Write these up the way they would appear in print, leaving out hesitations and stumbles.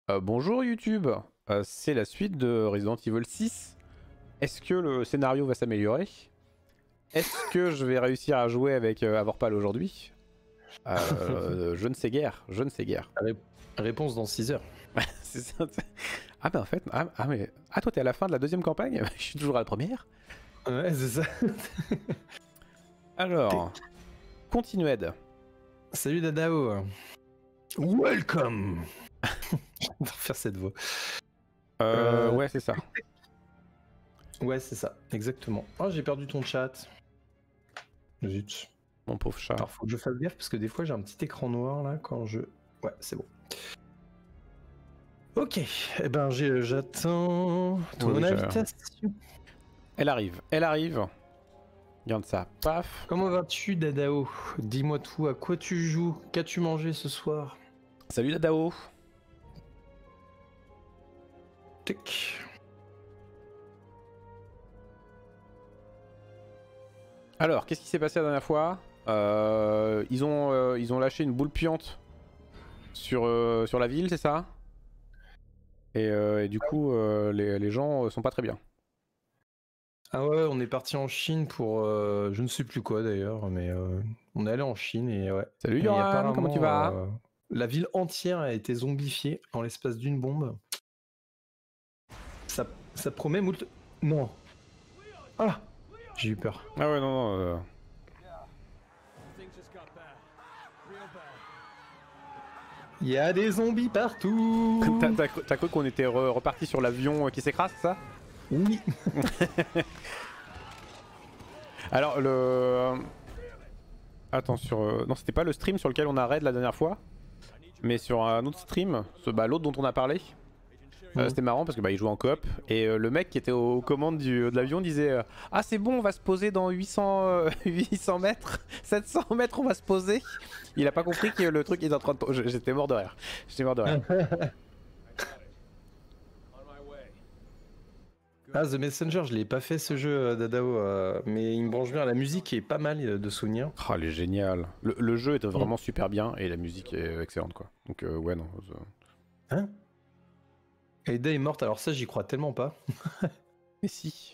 Bonjour YouTube, c'est la suite de Resident Evil 6. Est-ce que le scénario va s'améliorer? Est-ce que je vais réussir à jouer avec Avorpal aujourd'hui? Je ne sais guère, je ne sais guère. Réponse dans 6 heures. C'est ça, ah bah en fait, toi t'es à la fin de la deuxième campagne? Je suis toujours à la première. Ouais, c'est ça. Alors, continued. Salut Dadao. Welcome. On va refaire cette voix. Ouais, c'est ça. Ouais, c'est ça, exactement. Oh, j'ai perdu ton chat. Zut. Mon pauvre chat. Alors, faut que je fasse gaffe parce que des fois j'ai un petit écran noir là quand je. Ouais, c'est bon. Ok, eh ben j'attends ton invitation. Elle arrive, elle arrive. Regarde ça, paf. Comment vas-tu Dadao? Dis-moi tout, à quoi tu joues? Qu'as-tu mangé ce soir? Salut Dadao. Tic. Alors, qu'est-ce qui s'est passé la dernière fois? Ils ont lâché une boule puante sur la ville, c'est ça? Et du coup, les gens sont pas très bien. Ah ouais, on est parti en Chine pour je ne sais plus quoi d'ailleurs, mais on est allé en Chine et ouais. Salut Et Yoran, comment tu vas? La ville entière a été zombifiée en l'espace d'une bombe. Ça promet moult... Non. Ah, j'ai eu peur. Ah ouais, non. Il y a des zombies partout. T'as cru qu'on était reparti sur l'avion qui s'écrase, ça? Oui. Alors, attends, non, c'était pas le stream sur lequel on a raid la dernière fois, mais sur un autre stream, l'autre dont on a parlé. C'était marrant parce que il jouait en coop et le mec qui était aux commandes de l'avion disait ah c'est bon, on va se poser dans 800 mètres, 700 mètres, on va se poser. Il a pas compris que le truc est en train de... J'étais mort de rire. Ah, The Messenger, je l'ai pas fait ce jeu, Dadao, mais il me branche bien. La musique est pas mal de souvenirs. Oh, elle est géniale. Le jeu est vraiment super bien et la musique est excellente, quoi. Donc ouais, non. Hein? Ada est morte, alors ça j'y crois tellement pas. Mais si.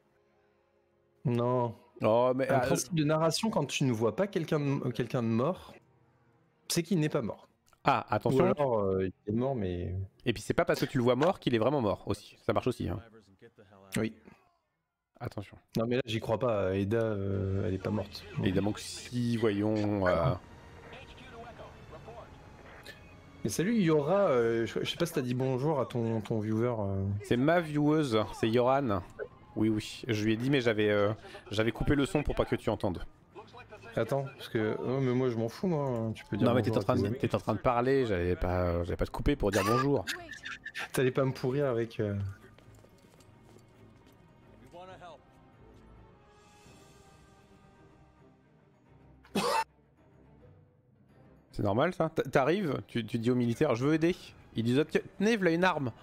Non. Oh, mais un principe de narration, quand tu ne vois pas quelqu'un de mort, c'est qu'il n'est pas mort. Ah, attention. Ou alors il est mort, mais... Et puis c'est pas parce que tu le vois mort qu'il est vraiment mort aussi. Ça marche aussi. Hein. Oui. Attention. Non mais là j'y crois pas, Ada elle est pas morte. Évidemment que si, voyons... Et salut Yora, je sais pas si t'as dit bonjour à ton viewer. C'est ma vieweuse, c'est Yoran. Oui, je lui ai dit mais j'avais coupé le son pour pas que tu entendes. Attends, parce que... Oh mais moi je m'en fous moi, tu peux dire... Non mais t'es en train de parler, j'allais pas te couper pour dire bonjour. T'allais pas me pourrir avec... C'est normal ça? T'arrives, tu dis aux militaires je veux aider. Ils disent tenez, voilà une arme.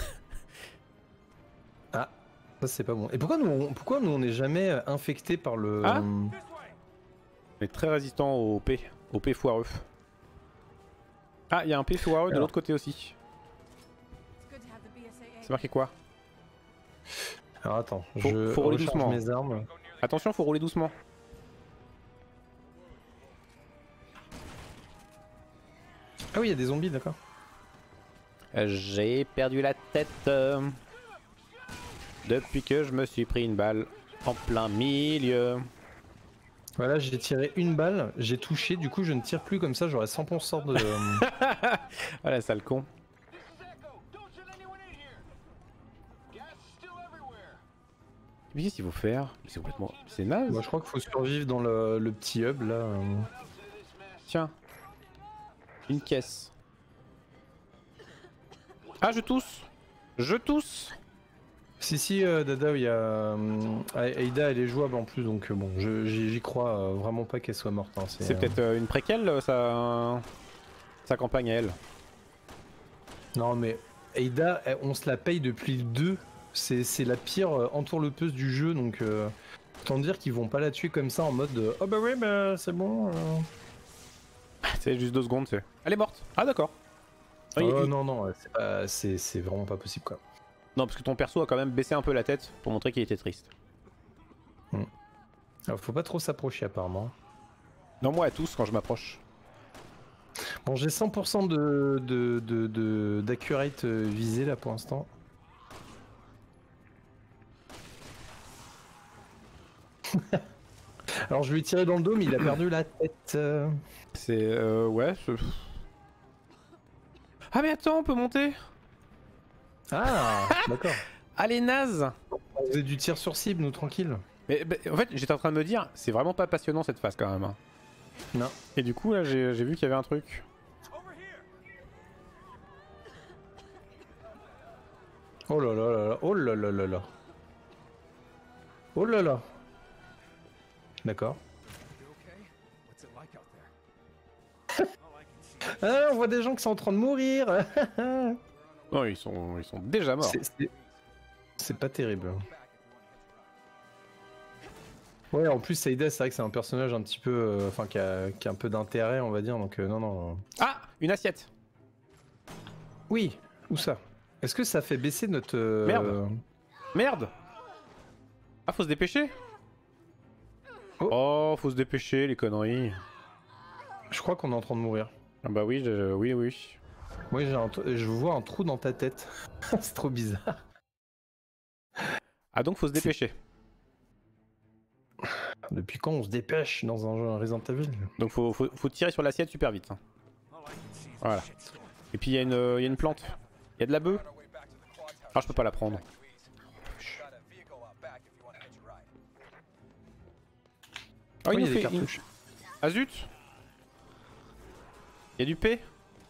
Ah, ça c'est pas bon. Et pourquoi nous on n'est jamais infecté par le... Ah, on est très résistant au P foireux. Ah, il y a un P foireux de l'autre côté aussi. C'est marqué quoi? Alors attends, faut rouler doucement. Mes armes. Attention, faut rouler doucement. Ah oui, il y a des zombies, d'accord. J'ai perdu la tête depuis que je me suis pris une balle en plein milieu. Voilà, j'ai tiré une balle, j'ai touché, du coup je ne tire plus comme ça, j'aurai 100% de... Voilà, sale con. Mais qu'est-ce qu'il faut faire? C'est complètement... C'est naze. Moi je crois qu'il faut survivre dans le petit hub là. Tiens. Une caisse. Ah, je tousse. Je tousse. Si, Dada, il y a... Ada, elle est jouable en plus, donc bon, j'y crois vraiment pas qu'elle soit morte. Hein, c'est peut-être une préquelle, sa campagne à elle. Non mais Ada, on se la paye depuis le 2. C'est la pire entourloupeuse du jeu, donc autant dire qu'ils vont pas la tuer comme ça en mode oh bah ouais, bah c'est bon. C'est juste 2 secondes, c'est... Elle est morte. Ah d'accord. Oh non, non, c'est vraiment pas possible quoi. Non, parce que ton perso a quand même baissé un peu la tête pour montrer qu'il était triste. Alors, faut pas trop s'approcher apparemment. Non, moi à tous quand je m'approche. Bon, j'ai 100% d'accurate visée là pour l'instant. Alors je lui ai tiré dans le dos mais il a perdu la tête. C'est ouais. Ah mais attends, on peut monter. Ah d'accord. Allez naze. On faisait du tir sur cible nous tranquille. Mais en fait j'étais en train de me dire, c'est vraiment pas passionnant cette phase quand même. Hein. Non. Et du coup là j'ai vu qu'il y avait un truc. Oh là là là là. Oh là là là là. Oh là là. D'accord. Ah, on voit des gens qui sont en train de mourir. Non, ils sont déjà morts. C'est pas terrible. Ouais, en plus Saïda, c'est vrai que c'est un personnage un petit peu, enfin qui a un peu d'intérêt, on va dire. Donc non non. Ah, une assiette. Oui. Où ça? Est-ce que ça fait baisser notre Merde. Merde. Ah, faut se dépêcher. Oh, faut se dépêcher les conneries. Je crois qu'on est en train de mourir. Ah bah oui, oui oui. Moi je vois un trou dans ta tête. C'est trop bizarre. Ah donc faut se dépêcher. Depuis quand on se dépêche dans un jeu Resident Evil? Donc faut tirer sur l'assiette super vite. Hein. Voilà. Et puis il y a une plante. Il y a de la bœuf. Ah je peux pas la prendre. Ah il y nous a des fait cartouches. Ah zut. Il y a du P.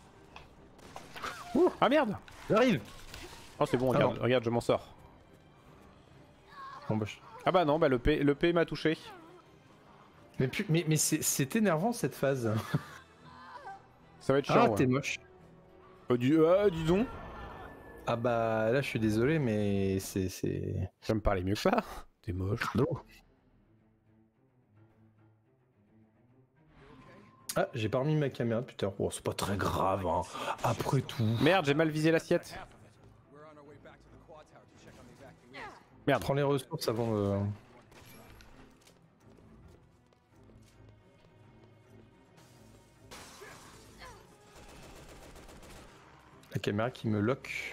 Ah merde. J'arrive. Oh c'est bon, regarde, regarde, je m'en sors. Bon, bah, Ah bah non, bah le P m'a touché. mais c'est énervant cette phase. Ça va être chiant. Ah, t'es ouais. moche. Dis donc. Ah bah là je suis désolé mais c'est... Tu vas me parler mieux que ça. T'es moche. Non. Ah, j'ai pas remis ma caméra, putain. Oh, c'est pas très grave, hein. Après tout. Merde, j'ai mal visé l'assiette. Merde. Prends les ressources avant de... La caméra qui me lock.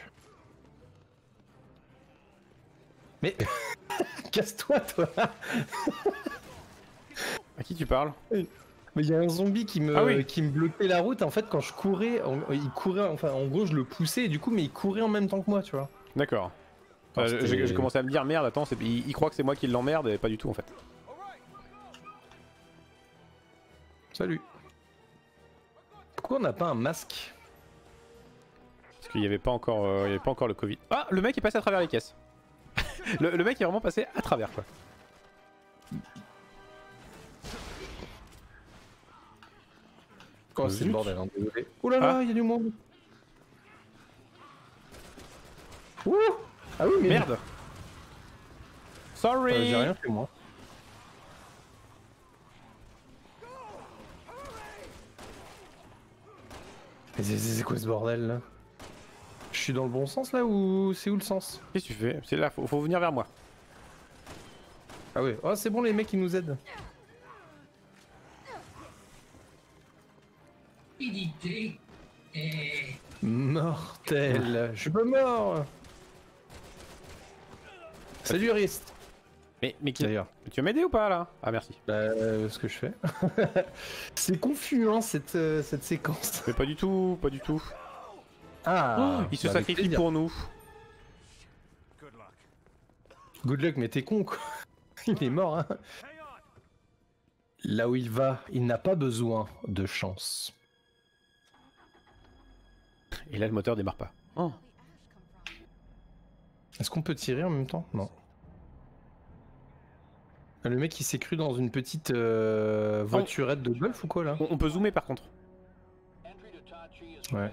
Mais... Casse-toi, toi. À qui tu parles? Mais il y a un zombie qui me, Ah qui me bloquait la route. En fait, quand je courais, il courait... Enfin, en gros, je le poussais et du coup, mais il courait en même temps que moi, tu vois. D'accord. Enfin, J'ai commencé à me dire merde, attends, il croit que c'est moi qui l'emmerde et pas du tout en fait. Salut. Pourquoi on n'a pas un masque? Parce qu'il n'y avait pas encore, il y avait pas encore le Covid. Ah, le mec est passé à travers les caisses. le mec est vraiment passé à travers quoi. Oh, c'est le bordel, hein, désolé. Oh là là, il y a du monde. Ouh. Ah oui, mais... Merde. Sorry. J'ai rien fait moi. Mais c'est quoi ce bordel là? Je suis dans le bon sens là ou c'est où le sens? Qu'est-ce que tu fais? C'est là, faut venir vers moi. Ah oui, oh c'est bon les mecs ils nous aident. Unité et... Mortel, je suis pas mort. Salut Rist. Mais qui... D'ailleurs. Tu vas m'aider ou pas là? Ah merci. Bah, ce que je fais. C'est confus hein cette séquence. Mais pas du tout, pas du tout. Ah, Il se bah, avec sacrifie plaisir. pour nous. Good luck, mais t'es con quoi. Il est mort hein. Là où il va, il n'a pas besoin de chance. Et là le moteur démarre pas. Oh. Est-ce qu'on peut tirer en même temps? Non. Le mec il s'est cru dans une petite voiturette de golf ou quoi là? On peut zoomer par contre. Ouais.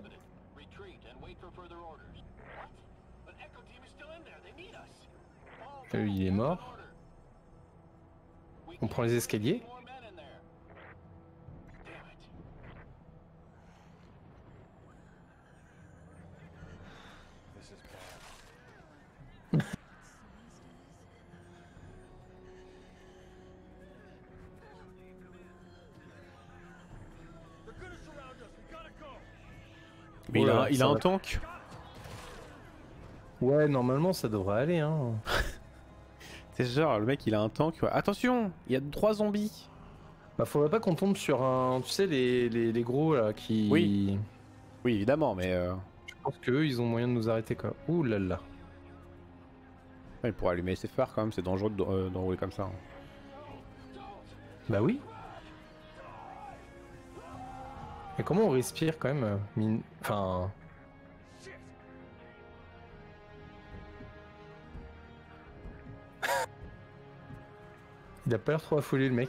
Lui il est mort. On prend les escaliers. Mais Oh là là, il ça a un va. tank. Ouais, normalement ça devrait aller. Hein. C'est genre, le mec il a un tank. Attention, il y a 3 zombies. Bah, faudrait pas qu'on tombe sur un. Tu sais, les gros là qui. Oui. Oui, évidemment, mais Je pense qu'eux ils ont moyen de nous arrêter quoi. Ouh là là. il pourrait allumer ses phares quand même, c'est dangereux d'enrouler comme ça. Hein. Bah oui. Mais comment on respire quand même Enfin. Il a pas l'air trop affolé le mec.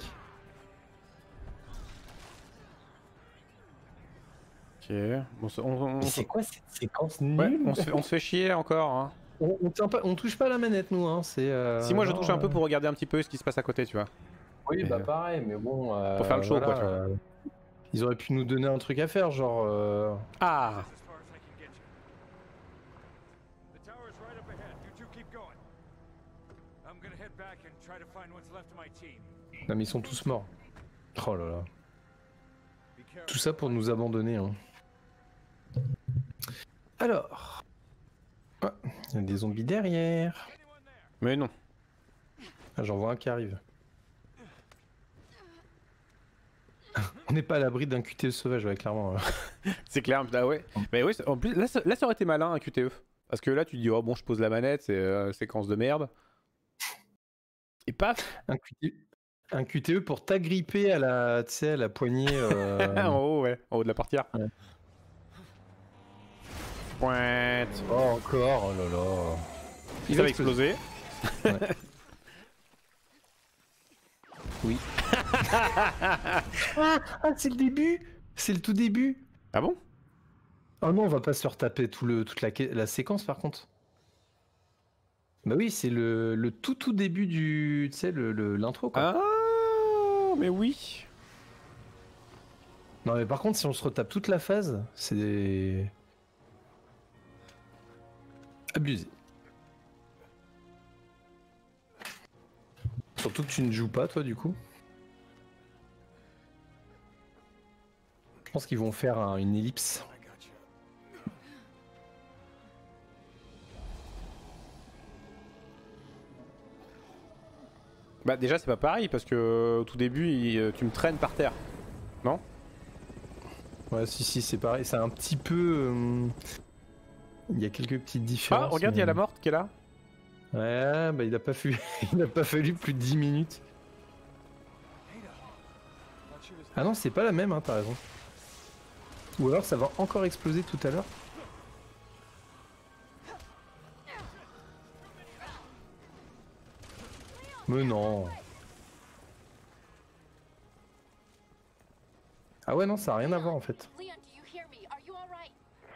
Ok. Bon, Mais c'est quoi cette séquence ouais, nulle on se fait chier encore. Hein. on tient pas, on touche pas à la manette nous hein. C'est. Si moi je non, touche un peu pour regarder un petit peu ce qui se passe à côté, tu vois. Oui Mais, bah pareil mais bon. pour faire le show, voilà, quoi, tu vois. Ils auraient pu nous donner un truc à faire genre. Ah. Non mais ils sont tous morts. Oh là là. Tout ça pour nous abandonner. Hein. Alors. Ah, il y a des zombies derrière. Mais non. Ah, j'en vois un qui arrive. On n'est pas à l'abri d'un QTE sauvage, ouais, clairement. C'est clair, ah ouais. Mais ouais, en plus, là, ça aurait été malin un QTE. Parce que là, tu te dis, oh bon, je pose la manette, c'est séquence de merde. Et paf. Un QTE pour t'agripper à la, tu sais, à la poignée. En haut, ouais, en haut de la portière. Ouais. Pointe. Oh, encore, oh là là. Il va exploser. Ouais. Oui. Ah, c'est le début. C'est le tout début. Ah bon? Oh non, on va pas se retaper toute la séquence par contre. Bah oui, c'est le tout début du, tu sais, l'intro quoi. Ah, mais oui. Non mais par contre, si on se retape toute la phase, c'est abusé. Surtout que tu ne joues pas toi du coup. Je pense qu'ils vont faire une ellipse. Bah déjà c'est pas pareil parce que au tout début tu me traînes par terre. Non? Ouais si c'est pareil, c'est un petit peu... Il y a quelques petites différences. Ah regarde, il y a la morte qui est là. Ouais bah il a pas fallu, il a pas fallu plus de 10 minutes. Ah non c'est pas la même hein, t'as raison. Ou alors ça va encore exploser tout à l'heure. Mais non. Ah ouais non ça a rien à voir en fait. Leon, do you hear me? Are you all right?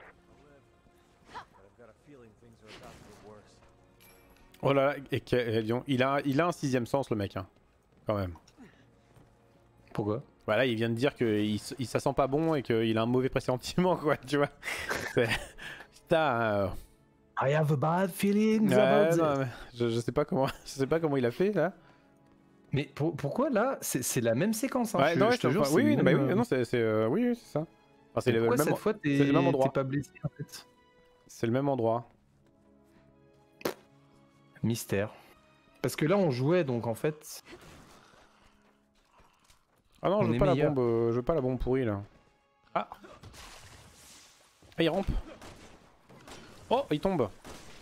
Oh là là, il a un 6ème sens le mec hein. Quand même. Pourquoi? Voilà, il vient de dire que ça sent pas bon et qu'il a un mauvais pressentiment quoi, tu vois. Putain. I have a bad feeling Ouais, about non, this. mais je sais pas comment il a fait là. Mais pourquoi là c'est la même séquence hein, Ouais, non, je te jure. oui, c'est oui, le bah même, oui, non, c'est oui, c'est ça. Enfin, c'est le pourquoi même, cette fois c'est le même endroit. t'es pas blessé en fait? C'est le même endroit. Mystère. Parce que là on jouait donc en fait. Ah non, On je veux est pas meilleur. la bombe, je veux pas la bombe pourrie là. Ah. Ah, il rampe. Oh, il tombe.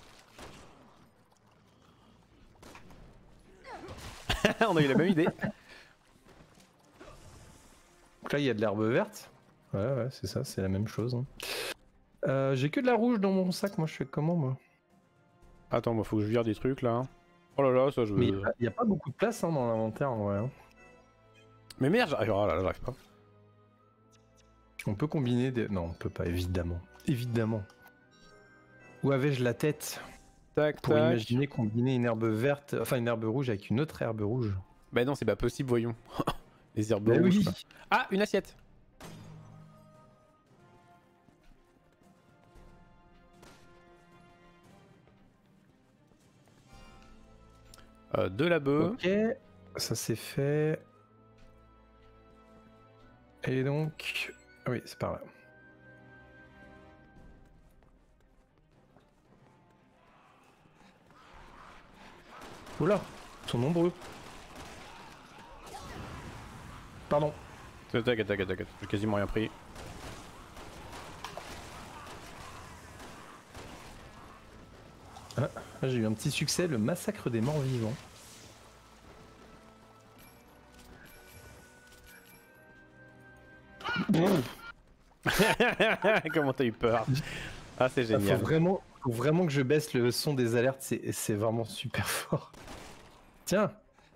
On a eu la même idée. Donc là il y a de l'herbe verte. Ouais c'est ça, c'est la même chose. Hein. J'ai que de la rouge dans mon sac, moi je fais comment moi? Attends, moi faut que je vire des trucs là. Oh là là, ça je veux. Mais il y a pas beaucoup de place hein, dans l'inventaire en vrai. Hein. Mais merde, oh là là, j'arrive pas. On peut combiner des... Non on peut pas évidemment. Évidemment. Où avais-je la tête? Tac, Pour tac. imaginer combiner une herbe verte, enfin une herbe rouge avec une autre herbe rouge. Bah non, c'est pas possible, voyons. Les herbes Bah rouges. oui. Quoi. Ah, une assiette. De la bœuf. Ok, ça c'est fait. Et donc... Ah oui, c'est par là. Oula, ils sont nombreux. Pardon. T'inquiète, j'ai quasiment rien pris. Ah, j'ai eu un petit succès, le massacre des morts vivants. Comment t'as eu peur? Ah c'est génial. Faut vraiment que je baisse le son des alertes, c'est vraiment super fort. Tiens.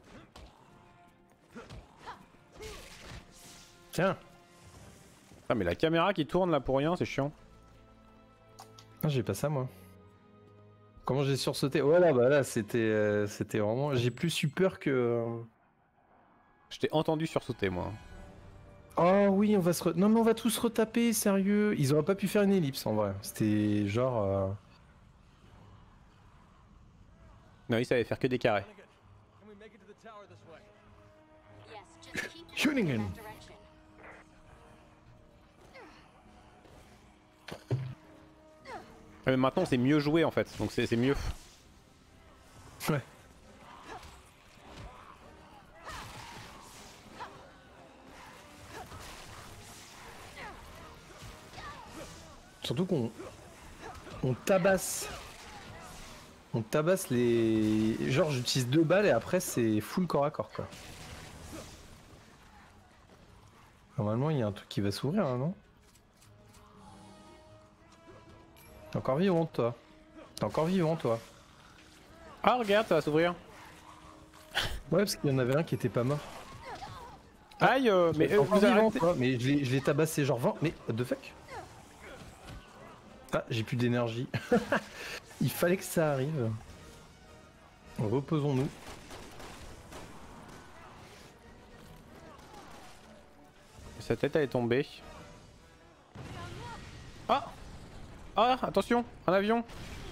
Tiens. Ah mais la caméra qui tourne là pour rien, c'est chiant. Ah, j'ai pas ça moi. Comment j'ai sursauté? Voilà, bah là c'était vraiment... J'ai plus eu peur que... Je t'ai entendu sursauter moi. Oh oui, on va se... Non mais on va tous retaper, sérieux. Ils auraient pas pu faire une ellipse en vrai. C'était genre... Non, il savait faire que des carrés. Yes, just keep Shooting moving him. in that direction. Mais maintenant c'est mieux joué en fait, donc c'est mieux. Ouais. Surtout on tabasse. On tabasse les... Genre j'utilise 2 balles et après c'est full corps à corps quoi. Normalement il y a un truc qui va s'ouvrir là, non? T'es encore vivant toi. T'es encore vivant toi. Ah regarde, ça va s'ouvrir. Ouais parce qu'il y en avait un qui était pas mort. Aïe, mais T'es encore vous vivant arrêtez. toi. Mais je l'ai tabassé genre 20. Mais what the fuck? Ah j'ai plus d'énergie. Il fallait que ça arrive. Reposons-nous. Sa tête elle est tombée. Ah! Ah, attention, un avion!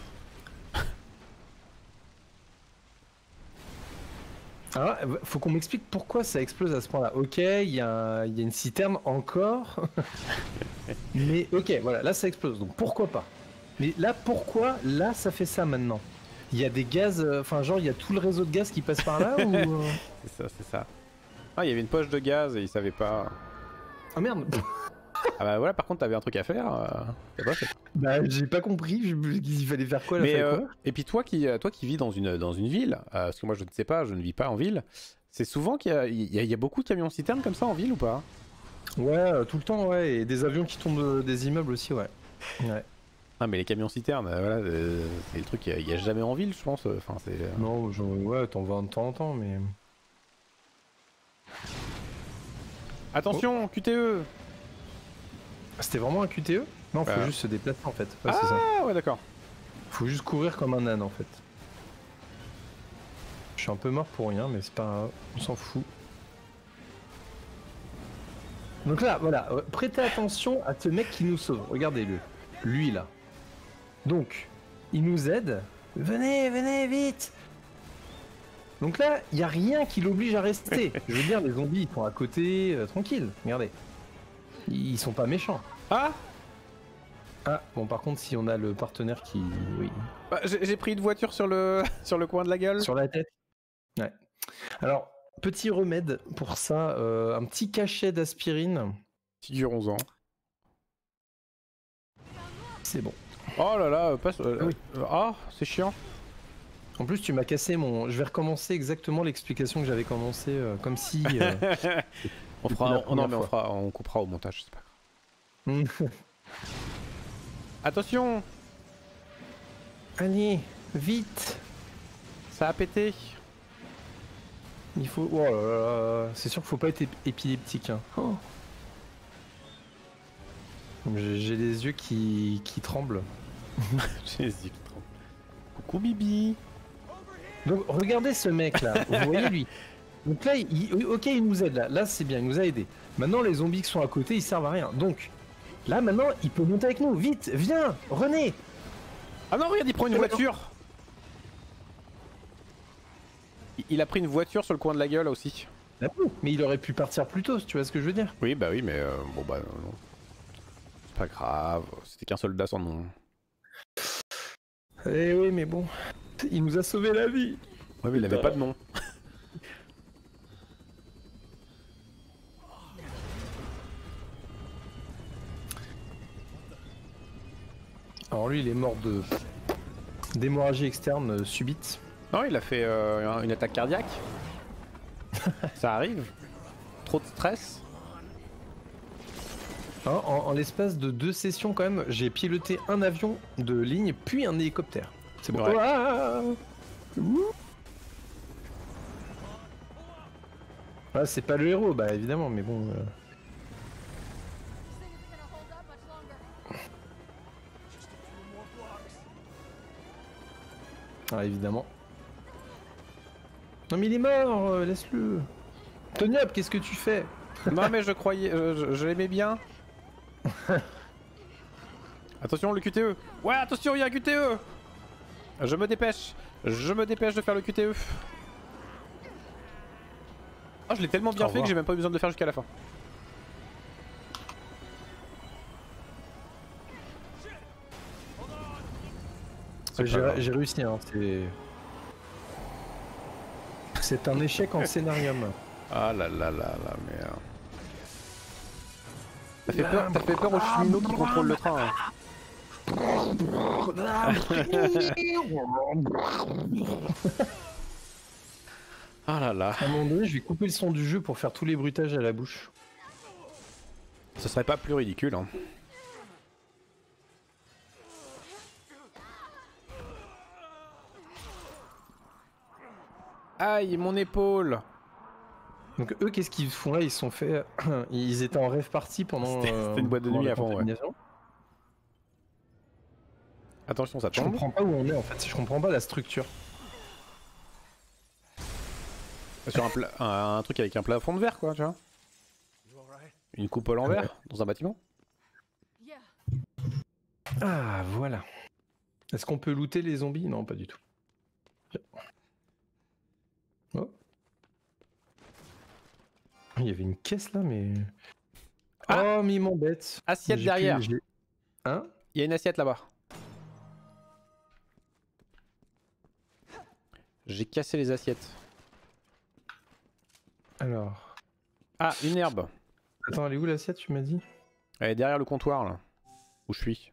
Alors, faut qu'on m'explique pourquoi ça explose à ce point-là. Ok, il y a une citerne encore. Mais ok, voilà, là ça explose, donc pourquoi pas. Mais là, pourquoi là ça fait ça maintenant? Il y a des gaz, enfin genre il y a tout le réseau de gaz qui passe par là ou... C'est ça, c'est ça. Ah, il y avait une poche de gaz et il savait pas. Ah merde. Ah bah voilà, par contre t'avais un truc à faire. T'as pas fait. Bah j'ai pas compris, il fallait faire quoi là? Mais fallait quoi et puis toi qui vis dans une ville, parce que moi je ne sais pas, je ne vis pas en ville. C'est souvent qu'il y a beaucoup de camions citernes comme ça en ville ou pas? Ouais, tout le temps, ouais, et des avions qui tombent des immeubles aussi, ouais. Ouais. Ah mais les camions citernes, voilà, c'est le truc qu'il y a jamais en ville, je pense. Enfin c'est. Non, ouais, t'en vois de temps en temps, mais... Attention, QTE. C'était vraiment un QTE? Non, faut juste se déplacer en fait. Ouais, c'est ça. Ah ouais d'accord. Faut juste courir comme un âne en fait. Je suis un peu mort pour rien, mais c'est pas grave, on s'en fout. Donc là, voilà, prêtez attention à ce mec qui nous sauve. Regardez-le, lui là. Donc, il nous aide. Venez, venez, vite! Donc là, il n'y a rien qui l'oblige à rester. Je veux dire, les zombies, ils sont à côté, tranquille. Regardez. Ils sont pas méchants. Ah! Ah, bon, par contre, si on a le partenaire qui... Oui. Bah, j'ai pris une voiture sur le sur le coin de la gueule. Sur la tête. Ouais. Alors, petit remède pour ça, un petit cachet d'aspirine. Figure 11 ans. C'est bon. Oh là là, passe. oui. Ah, c'est chiant. En plus, tu m'as cassé mon... Je vais recommencer exactement l'explication que j'avais commencé, comme si... On fera, non mais on coupera au montage, c'est pas grave. Attention! Allez, vite! Ça a pété. Il faut... Oh là là, c'est sûr qu'il faut pas être épileptique. Hein. Oh. J'ai les yeux qui tremblent. J'ai les yeux qui tremblent. Coucou Bibi! Donc regardez ce mec là, vous voyez lui. Donc là, ok, il nous aide là, c'est bien, il nous a aidé. Maintenant les zombies qui sont à côté, ils servent à rien. Donc là maintenant, il peut monter avec nous, vite, viens, René. Ah non, regarde, il prend une voiture. Il a pris une voiture sur le coin de la gueule là aussi. Mais il aurait pu partir plus tôt, si tu vois ce que je veux dire. Oui, bah oui, mais bon bah non. C'est pas grave, c'était qu'un soldat sans nom. Eh oui, mais bon, il nous a sauvé la vie. Ouais, mais il avait pas de nom. Alors lui, il est mort d'hémorragie externe subite. Non, il a fait une attaque cardiaque. Ça arrive. Trop de stress. En l'espace de 2 sessions quand même, j'ai piloté un avion de ligne puis un hélicoptère. C'est bon. Ouais. Ah, c'est pas le héros, bah évidemment, mais bon. Ah, évidemment. Non mais il est mort, laisse-le. Tony Hop, qu'est-ce que tu fais? Non, mais je croyais. Je l'aimais bien. Attention, le QTE. Ouais, attention, il y a un QTE. Je me dépêche. Je me dépêche de faire le QTE. Oh, je l'ai tellement bien Au fait que revoir. j'ai même pas eu besoin de le faire jusqu'à la fin. C'est pas grave. J'ai réussi, hein, c'est un échec en scénarium. Ah là là là là, merde. T'as fait peur aux cheminots qui contrôlent le train. Hein. Ah là là. À un moment donné, je vais couper le son du jeu pour faire tous les bruitages à la bouche. Ce serait pas plus ridicule, hein. Aïe, mon épaule. Donc eux, qu'est-ce qu'ils font là? Ils se sont fait... Ils étaient en rêve party pendant... C'était une boîte de pendant nuit la avant, ouais. contamination. Attention, ça Je tombe. comprends pas où on est en fait, je comprends pas la structure. Sur un truc avec un plafond de verre, quoi, tu vois. Une coupole en verre dans un bâtiment. Ah, voilà. Est-ce qu'on peut looter les zombies? Non, pas du tout. Oh. Il y avait une caisse là, mais... Ah. Oh, mais il m'embête. Assiette derrière. Hein? Il y a une assiette là-bas. J'ai cassé les assiettes. Alors... Ah, une herbe. Attends, elle est où l'assiette, tu m'as dit? Elle est derrière le comptoir, là. Où je suis.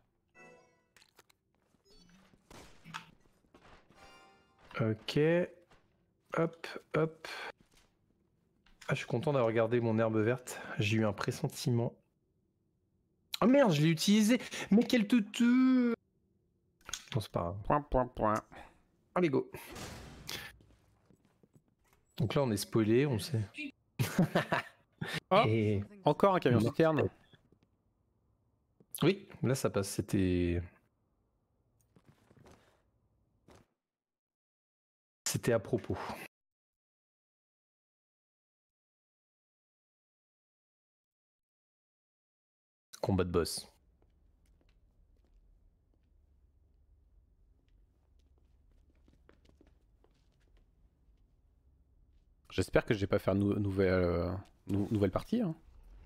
Ok. Hop, hop. Ah, je suis content d'avoir gardé mon herbe verte. J'ai eu un pressentiment. Oh merde, je l'ai utilisé. Mais quel teuteux. Bon, c'est pas grave. Point, point, point. Allez, go. Donc là, on est spoilé, on sait. Oh. Et... Encore un camion citerne. Oui, là, ça passe. C'était à propos. Combat de boss. J'espère que je vais pas faire nouvelle partie. Hein.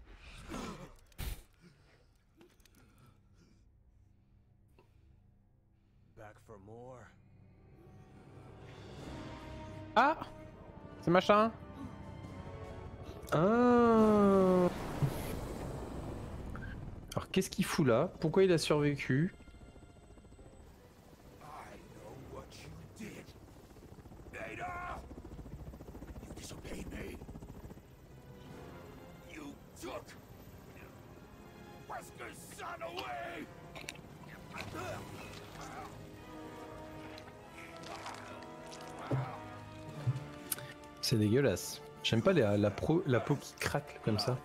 Ah, c'est machin. Ah. Alors qu'est-ce qu'il fout là? Pourquoi il a survécu? C'est dégueulasse. J'aime pas la peau qui craque comme ça.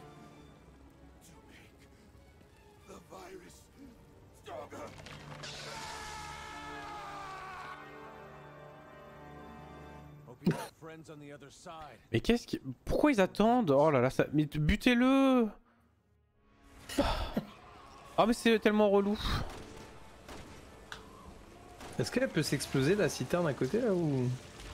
Mais qu'est-ce qui... Pourquoi ils attendent? Oh là là, ça... Mais butez-le. Oh mais c'est tellement relou. Est-ce qu'elle peut s'exploser la citerne à côté là ou...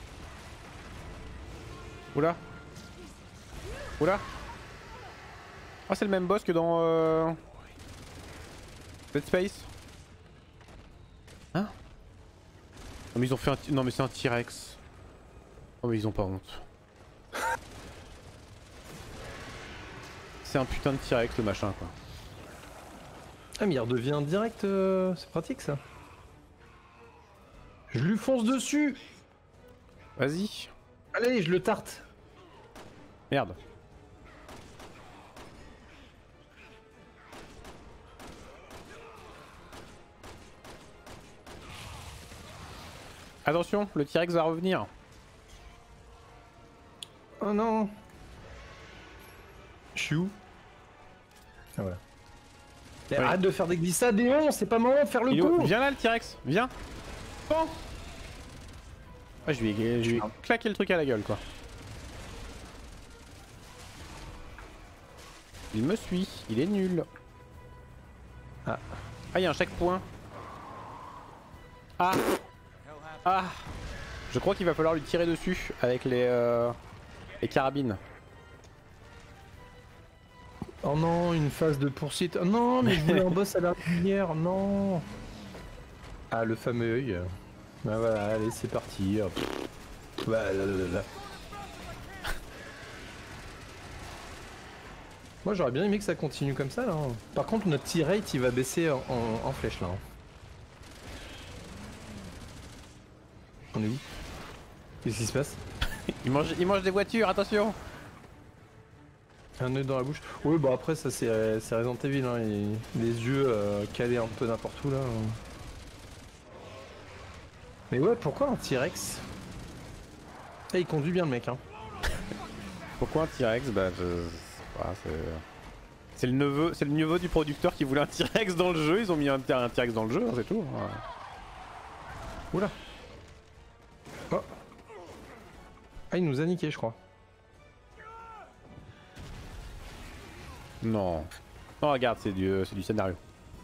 Oula. Oula. Oh c'est le même boss que dans Dead Space. Hein? Non mais ils ont fait un... Non mais c'est un T-Rex. Oh mais ils ont pas honte. C'est un putain de T-Rex le machin quoi. Ah mais il redevient direct, c'est pratique ça. Je lui fonce dessus. Vas-y. Allez, je le tarte. Merde. Attention, le T-Rex va revenir. Oh non. Je suis où? Ah voilà. Mais Oui. arrête de faire des glissades, Léon, c'est pas moment de faire le coup. Viens là le T-Rex, viens. Bon. Ah, je lui ai claqué le truc à la gueule quoi. Il me suit, il est nul. Ah. Ah, il y a un checkpoint. Ah. Ah. Je crois qu'il va falloir lui tirer dessus avec les carabines. Oh non, une phase de poursuite. Oh non, mais je voulais un boss à la régulière, non. Ah, le fameux œil. Bah voilà, allez, c'est parti. Hop. Bah, là. Moi, j'aurais bien aimé que ça continue comme ça, là. Par contre, notre T-rate, il va baisser en flèche, là. On est où? Qu'est-ce qui se passe? Il mange des voitures, attention. Un œil dans la bouche. Oui, bah après, ça, c'est Resident Evil, hein. Les yeux calés un peu n'importe où, là. Mais ouais, pourquoi un T-Rex? Ah, il conduit bien, le mec, hein. Pourquoi un T-Rex? Bah, c'est le neveu du producteur qui voulait un T-Rex dans le jeu. Ils ont mis un T-Rex dans le jeu, hein, c'est tout. Ouais. Oula. Oh. Ah, il nous a niqué, je crois. Non. Non, regarde, c'est du scénario.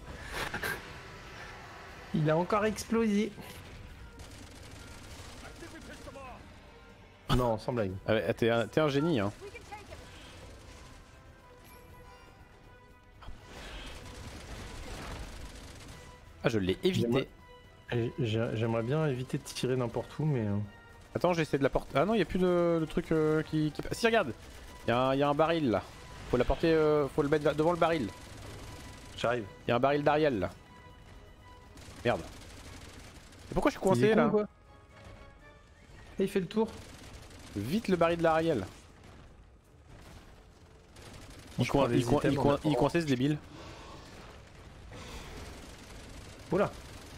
Il a encore explosé. Non, sans blague. Ah ouais, t'es un génie, hein. Ah, je l'ai évité. J'aimerais bien éviter de tirer n'importe où, mais... Attends, j'essaie de la porter. Ah non, il n'y a plus de truc qui... Si, regarde. Il y a un baril là. Faut la porter, faut le mettre devant le baril. J'arrive. Il y a un baril d'Ariel là. Merde. Et pourquoi je suis Il est coincé con, là? quoi. Et il fait le tour. Vite le baril de l'Ariel. Il coinçait ce débile. Oula.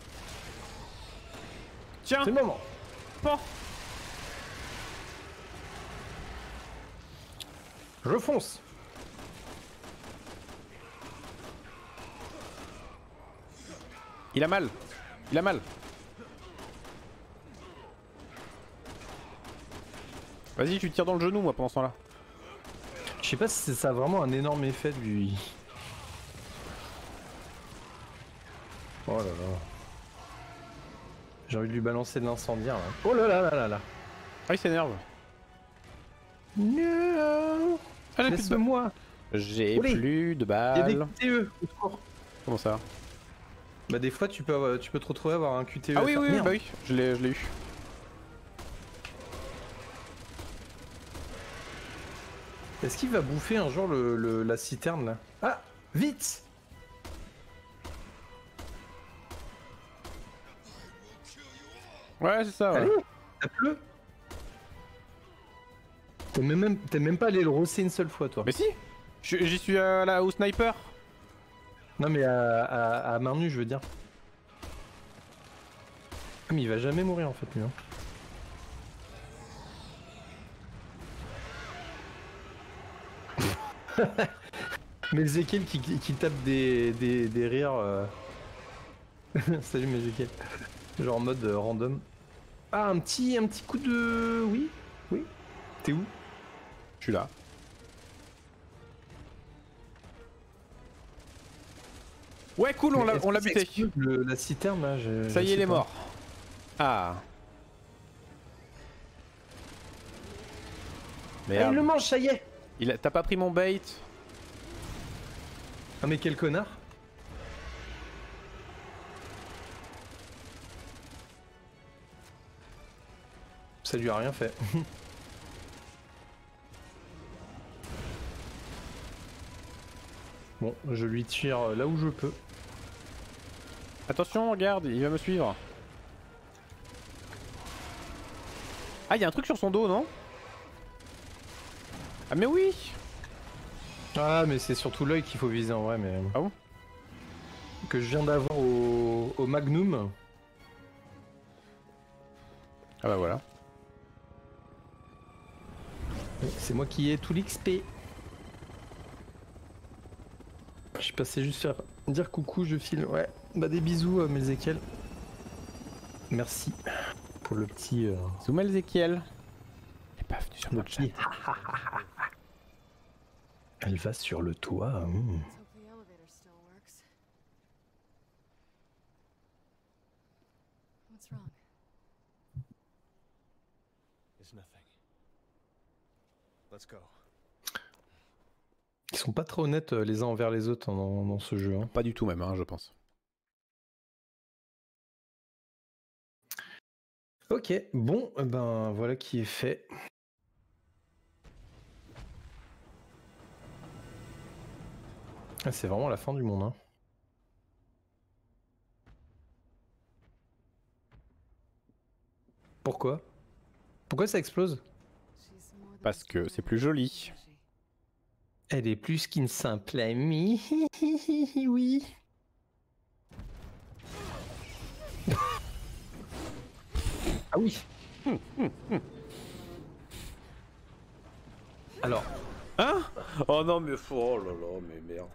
Tiens. C'est le moment. Bon. Je fonce. Il a mal. Il a mal. Vas-y, tu tires dans le genou moi pendant ce temps là. Je sais pas si ça a vraiment un énorme effet lui. Oh là là. J'ai envie de lui balancer de l'incendiaire là. Oh là là là là là. Ah, il s'énerve. Non. Ah, j'ai plus de balles. Laisse-moi. J'ai Olé. plus de Il y a des balles. QTE au secours. Comment ça? Bah des fois tu peux te retrouver à avoir un QTE. Ah à oui, faire. oui, Merde. bah oui, je l'ai eu. Est-ce qu'il va bouffer un jour la citerne là? Ah, vite! Ouais, c'est ça, ouais. Allez, tape-le! T'es même pas allé le rosser une seule fois toi. Mais si, j'y suis au sniper. Non mais à main nue je veux dire. Ah, mais il va jamais mourir en fait lui. Hein. Mais Ezekiel qui tape des rires. Salut Ezekiel. Genre en mode random. Ah un petit coup de. Oui. T'es où? Je suis là. Ouais, cool, on l'a buté. La citerne là, Ça y est, il est mort. Ah. Ah, il Merde. le mange, ça y est. T'as pas pris mon bait? Ah mais quel connard. Ça lui a rien fait. Bon, je lui tire là où je peux. Attention, regarde, il va me suivre. Ah, il y a un truc sur son dos, non? Ah mais oui! Ah, mais c'est surtout l'œil qu'il faut viser en vrai, mais... Ah bon? Que je viens d'avoir au Magnum. Ah bah voilà. C'est moi qui ai tout l'XP. Je suis passé juste faire dire coucou, je file. Ouais, bah des bisous, Melzekiel. Merci pour le petit... Zoom Ezekiel. Il est pas venu sur le notre chat. petit... Elle va sur le toit. Let's hope the elevator still works. What's wrong? It's nothing. Let's go. Ils sont pas trop honnêtes les uns envers les autres dans ce jeu. Hein. Pas du tout même, hein, je pense. Ok, bon, ben voilà qui est fait. Ah, c'est vraiment la fin du monde. Hein. Pourquoi? Pourquoi ça explose? She's more than Parce just que a c'est woman, plus joli. isn't she? Elle est plus qu'une simple amie. Oui. Ah oui. Alors, Hein? Oh non mais oh là là, mais merde.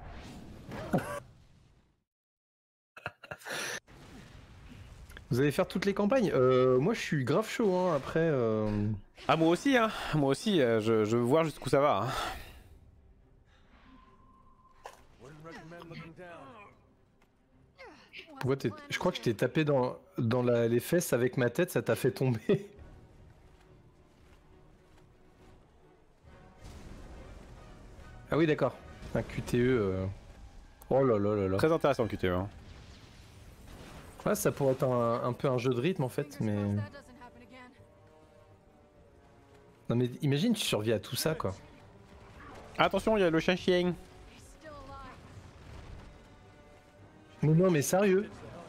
vous allez faire toutes les campagnes? Moi je suis grave chaud hein, après. Ah moi aussi hein, moi aussi, je veux voir jusqu'où ça va. Hein. Wouldn't recommend looking down. Pourquoi je crois que je t'ai tapé dans les fesses avec ma tête, ça t'a fait tomber. Ah oui d'accord, un QTE. Oh là là là là. Très intéressant QTE. Hein. Ouais, ça pourrait être un peu un jeu de rythme en fait, mais... Fingers crossed that doesn't happen again. Non mais imagine tu survis à tout ça quoi. Attention, il y a le chien. He's still alive. Mais non mais sérieux.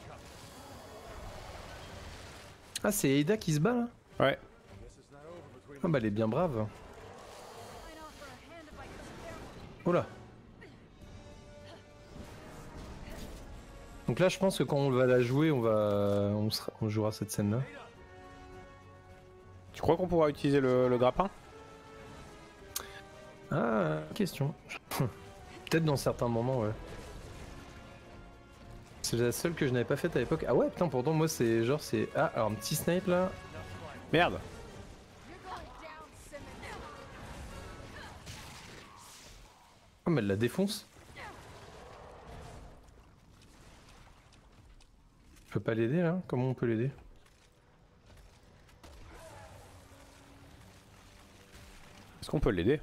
Ah c'est Ada qui se bat là? Ouais. Ah bah elle est bien brave. I'd offer a hand if I could. Oh là. Donc là je pense que quand on va la jouer on jouera cette scène là. Tu crois qu'on pourra utiliser le grappin? Ah question. Peut-être dans certains moments ouais. C'est la seule que je n'avais pas faite à l'époque. Ah ouais putain pourtant moi c'est genre c'est... Ah alors un petit snipe là. Merde. You're going down, Simmons. Oh mais elle la défonce. Je peux pas l'aider là? Comment on peut l'aider? Est-ce qu'on peut l'aider?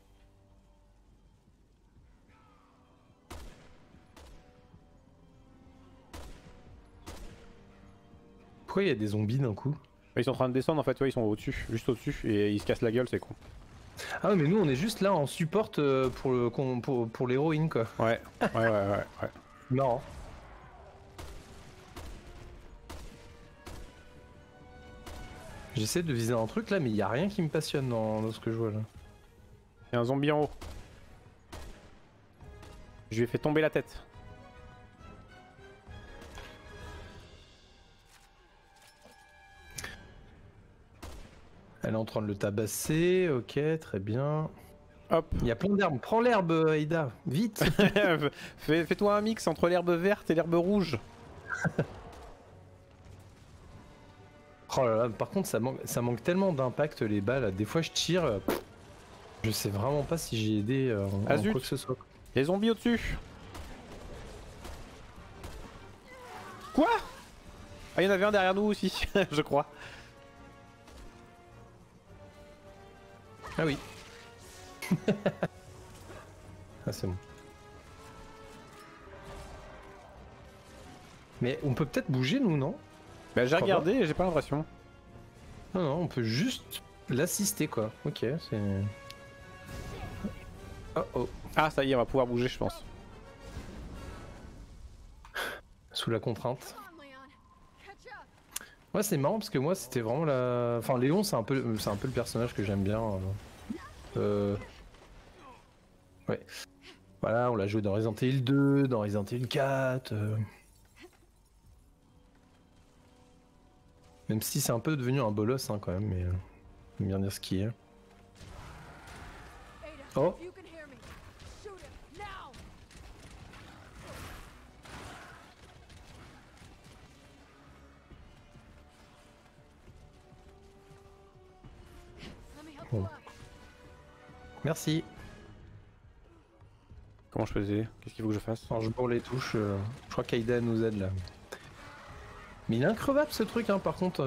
Pourquoi il y a des zombies d'un coup? Ils sont en train de descendre en fait, ouais, ils sont au-dessus, juste au-dessus, et ils se cassent la gueule, c'est con. Ah mais nous on est juste là en support pour l'héroïne quoi. Ouais, ouais. Marrant. J'essaie de viser un truc là mais il y a rien qui me passionne dans ce que je vois là. Il y a un zombie en haut. Je lui ai fait tomber la tête. Elle est en train de le tabasser, ok très bien. Hop. Il y a plein d'herbes, prends l'herbe Aïda, vite. Fais-toi un mix entre l'herbe verte et l'herbe rouge. Oh là là, par contre ça manque tellement d'impact les balles, des fois je tire, je sais vraiment pas si j'ai aidé en Ah, zut. quoi que ce soit. Il y a des zombies au-dessus. Quoi? Ah, il y en avait un derrière nous aussi, je crois. Ah oui. Ah c'est bon. Mais on peut peut-être bouger nous non? Bah j'ai Crois regardé et j'ai pas l'impression. Non, non, on peut juste l'assister, quoi. Ok, c'est... Oh oh, Ah, ça y est, on va pouvoir bouger, je pense. sous la contrainte. Come on, Leon. Catch up. Ouais, c'est marrant parce que moi, c'était vraiment la... Enfin, Léon, c'est un peu le personnage que j'aime bien. Ouais. Voilà, on l'a joué dans Resident Evil 2, dans Resident Evil 4. Même si c'est un peu devenu un bolos, hein, quand même, mais... J'aime bien dire ce qui est. Ada, Oh. if you can hear me, shoot him now. Let me help you Oh. up. Merci. Comment je peux aider? Qu'est-ce qu'il faut que je fasse? Alors, je bourre les touches. Je crois qu'Aïda nous aide, là. Mais il est increvable, ce truc, hein, par contre...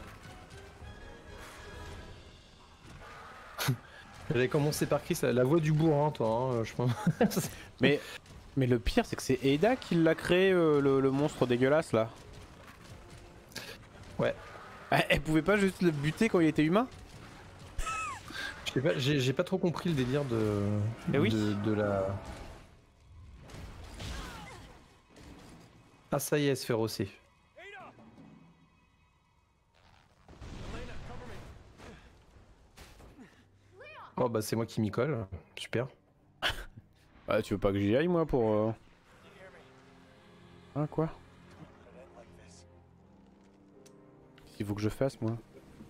J'avais commencé par Chris, la voix du bourrin, toi, hein, je pense. Mais le pire, c'est que c'est Ada qui l'a créé, le monstre dégueulasse là. Ouais. Elle pouvait pas juste le buter quand il était humain? Je sais pas, j'ai pas trop compris le délire de... Eh oui. de la... Ah ça y est, se faire rosser. Oh bah c'est moi qui m'y colle, super. Bah tu veux pas que j'y aille moi pour... Hein quoi? Qu'est-ce qu'il faut que je fasse moi?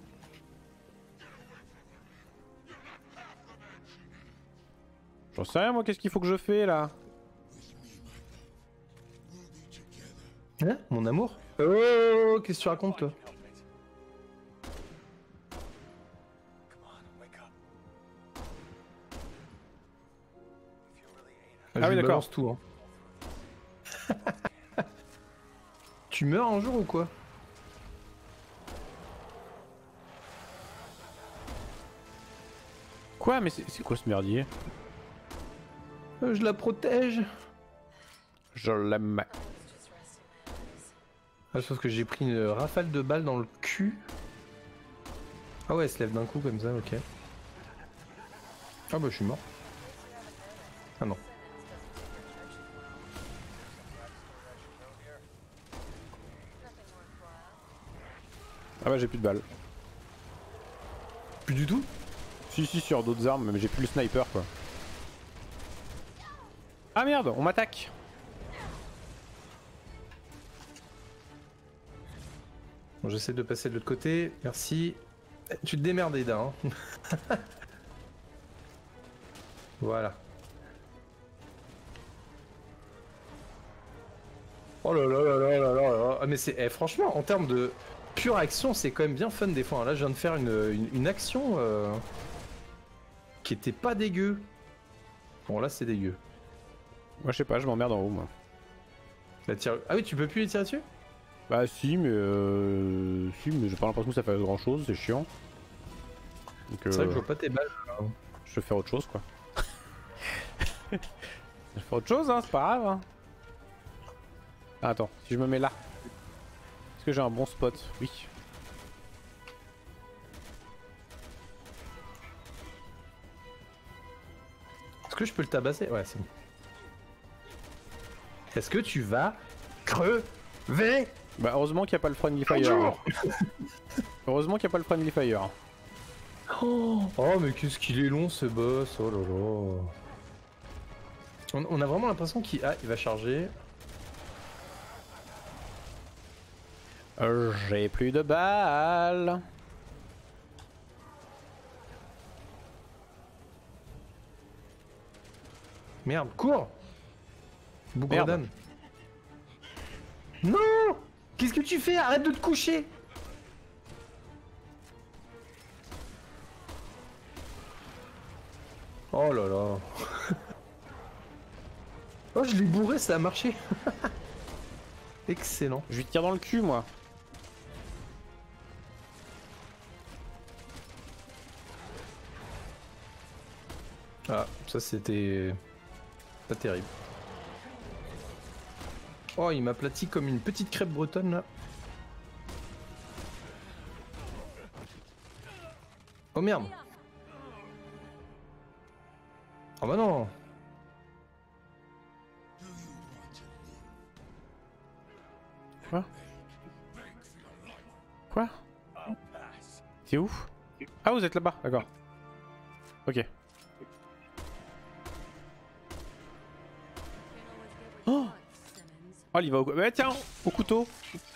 J'en sais rien moi, qu'est-ce qu'il faut que je fais là? Hein, mon amour? Oh, qu'est-ce que tu racontes toi? Ah Je oui, lui d'accord. balance tout, hein. Tu meurs un jour ou quoi? Quoi? Mais c'est quoi ce merdier? Je la protège. Je l'aime. Ah, je pense que j'ai pris une rafale de balles dans le cul. Ah ouais, elle se lève d'un coup comme ça, ok. Ah bah je suis mort. Ah non. Ah bah j'ai plus de balles. Plus du tout? Si sur d'autres armes, mais j'ai plus le sniper quoi. Ah merde, on m'attaque. Bon, j'essaie de passer de l'autre côté, merci. Tu te démerdes Eda, hein. Voilà. Oh là là là là là là là. Ah, mais c'est... eh, franchement, en termes de pure action, c'est quand même bien fun des fois, hein. Là, je viens de faire une action qui était pas dégueu. Bon, là, c'est dégueu. Moi je sais pas, je m'emmerde en haut moi. La tire... Ah oui, tu peux plus les tirer dessus? Bah si mais j'ai pas l'impression que ça fait grand chose, c'est chiant. Donc C'est vrai que je vois pas tes balles. je vais faire autre chose quoi. Je vais faire autre chose hein, c'est pas grave hein. Ah, attends, si je me mets là. Est-ce que j'ai un bon spot? Oui. Est-ce que je peux le tabasser? Ouais, c'est bon. Est-ce que tu vas crever? Bah heureusement qu'il n'y a pas le friendly fire. Hein. Heureusement qu'il n'y a pas le friendly fire. Oh, mais qu'est-ce qu'il est long ce boss, oh là là. On a vraiment l'impression qu'il il va charger. J'ai plus de balles. Merde, cours. Merde. Bougredane. Non. Qu'est-ce que tu fais? Arrête de te coucher. Oh là là. Oh, je l'ai bourré, ça a marché. Excellent. Je lui tire dans le cul moi. Ah, ça c'était pas terrible. Oh, il m'a aplati comme une petite crêpe bretonne là. Oh merde. Oh bah non. Quoi? Quoi? C'est où? Ah, vous êtes là-bas, d'accord. Ok. Oh, oh, il va au... Ouais, tiens, au couteau.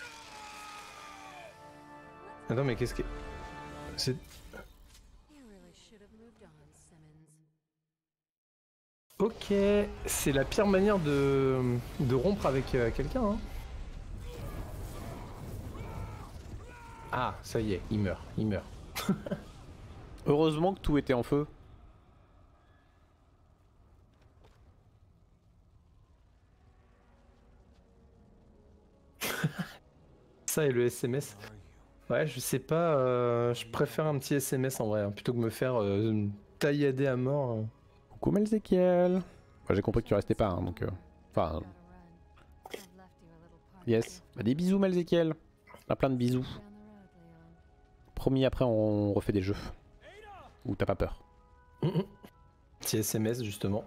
Attends, mais qu'est-ce que... C'est... Ok, c'est la pire manière de rompre avec quelqu'un. Hein. Ah, ça y est, il meurt, il meurt. Heureusement que tout était en feu. Ça et le SMS. Ouais, je sais pas, je préfère un petit SMS en vrai, hein, plutôt que me faire taillader à mort. Coucou Melzekiel. Enfin, j'ai compris que tu restais pas, hein, donc... Enfin... Yes. Bah, des bisous Melzekiel. Plein de bisous. Promis, après on refait des jeux. Ou t'as pas peur. Petit SMS justement.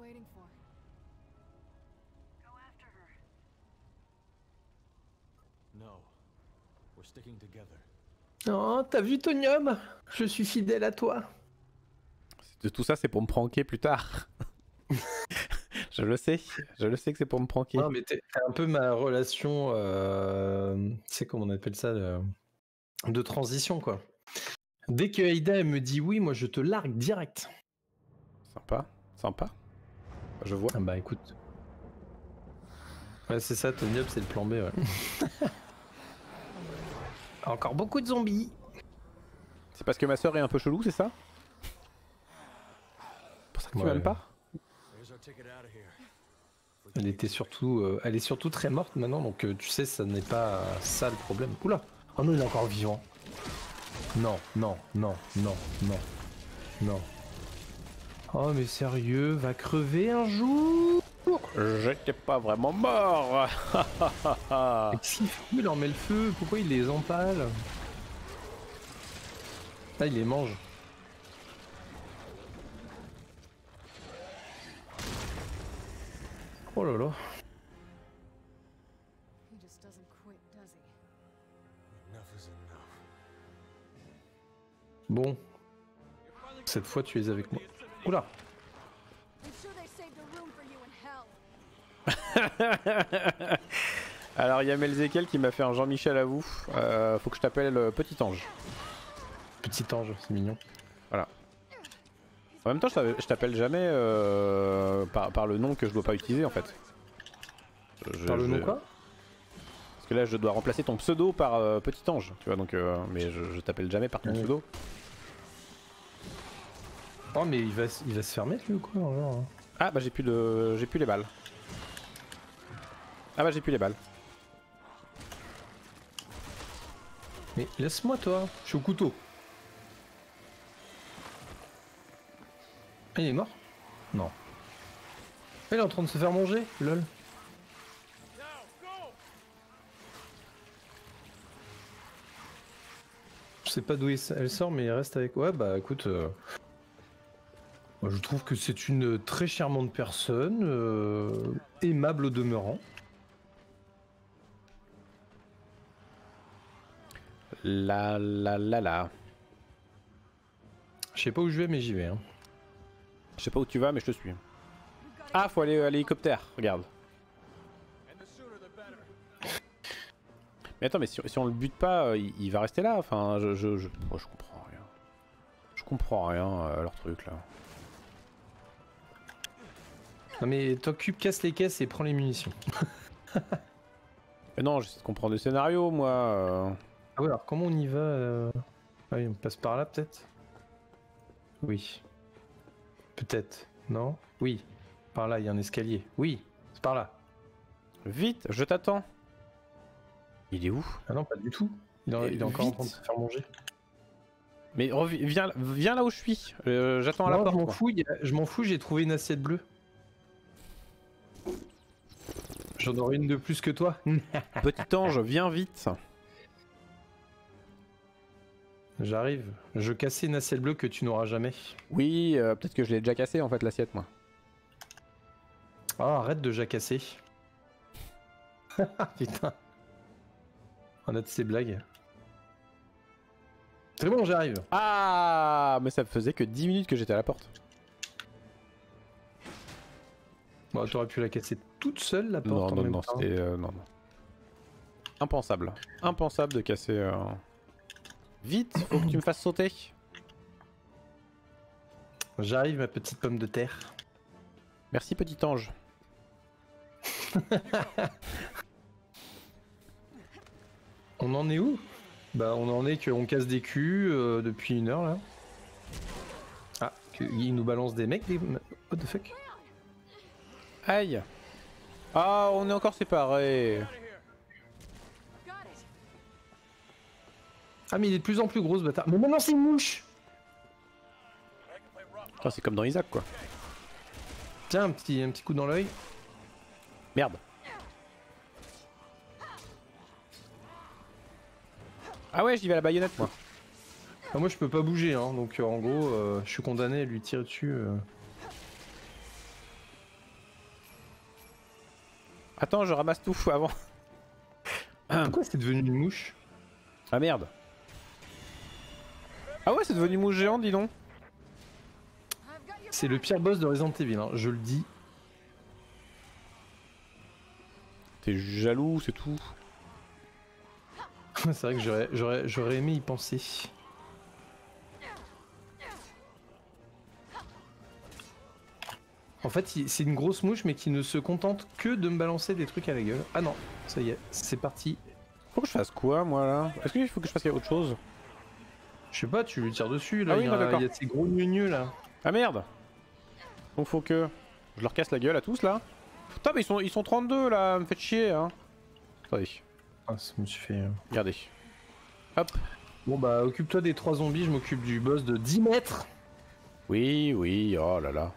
Oh, t'as vu Tonium? Je suis fidèle à toi. Tout ça c'est pour me pranker plus tard. Je le sais que c'est pour me pranker. Non mais t'es un peu ma relation, c'est comment on appelle ça, de transition quoi. Dès que Aïda elle me dit oui, moi je te largue direct. Sympa, sympa. Je vois. Ah bah écoute. Ouais c'est ça, Tonium c'est le plan B ouais. Encore beaucoup de zombies. C'est parce que ma soeur est un peu chelou, c'est ça? C'est pour ça que tu m'aimes pas? Elle était surtout, elle est surtout très morte maintenant, donc tu sais, ça n'est pas ça le problème. Oula! Oh non, il est encore vivant. Non, non, non, non, non, non. Oh mais sérieux, va crever un jour? J'étais pas vraiment mort. Qu'est-ce qu'il fout? Il leur met le feu, pourquoi il les empale? Ah, il les mange. Oh là là. Bon. Cette fois tu es avec moi. Oula. Alors il y a Melzekiel qui m'a fait un Jean-Michel à vous. Faut que je t'appelle Petit Ange. Petit ange, c'est mignon. Voilà. En même temps je t'appelle jamais par le nom que je dois pas utiliser en fait. Par le nom quoi? Parce que là je dois remplacer ton pseudo par Petit Ange, tu vois, donc mais je t'appelle jamais par ton pseudo. Oh mais il va se fermer lui ou quoi alors, hein. Ah bah j'ai plus les balles. Ah bah j'ai plus les balles. Mais laisse-moi toi, je suis au couteau. Ah, il est mort? Non. Il est en train de se faire manger, lol. Je sais pas d'où elle sort mais elle reste avec... Ouais bah écoute... Moi, je trouve que c'est une très charmante personne, aimable au demeurant. La. Je sais pas où je vais mais j'y vais. Hein. Je sais pas où tu vas mais je te suis. Ah faut aller à l'hélicoptère, regarde. Mais attends mais si on le bute pas, il va rester là, enfin je comprends rien. Je comprends rien à leur truc là. Non mais t'occupes, casse les caisses et prends les munitions. Mais non, j'essaie de comprendre le scénario moi. Ah ouais alors comment on y va Ah oui on passe par là peut-être. Oui. Peut-être. Non? Oui. Par là il y a un escalier. Oui, c'est par là. Vite, je t'attends. Il est où? Ah non pas du tout. Il est encore en train de se faire manger. Mais viens là où je suis. J'attends à la porte. Je m'en fous, j'ai trouvé une assiette bleue. J'en aurai une de plus que toi. Petit ange, viens vite. J'arrive. Je cassais une assiette bleue que tu n'auras jamais. Oui, peut-être que je l'ai déjà cassé en fait l'assiette moi. Ah, arrête de jacasser. Putain. On a de ces blagues. C'est bon, j'arrive. Ah, mais ça faisait que 10 minutes que j'étais à la porte. Bon, t'aurais pu la casser toute seule la porte. Non, en non, même non, temps. c'était... non, non. Impensable. Impensable de casser... Vite, faut que tu me fasses sauter. J'arrive, ma petite pomme de terre. Merci petit ange. On en est où? Bah, on en est qu'on casse des culs depuis 1 heure là. Ah, il nous balance des mecs, des... What the fuck? Aïe. Ah, on est encore séparés. Got it. Ah, mais il est de plus en plus gros ce bâtard. Mais maintenant c'est une mouche! Ah, c'est comme dans Isaac quoi. Tiens, un petit coup dans l'œil. Merde. Ah ouais, j'y vais à la baïonnette moi. Ah, moi je peux pas bouger, hein, donc en gros, je suis condamné à lui tirer dessus. Attends, je ramasse tout avant. Pourquoi c'est devenu une mouche? Ah merde. Ah ouais, c'est devenu mouche géante, dis donc. I've got your C'est le pire boss de Resident Evil, hein, je le dis. T'es jaloux, c'est tout. C'est vrai que j'aurais aimé y penser. En fait, c'est une grosse mouche, mais qui ne se contente que de me balancer des trucs à la gueule. Ah non, ça y est, c'est parti. Faut que je fasse quoi moi là? Est-ce qu'il faut que je fasse autre chose? Je sais pas, tu lui tires dessus, là, Ah oui, non, d'accord. il y a ces gros gneux là. Ah merde. Donc faut que je leur casse la gueule à tous là. Putain mais ils sont 32 là, me faites chier hein. Attendez, Ah, ça me suis fait... regardez. Hop. Bon bah, occupe-toi des 3 zombies, je m'occupe du boss de 10 mètres. Oui, oui, oh là là.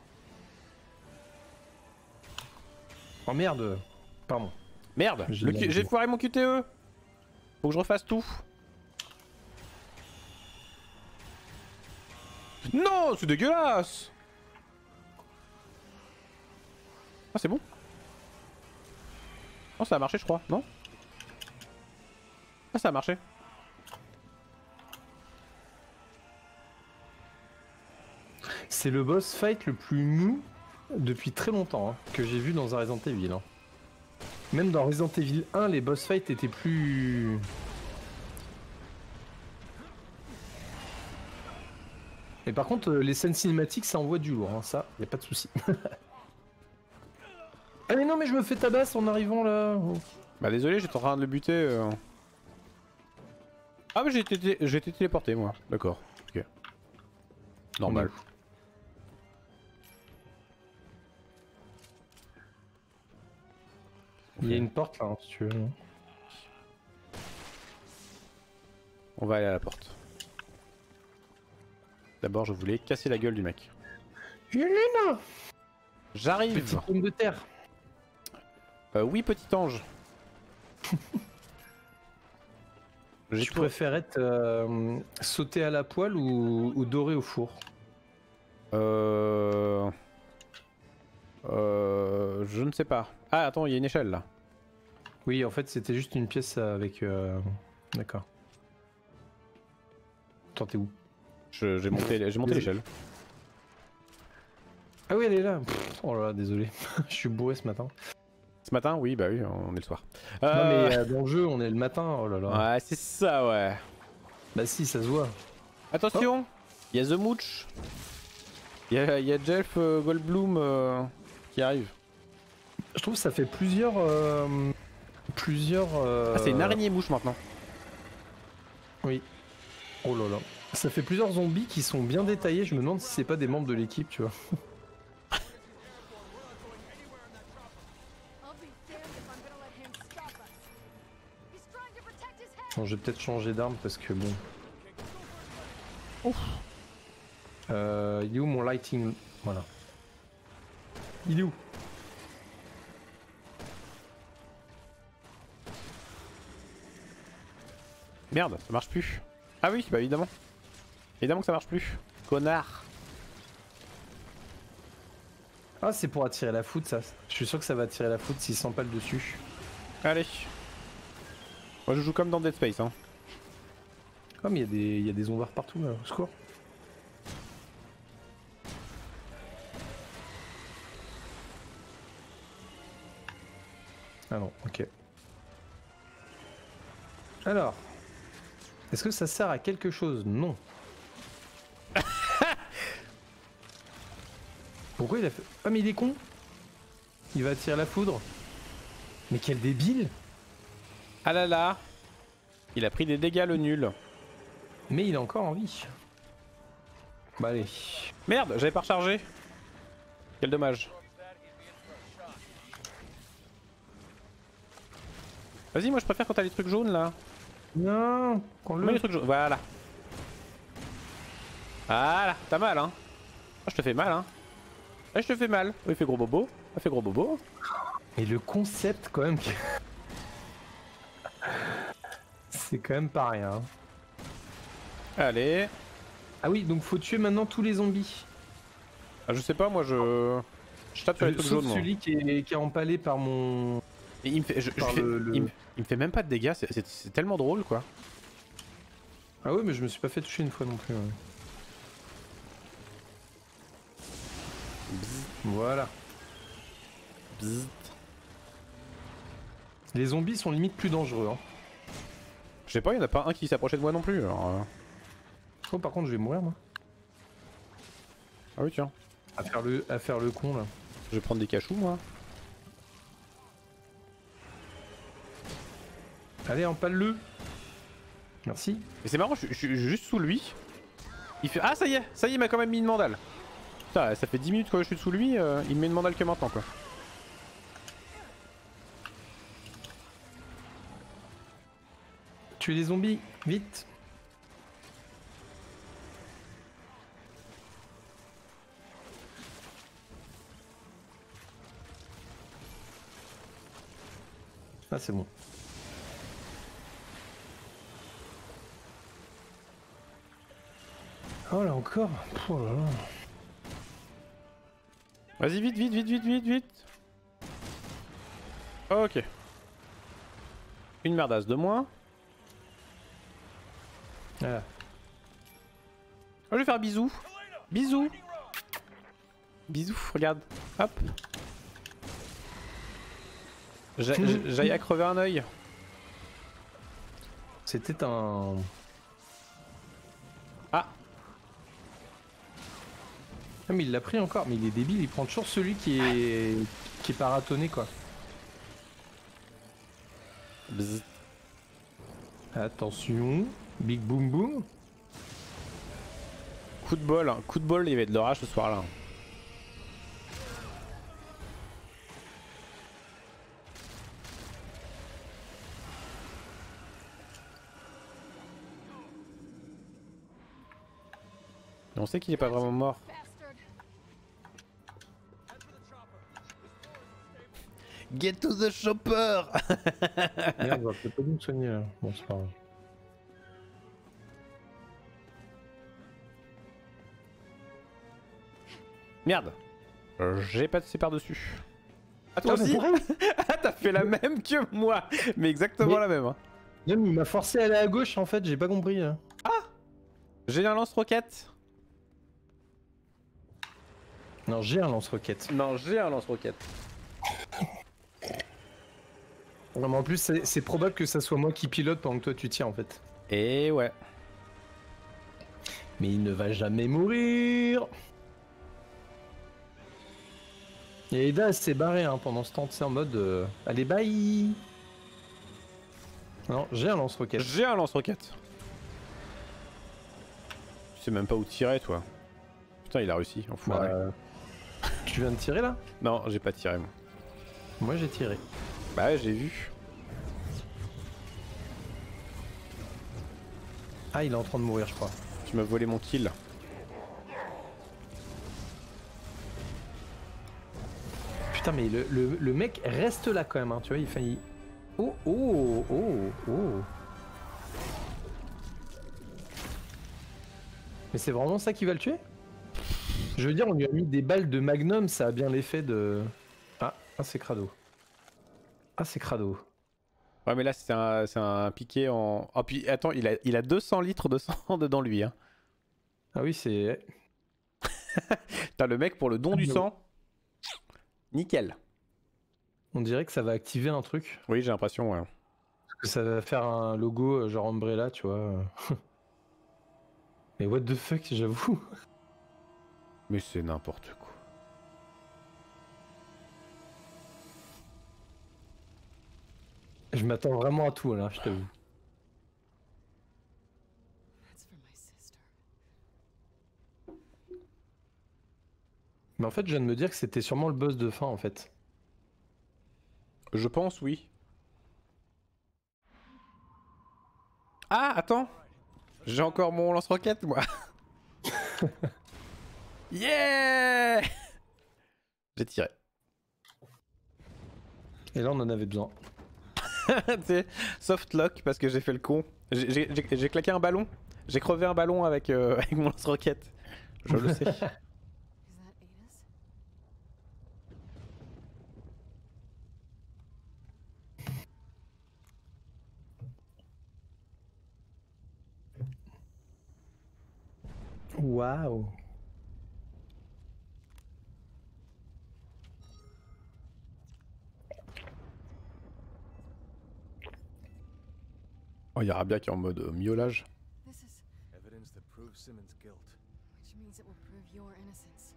Oh merde. Pardon. Merde, j'ai foiré mon QTE. Faut que je refasse tout. Non, c'est dégueulasse. Ah c'est bon. Non ça a marché je crois, non? Ah ça a marché. C'est le boss fight le plus mou depuis très longtemps, hein, que j'ai vu dans un Resident Evil. Hein. Même dans Resident Evil 1, les boss fights étaient plus... Et par contre, les scènes cinématiques, ça envoie du lourd, hein, ça, y a pas de souci. Ah mais non, mais je me fais tabasse en arrivant là. Oh. Bah désolé, j'étais en train de le buter. Ah mais j'ai été téléporté moi, d'accord. Ok. Normal. Il y a une porte là, hein, si tu veux. On va aller à la porte. D'abord je voulais casser la gueule du mec. Yelena, J'arrive. petite pomme de terre. Oui petit ange. Tu préfères être sauté à la poêle ou doré au four? Je ne sais pas. Ah attends, il y a une échelle là. Oui, en fait, c'était juste une pièce avec... D'accord. Attends, t'es où? J'ai monté l'échelle. Ah oui, elle est là. Pff, oh là là, désolé. Je suis bourré ce matin. Ce matin, oui, bah oui, on est le soir. Non mais dans le jeu, on est le matin. Oh là là. Ouais, c'est ça, ouais. Bah si, ça se voit. Attention, il y a The Mooch. Il y a Jeff Goldblum qui arrive. Je trouve que ça fait plusieurs... Ah, c'est une araignée mouche maintenant. Oui. Oh là là. Ça fait plusieurs zombies qui sont bien détaillés. Je me demande si c'est pas des membres de l'équipe, tu vois. I'll be damned if I'm gonna let him stop us. He's trying to protect his head. Bon, je vais peut-être changer d'arme parce que bon... Ouf. Il est où mon lighting? Voilà. Il est où? Merde, ça marche plus. Ah oui, bah évidemment. Évidemment que ça marche plus. Connard. Ah, c'est pour attirer la foudre, ça. Je suis sûr que ça va attirer la foudre s'il s'empale dessus. Allez. Moi je joue comme dans Dead Space hein. Ah, mais il y a des zombies partout là, au secours. Ah non, ok. Alors, est-ce que ça sert à quelque chose? Non. Pourquoi il a fait... Ah mais il est con. Il va attirer la foudre. Mais quel débile. Ah là là. Il a pris des dégâts le nul. Mais il est encore en vie. Bah allez. Merde, j'avais pas rechargé. Quel dommage. Vas-y, moi je préfère quand t'as les trucs jaunes là. Non, Mets les trucs jaunes, voilà. Voilà, t'as mal hein. Ah, je te fais mal hein. Ah, je te fais mal. Oh, il fait gros bobo. Il fait gros bobo. Et le concept quand même... C'est quand même pas rien. Allez. Ah oui, donc faut tuer maintenant tous les zombies. Ah, je sais pas, moi je tape sur les trucs Sauf jaunes. Moi. celui qui est empalé par mon... Et il me fait, il me fait même pas de dégâts, c'est tellement drôle quoi. Ah oui, mais je me suis pas fait toucher une fois non plus. Ouais. Voilà. Bzzzt. Les zombies sont limite plus dangereux. Hein. Je sais pas, il y en a pas un qui s'approchait de moi non plus. Alors, Oh, par contre, je vais mourir moi. Ah oui, tiens. À faire le con là. Je vais prendre des cachous moi. Allez, empale-le. Merci. Et c'est marrant, je suis juste sous lui. Il fait. Ah, ça y est, il m'a quand même mis une mandale. Putain, ça fait 10 minutes que je suis sous lui, il me met une mandale que maintenant quoi. Tuez les zombies, vite. Ah, c'est bon. Oh là encore. Oh là là. Vas-y, vite, vite, vite, vite, vite, vite. Ok. Une merdasse de moins. Ah. Oh, je vais faire bisous. Bisous. Bisous, regarde. Hop. J'aille à crever un œil. C'était un... Ah. Ah mais il l'a pris encore, mais il est débile, il prend toujours celui qui est paratonné quoi. Bzzz. Attention, big boom boom. Coup de bol, il y avait de l'orage ce soir là. Et on sait qu'il est pas vraiment mort. Bastard. Get to the chopper. Merde, on va peut-être pas nous soigner là. Bon, c'est pas grave. Merde. J'ai passé par-dessus. Ah toi Oh, aussi. pareil. Ah t'as fait la même que moi. Mais exactement Mais- la même. Hein. Même il m'a forcé à aller à gauche en fait, j'ai pas compris. Là. J'ai un lance-roquette. Non, j'ai un lance-roquette. Non, j'ai un lance-roquette. Non, mais en plus, c'est probable que ça soit moi qui pilote pendant que toi tu tires en fait. Et ouais. Mais il ne va jamais mourir. Et Eda s'est barré hein, pendant ce temps, c'est en mode allez bye. Non, j'ai un lance-roquette. J'ai un lance-roquette. Tu sais même pas où tirer toi. Putain il a réussi, enfoiré. Bah, tu viens de tirer là? Non, j'ai pas tiré moi. Moi j'ai tiré. Bah ouais, j'ai vu. Ah, il est en train de mourir, je crois. Tu m'as volé mon kill. Putain, mais le mec reste là quand même, hein, tu vois, il fait... Oh, oh, oh, oh. Mais c'est vraiment ça qui va le tuer? Je veux dire, on lui a mis des balles de Magnum, ça a bien l'effet de... Ah, c'est crado. Ah, c'est crado. Ouais, mais là, c'est un piqué en... Oh, puis attends, il a 200 litres de sang dedans lui. Hein. Ah oui, c'est... T'as le mec pour le don du sang. Nickel. On dirait que ça va activer un truc. Oui, j'ai l'impression, ouais. Parce que ça va faire un logo genre Umbrella, tu vois. Mais what the fuck, j'avoue. Mais c'est n'importe quoi. Je m'attends vraiment à tout là, je t'avoue. That's for my sister. Mais en fait, je viens de me dire que c'était sûrement le boss de fin en fait. Je pense, oui. Ah, attends. J'ai encore mon lance-roquette, moi. Yeah. J'ai tiré. Et là, on en avait besoin. Tu sais, soft lock parce que j'ai fait le con. J'ai claqué un ballon. J'ai crevé un ballon avec, avec mon lance-roquette. Je le sais. Is that Ada's? Waouh. Oh, il y a Rabia qui est en mode miaulage. This is... Evidence that proves Simmons' guilt. which means it will prove your innocence.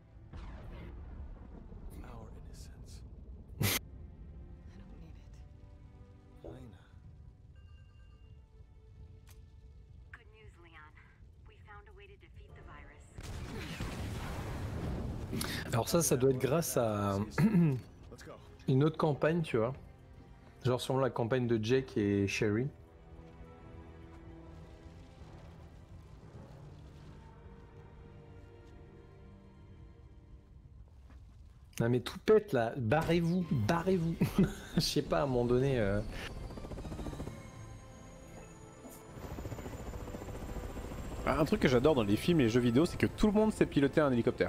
Our innocence. I don't need it. Lena. Good news, Leon. We found a way to defeat the virus. Alors ça doit être grâce à Let's go. une autre campagne, tu vois. Genre sûrement la campagne de Jake et Sherry. Non mais tout pète là, barrez-vous, barrez-vous. Je sais pas, à un moment donné... Un truc que j'adore dans les films et les jeux vidéo, c'est que tout le monde sait piloter un hélicoptère.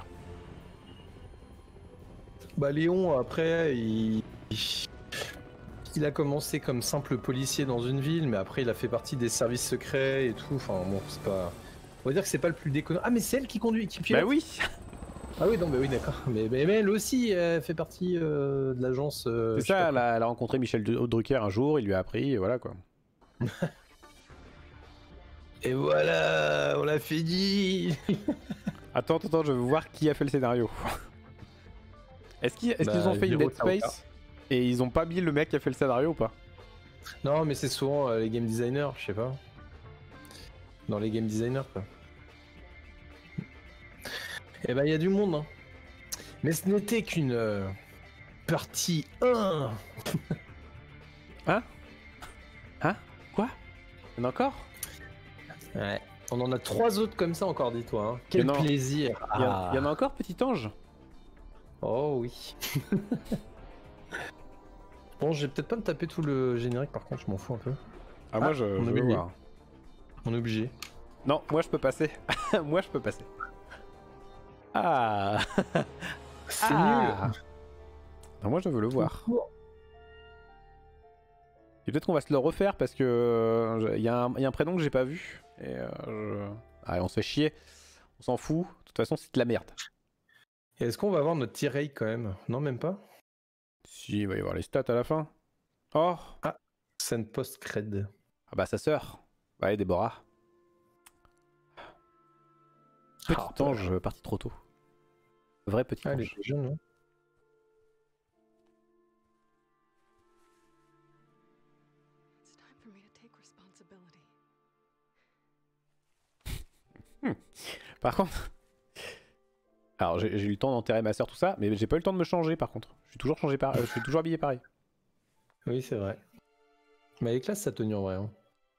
Bah Léon, après, il a commencé comme simple policier dans une ville, mais après il a fait partie des services secrets et tout. Enfin bon, c'est pas... On va dire que c'est pas le plus déconnant. Ah mais c'est elle qui conduit, qui pilote. Bah oui. Ah oui, non, bah oui, d'accord. Mais elle aussi fait partie de l'agence... C'est je sais ça, pas elle a rencontré Michel Drucker un jour, il lui a appris, et voilà quoi. Et voilà, on l'a fini. Attends, je veux voir qui a fait le scénario. Est-ce qu'ils ont fait une Zero Dead Space et ils ont pas mis le mec qui a fait le scénario ou pas? Non, mais c'est souvent les game designers, je sais pas. Dans les game designers, quoi. Eh ben, il y a du monde, hein. Mais ce n'était qu'une partie 1. Hein? Hein? Quoi? Il y en a encore? Ouais. On en a 3 autres comme ça encore, dis-toi. Hein. Quel Il y en a- plaisir. Il y en a encore, petit ange? Oh oui. Bon, je vais peut-être pas me taper tout le générique, par contre, je m'en fous un peu. Ah, moi Ah, je on a veux gagné. voir. On est obligé. Non, moi je peux passer. Moi je peux passer. Ah. C'est Ah. Non, moi je veux le voir. nul. Et peut-être qu'on va se le refaire parce que il y a un prénom que j'ai pas vu. Et allez, on se fait chier. On s'en fout. De toute façon, c'est de la merde. Et est-ce qu'on va avoir notre tirade quand même? Non, même pas. Si, il va y avoir les stats à la fin. Oh. Send post cred. Ah bah sa sœur. Bah, allez, Déborah. Petit ange parti trop tôt. Vrai petit Ah, elle ange. est jeune, hein. It's time for me to take responsibility. Par contre... Alors j'ai eu le temps d'enterrer ma sœur, tout ça, mais j'ai pas eu le temps de me changer par contre. Je suis toujours changé je suis toujours habillé pareil. Oui, c'est vrai. Mais elle est classe sa tenue en vrai. Hein.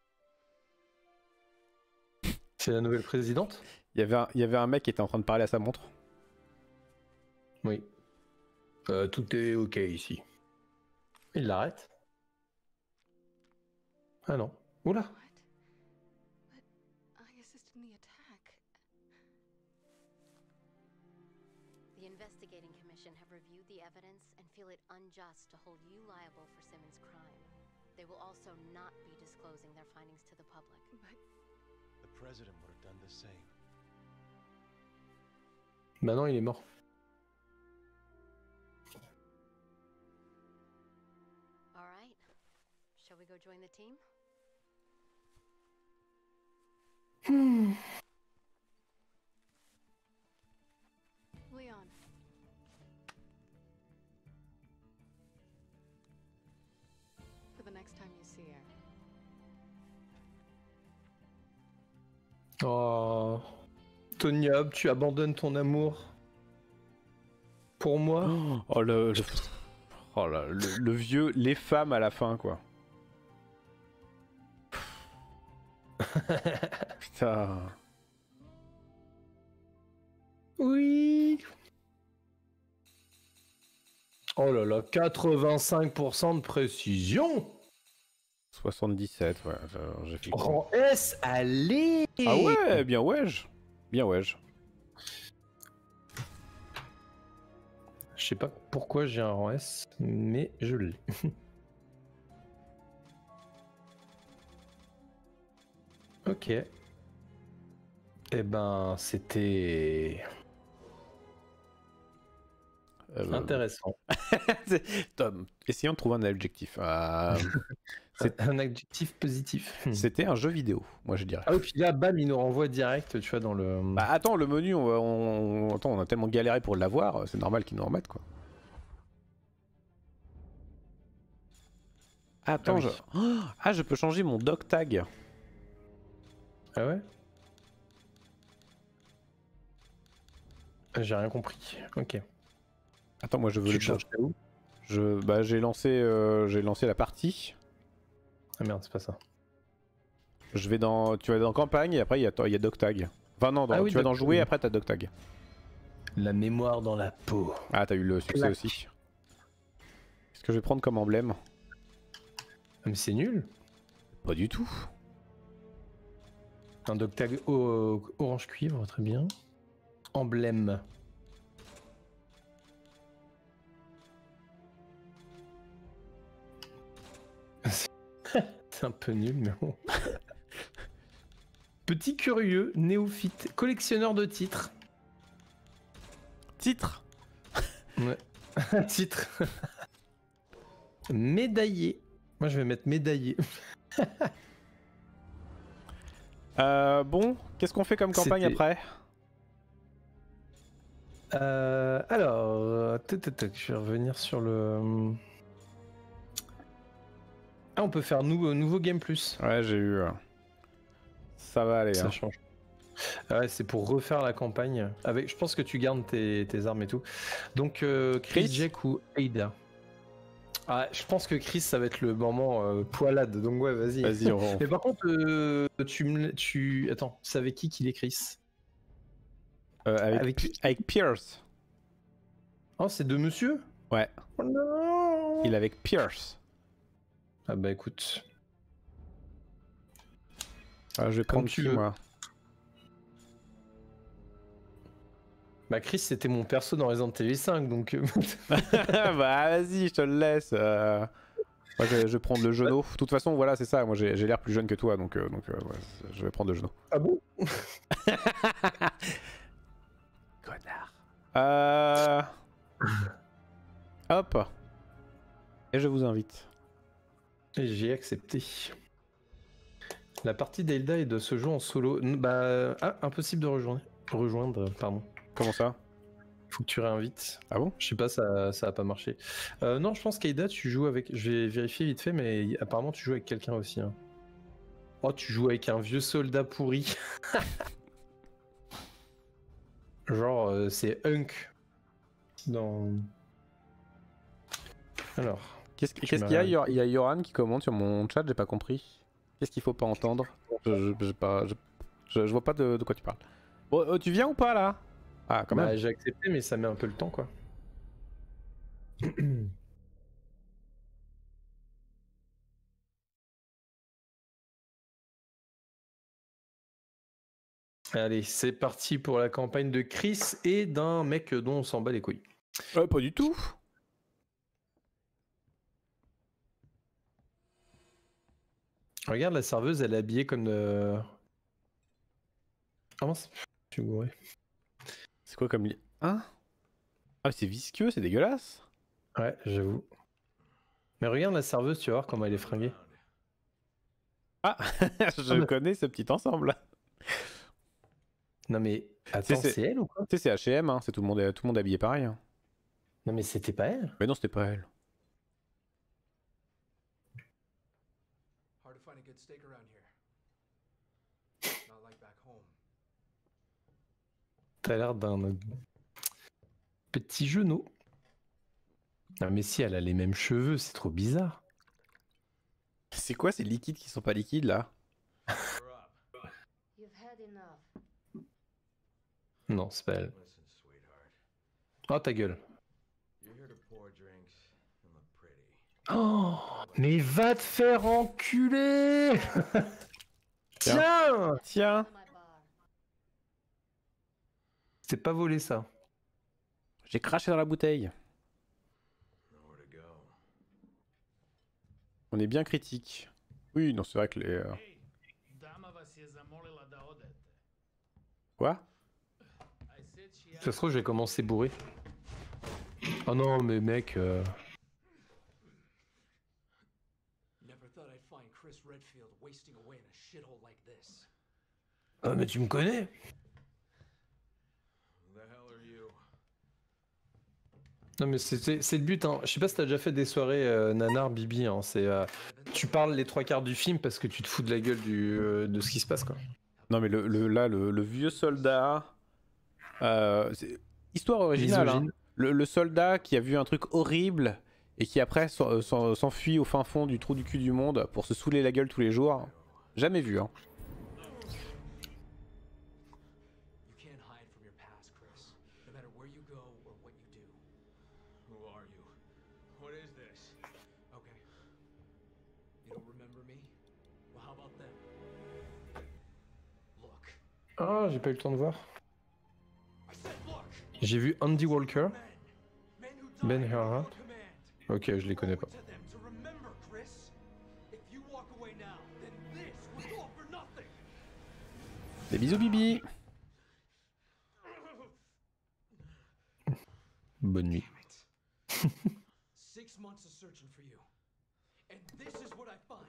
C'est la nouvelle présidente? Il y avait un mec qui était en train de parler à sa montre. Oui. Tout est ok ici. Il l'arrête? Ah non. Oula. What? But I assisted in the attack. The investigating commission have reviewed the evidence and feel it unjust to hold you liable for Simmons' crime. They will also not be disclosing their findings to the public. But The president would have done the same. Bah non, il est mort. All right. Shall we go join the team? Leon, for the next time you see her, Oh. Tony Hub, tu abandonnes ton amour. Pour moi. Oh oh le vieux, les femmes à la fin quoi. Putain. Oui. Oh là là, 85% de précision. 77, ouais, j'ai fait. Rang S, allez. Ah ouais, bien wesh. Bien wesh. Je sais pas pourquoi j'ai un rang S, mais je l'ai. Ok. Eh ben, c'était intéressant. Tom, essayons de trouver un adjectif. Un adjectif positif. C'était un jeu vidéo, moi je dirais. Ah oui, puis là, bam, il nous renvoie direct, tu vois, dans le... Bah attends, le menu, attends, on a tellement galéré pour l'avoir, c'est normal qu'ils nous remettent quoi. Attends, Ah oui. je peux changer mon doc tag. Ah ouais? J'ai rien compris. Ok. Attends, moi je veux Tu le changes où? Bah j'ai lancé la partie. Ah merde, c'est pas ça. Je vais dans, tu vas dans campagne et après il y a doc tag. Enfin non, Ah oui, tu vas dans doc jouer tag. après t'as doc tag. La mémoire dans la peau. Ah t'as eu le succès Clac. aussi. Qu'est-ce que je vais prendre comme emblème? Ah, mais c'est nul. Pas du tout. Un doc tag orange cuivre, très bien. Emblème. C'est un peu nul, mais bon. Petit curieux, néophyte, collectionneur de titres. Titre. Ouais. Un titre. Médaillé. Moi, je vais mettre médaillé. Bon, qu'est-ce qu'on fait comme campagne C'était- après? Alors, je vais revenir sur le. Ah, on peut faire nouveau game plus. Ouais, j'ai eu. Ça va aller. Ça Hein. change. Ouais, c'est pour refaire la campagne. Avec, je pense que tu gardes tes armes et tout. Donc, Chris, Chris Jack ou Ada. Ah, je pense que Chris, ça va être le moment poilade. Donc, ouais, vas-y. Vas-y, on... Mais par contre, Attends, c'est avec qui qu'il est Chris? avec Pierce. Oh, c'est de monsieur? Ouais, Oh non. il est avec Pierce. Ah bah écoute. Ah, je vais Comme prendre tu qui veux. moi? Bah Chris, c'était mon perso dans Resident Evil 5, donc... Bah vas-y, je te le laisse. Moi, je vais prendre le genou. De toute façon, voilà, c'est ça. Moi, j'ai l'air plus jeune que toi, donc ouais, je vais prendre le genou. Ah bon? Connard. Hop. Et je vous invite. Et j'ai accepté. La partie d'Elda est de se jouer en solo. Bah... Ah, impossible de rejoindre, pardon. Comment ça? Faut que tu réinvites. Ah bon? Je sais pas, ça a pas marché. Non, je pense qu'Aida, tu joues avec... Je vais vérifier vite fait, mais apparemment tu joues avec quelqu'un aussi. Hein. Oh, tu joues avec un vieux soldat pourri. Genre, c'est Hunk. Dans... Alors... Qu'est-ce qu'il y a? Il y a Yoran qui commente sur mon chat, j'ai pas compris. Qu'est-ce qu'il faut pas entendre? Je vois pas de quoi tu parles. Bon, tu viens ou pas là? Ah, quand même. Bah, j'ai accepté, mais ça met un peu le temps, quoi. Allez, c'est parti pour la campagne de Chris et d'un mec dont on s'en bat les couilles. Pas du tout. Regarde, la serveuse, elle est habillée comme de... Ah mince, je suis gouré. C'est quoi comme... Hein? Ah, c'est visqueux, c'est dégueulasse. Ouais, j'avoue. Mais regarde la serveuse, tu vas voir comment elle est fringuée. Ah, je connais ce petit ensemble. Non mais, attends, c'est elle ou quoi? Tu sais, c'est H&M, hein, c'est tout le monde habillé pareil. Hein. Non mais c'était pas elle? Mais non, c'était pas elle. Hard to find a good steak around here. Not like back home. T'as l'air d'un petit genou. Ah mais si, elle a les mêmes cheveux, c'est trop bizarre. C'est quoi ces liquides qui sont pas liquides là? You've had enough. Non, c'est pas elle. Listen, sweetheart. Oh ta gueule. You're here to pour drinks and look pretty. Oh, mais va te faire enculer. Tiens. Tiens. My bar. C'est pas volé ça. J'ai craché dans la bouteille. Nowhere to go. On est bien critique. Oui, non, c'est vrai que les... Quoi? Ça se trouve, j'ai commencé bourré. Oh non, mais mec... Never thought I'd find Chris Redfield wasting away in a shithole like this. Ah mais tu me connais? Who the hell are you? Non mais c'est le but, hein. Je sais pas si t'as déjà fait des soirées nanar, Bibi, hein. Tu parles les 3 quarts du film parce que tu te fous de la gueule de ce qui se passe, quoi. Non mais le vieux soldat... histoire originale, hein. Le soldat qui a vu un truc horrible et qui après s'enfuit au fin fond du trou du cul du monde pour se saouler la gueule tous les jours. Jamais vu, hein. You can't hide from your past, Chris. No matter where you go or what you do. Who are you? What is this? Okay. You don't remember me? Well, how about them? Look. Ah, j'ai pas eu le temps de voir. I said look. J'ai vu Andy Walker. Men who Ben died Hur. on command. Ok, je les connais pas. To them to remember, Chris. If you walk away now, then this was all for nothing. Des bisous Bibi. Bonne nuit. 6 months of searching for you. And this is what I find.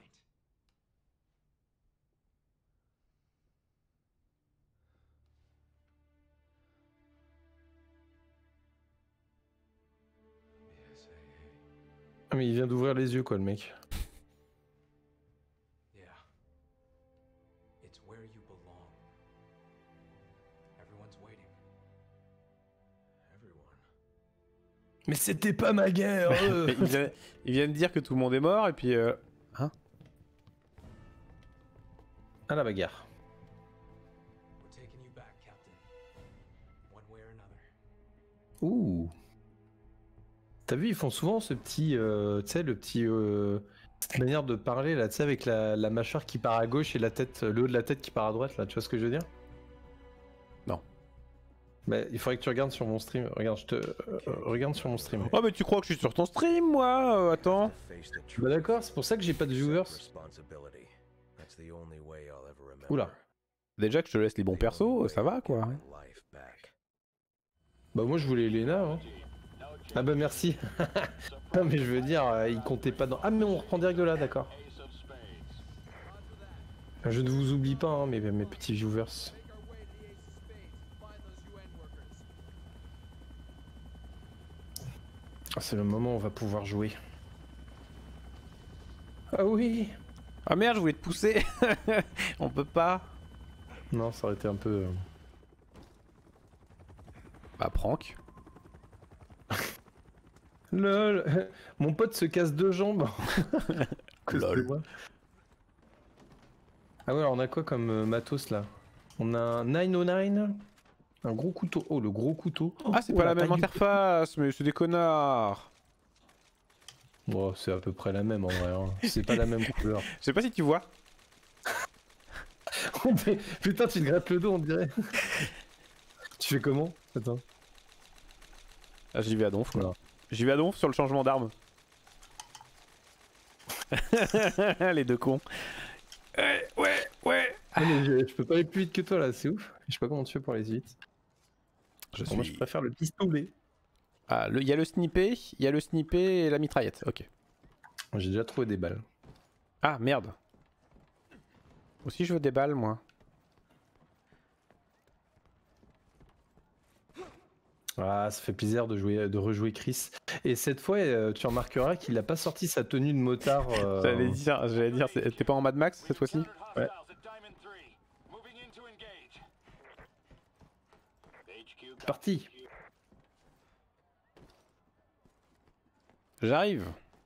Ah mais il vient d'ouvrir les yeux, quoi, le mec. Yeah. It's where you belong. Everyone's waiting. Everyone. Mais c'était pas ma guerre. Il vient de dire que tout le monde est mort et puis... Hein? À la bagarre. We're taking you back, Captain. One way or another. Ouh. T'as vu, ils font souvent ce petit, tu sais, le petit, cette manière de parler là, tu sais, avec la mâchoire qui part à gauche et la tête, le haut de la tête qui part à droite là. Tu vois ce que je veux dire? Non. Bah, il faudrait que tu regardes sur mon stream. Regarde, regarde sur mon stream. Oh mais tu crois que je suis sur ton stream moi? Attends. Bah d'accord, c'est pour ça que j'ai pas de viewers. Oula. Déjà que je te laisse les bons persos, ça va quoi. Bah moi je voulais Elena. Hein. Ah bah merci. Non mais je veux dire, il comptait pas dans... Ah mais on reprend direct de là, d'accord. Je ne vous oublie pas, hein, mes petits viewers. Ah, c'est le moment où on va pouvoir jouer. Ah oui. Ah merde, je voulais te pousser. On peut pas. Non, ça aurait été un peu... Bah prank. Lol. Mon pote se casse 2 jambes. Lol. Ah ouais, alors on a quoi comme matos là? On a un 909. Un gros couteau. Oh, le gros couteau. Ah, c'est pas la même interface, mais c'est des connards. Bon, c'est à peu près la même en vrai. Hein. C'est pas la même couleur. Je sais pas si tu vois. Putain, tu te grattes le dos, on dirait. Tu fais comment? Attends. Ah, j'y vais à donf quoi. Voilà. J'y vais à donf sur le changement d'arme. Les deux cons. Ouais. Ah, mais je peux pas aller plus vite que toi là, c'est ouf. Je sais pas comment tu fais pour aller vite. Moi je préfère le pistolet. Ah, il y a le snippé, et la mitraillette, ok. J'ai déjà trouvé des balles. Ah merde. Aussi je veux des balles moi. Ah, ça fait plaisir de rejouer Chris. Et cette fois, tu remarqueras qu'il a pas sorti sa tenue de motard. J'allais dire, t'es pas en Mad Max cette fois-ci? Ouais. Parti. J'arrive.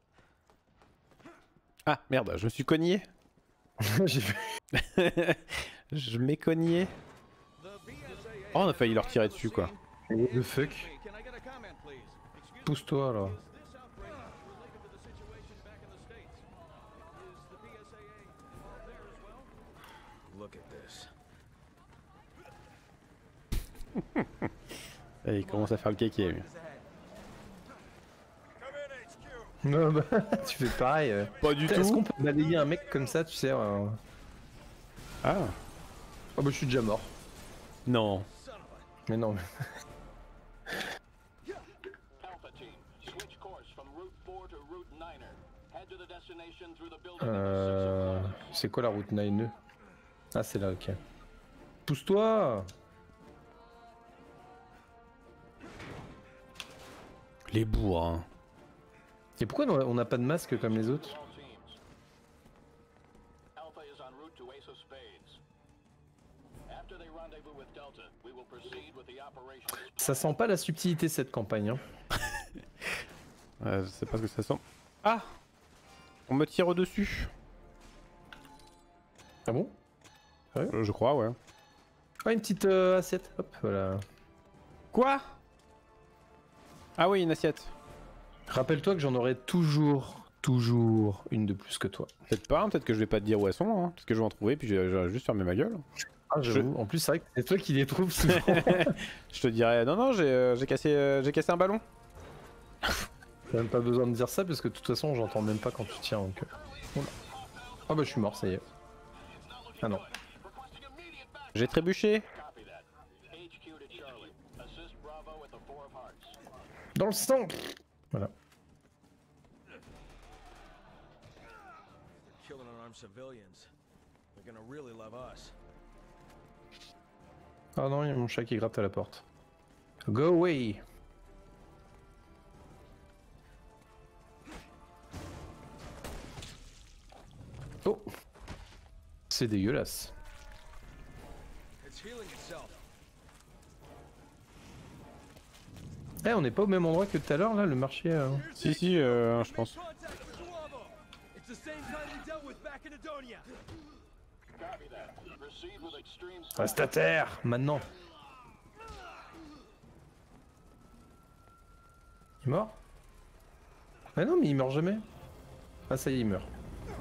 Ah merde, je me suis cogné. J'ai vu. Je m'ai cogné. Oh, on a failli leur tirer dessus quoi. What the fuck? Pousse-toi là. Look at this. Et il commence à faire le kéké lui. Non, bah, tu fais pareil. Pas du Est-ce tout. qu'on peut balayer un mec comme ça, tu sais Ah. Oh bah je suis déjà mort. Non. Mais non. C'est quoi la route 9? Ah c'est là, ok. Pousse-toi. Les bourres. Hein. Et pourquoi on n'a pas de masque comme les autres? Ça sent pas la subtilité cette campagne. Hein. Je sais pas ce que ça sent. Ah! On me tire au-dessus. Ah bon? Je crois, ouais. Ah, une petite assiette. Hop, voilà. Quoi? Ah oui, une assiette. Rappelle-toi que j'en aurai toujours une de plus que toi. Peut-être pas, hein, peut-être que je vais pas te dire où elles sont, hein. Peut-être que je vais en trouver puis je vais juste fermer ma gueule. Ah, j'avoue. En plus, c'est vrai que c'est toi qui les trouves souvent. Je te dirais, non, j'ai cassé un ballon. T'as même pas besoin de dire ça parce que de toute façon, j'entends même pas quand tu tiens. Donc... Voilà. Ah bah, je suis mort, ça y est. Ah non. J'ai trébuché. Dans le sang. Voilà. Killing unarmed civilians. They're gonna really love us. Ah non, il y a mon chat qui gratte à la porte. Go away. Oh. C'est dégueulasse. It's healing itself. Eh, on n'est pas au même endroit que tout à l'heure là, le marché. Si, je pense. It's the same kind we dealt with back in Adonia. Reste à terre, maintenant. Il est mort? Ah non, mais il meurt jamais. Ah ça y est, il meurt.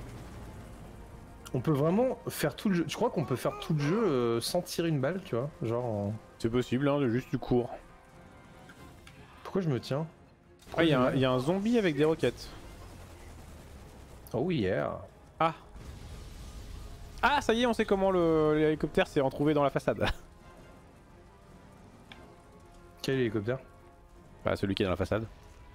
On peut vraiment faire tout le jeu. Je crois qu'on peut faire tout le jeu sans tirer une balle, tu vois. Genre. C'est possible, hein, juste du cours. Pourquoi je me tiens? Ah, il y a un zombie avec des roquettes. Oh yeah. Ah. Ah, ça y est, on sait comment l'hélicoptère s'est retrouvé dans la façade. Quel hélicoptère? Bah, celui qui est dans la façade.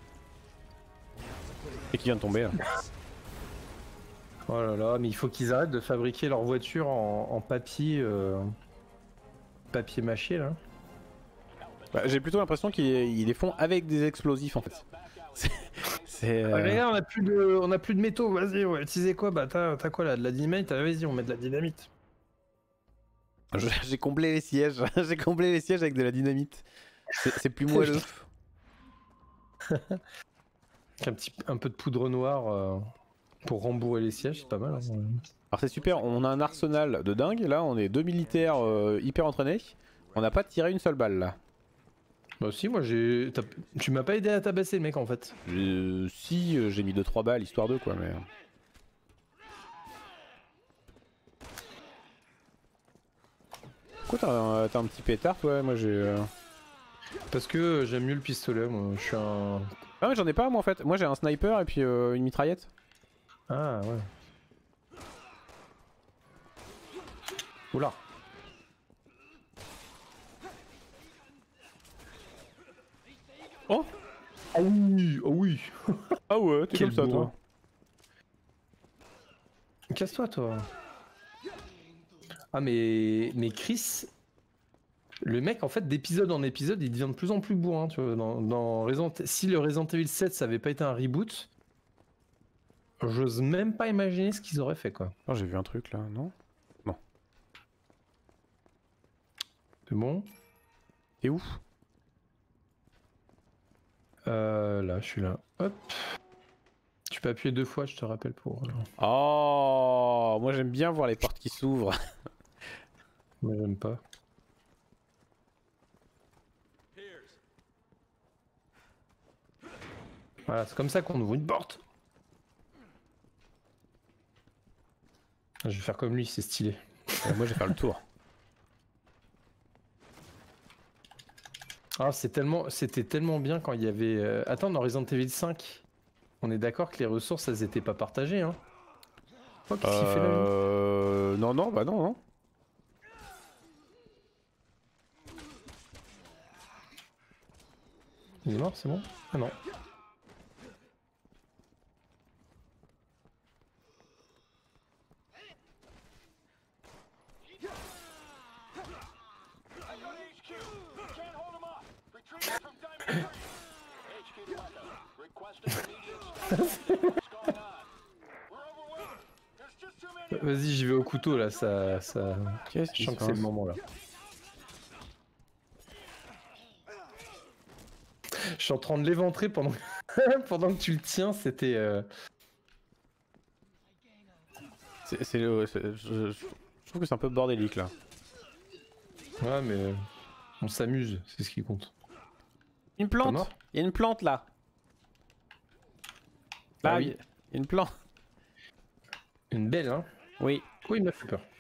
Et qui vient de tomber là. Oh là là, mais il faut qu'ils arrêtent de fabriquer leur voiture en papier. Papier mâché là. Bah, j'ai plutôt l'impression qu'ils les font avec des explosifs en fait. C'est. Ah, les gars, on a plus de métaux, vas-y, on va utiliser quoi? Bah t'as quoi là? De la dynamite? Ah, vas-y, on met de la dynamite. J'ai comblé les sièges. J'ai comblé les sièges avec de la dynamite. C'est plus moelleux. Un peu de poudre noire pour rembourrer les sièges, c'est pas mal. Hein. Alors c'est super, on a un arsenal de dingue. Là, on est deux militaires hyper entraînés. On n'a pas tiré une seule balle là. Bah si, moi j'ai... Tu m'as pas aidé à tabasser le mec en fait. Si, j'ai mis 2-3 balles histoire de quoi, mais... Pourquoi t'as un petit pétard toi? Moi j'ai... Parce que j'aime mieux le pistolet, moi. Je suis un... Ah mais j'en ai pas moi en fait. Moi j'ai un sniper et puis une mitraillette. Ah ouais. Oula. Oh. Ah oui, oh oui. Ah ouais, t'es Quel comme ça bourrin. toi. Casse-toi, toi. Ah mais Chris, le mec en fait d'épisode en épisode, il devient de plus en plus bourrin, tu vois. Dans si le Resident Evil 7 ça avait pas été un reboot, j'ose même pas imaginer ce qu'ils auraient fait quoi. Oh, j'ai vu un truc là, non? C'est bon. T'es où? Là, je suis là. Hop. Tu peux appuyer 2 fois, je te rappelle pour. Oh, moi j'aime bien voir les portes qui s'ouvrent. Moi j'aime pas. Voilà, c'est comme ça qu'on ouvre une porte. Je vais faire comme lui, c'est stylé. Moi je vais faire le tour. Ah, c'était tellement bien quand il y avait. Attends, dans Resident Evil 5, on est d'accord que les ressources, elles étaient pas partagées, hein. Oh, qu'est-ce qu'il fait là, lui Non, non, bah non, non. Il est mort, c'est bon? Ah non. Vas-y, j'y vais au couteau là, ça. Qu'est-ce Je qui sens se que c'est le passe? moment là. Je suis en train de l'éventrer pendant... pendant que tu le tiens, c'était... Je trouve que c'est un peu bordélique là. Ouais, mais on s'amuse, c'est ce qui compte. Une Pas plante! mort Il y a une plante là! Là, Ah oui. oui. Il y a une plante. Une belle, hein? Oui. Oh, il m'a fait peur.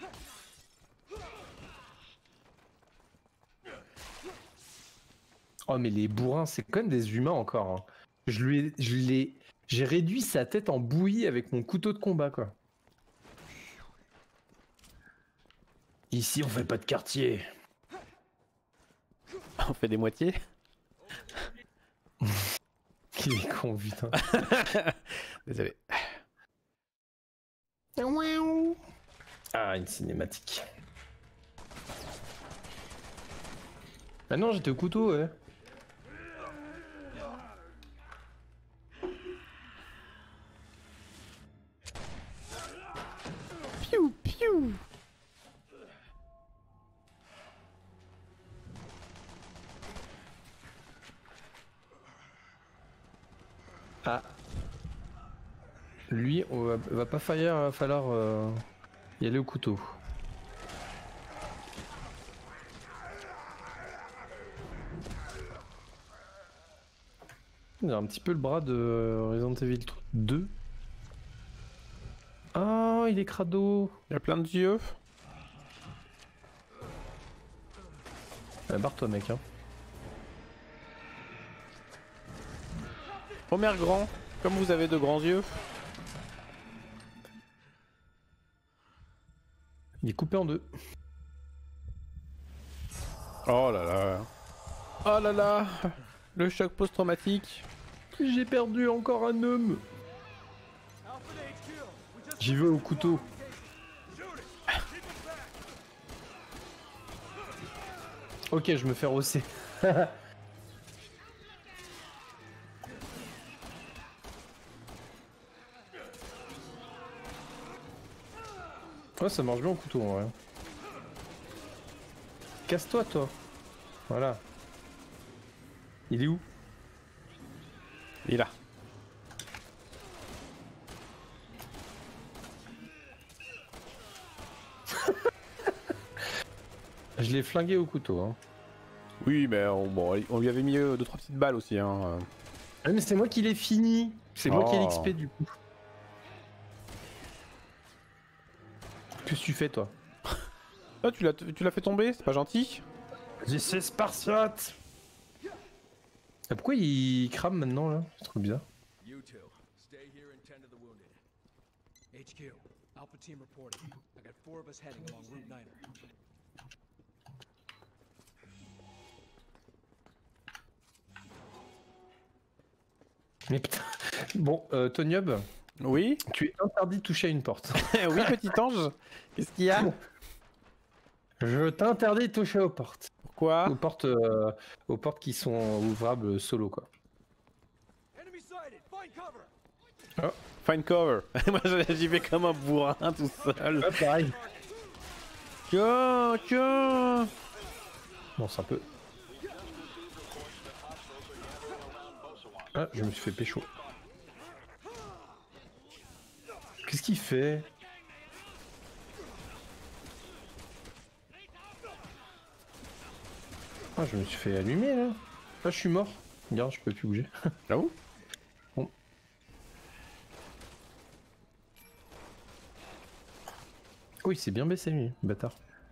Oh, mais les bourrins, c'est quand même des humains encore. Hein. J'ai réduit sa tête en bouillie avec mon couteau de combat, quoi. Ici, on fait pas de quartier. On fait des moitiés. Il est con, putain. Désolé. Ah, une cinématique. Ah non, j'étais au couteau, ouais. Piou, piou. Ah. Lui, on va pas falloir y aller au couteau. Il a un petit peu le bras de Resident Evil 2. Ah, il est crado. Il y a plein de yeux. Barre-toi, mec. Hein. Premier grand, comme vous avez de grands yeux. Il est coupé en deux. Oh là là. Oh là là. Le choc post-traumatique. J'ai perdu encore un homme. J'y vais au couteau. Ok, je me fais rosser. Ouais, ça marche bien au couteau en vrai. Casse-toi, toi. Voilà. Il est où? Il est là. Je l'ai flingué au couteau. Hein. Oui, mais on lui avait mis 2-3 petites balles aussi. Hein. Ah, mais c'est moi qui l'ai fini. C'est moi qui ai Oh. l'XP du coup. Qu'est-ce que tu fais, toi? Ah, tu l'as fait tomber, c'est pas gentil. C'est Spartiate. Ah, pourquoi il crame maintenant là? C'est trop bizarre. You two, stay here and tend to the wounded. HQ, Alpha team reporting. I got 4 of us heading along Route 9. Mais putain. Bon, Toniob, Oui. tu es interdit de toucher à une porte. Oui, petit ange. Qu'est-ce qu'il y a? Je t'interdis de toucher aux portes. Pourquoi? Aux portes qui sont ouvrables solo quoi. Enemy sighted! Find cover! Find cover. Moi j'y vais comme un bourrin tout seul. Ah, pareil. Tiens. Bon, c'est un peu. Ah, je me suis fait pécho. Qu'est-ce qu'il fait? Ah, je me suis fait allumer là. Ah, je suis mort. Regarde, je peux plus bouger. Ah bon? Bon. Oh, il s'est bien baissé lui, bâtard.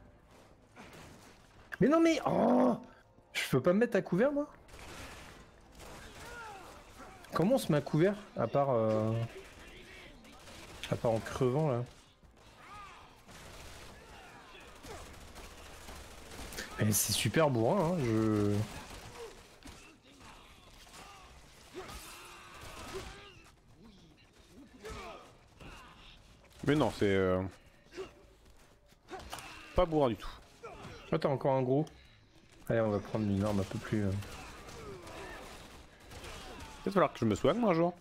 Mais non, mais. Oh, je peux pas me mettre à couvert moi? Comment on se met à couvert à part en crevant là? Mais c'est super bourrin, hein, Mais non, c'est pas bourrin du tout. Oh, t'as encore un gros. Allez, on va prendre une arme un peu plus. Peut-être falloir que je me soigne moi un jour.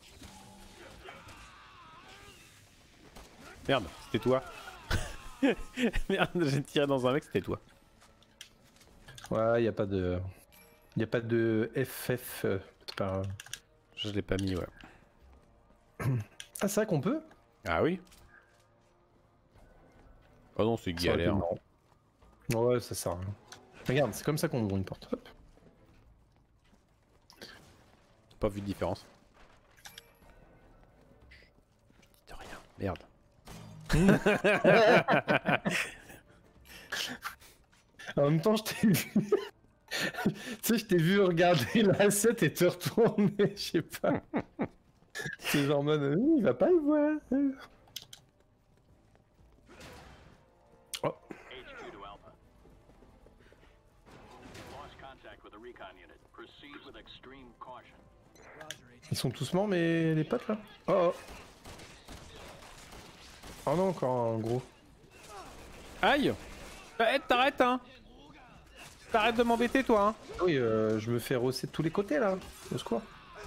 Merde, c'était toi. Merde, j'ai tiré dans un mec, c'était toi. Ouais, y a pas de. Y a pas de FF. C'est pas. Je l'ai pas mis, ouais. Ah, c'est vrai qu'on peut? Ah oui? Oh non, c'est galère. Ouais, ça sert à rien. Regarde, c'est comme ça qu'on ouvre une porte. Hop. J'ai pas vu de différence. De rien, merde. En même temps, je t'ai vu. Tu sais, je t'ai vu regarder l'asset et te retourner, je sais pas. C'est genre en mode, il va pas le voir. Oh. HQ to Alpha. Lost contact with the recon unit. Proceed with extreme caution. Ils sont tous morts, mais les potes là? Oh oh. Oh non, encore un gros. Aïe! T'arrêtes hein! T'arrêtes de m'embêter toi hein! Oui, je me fais rosser de tous les côtés là. Au secours.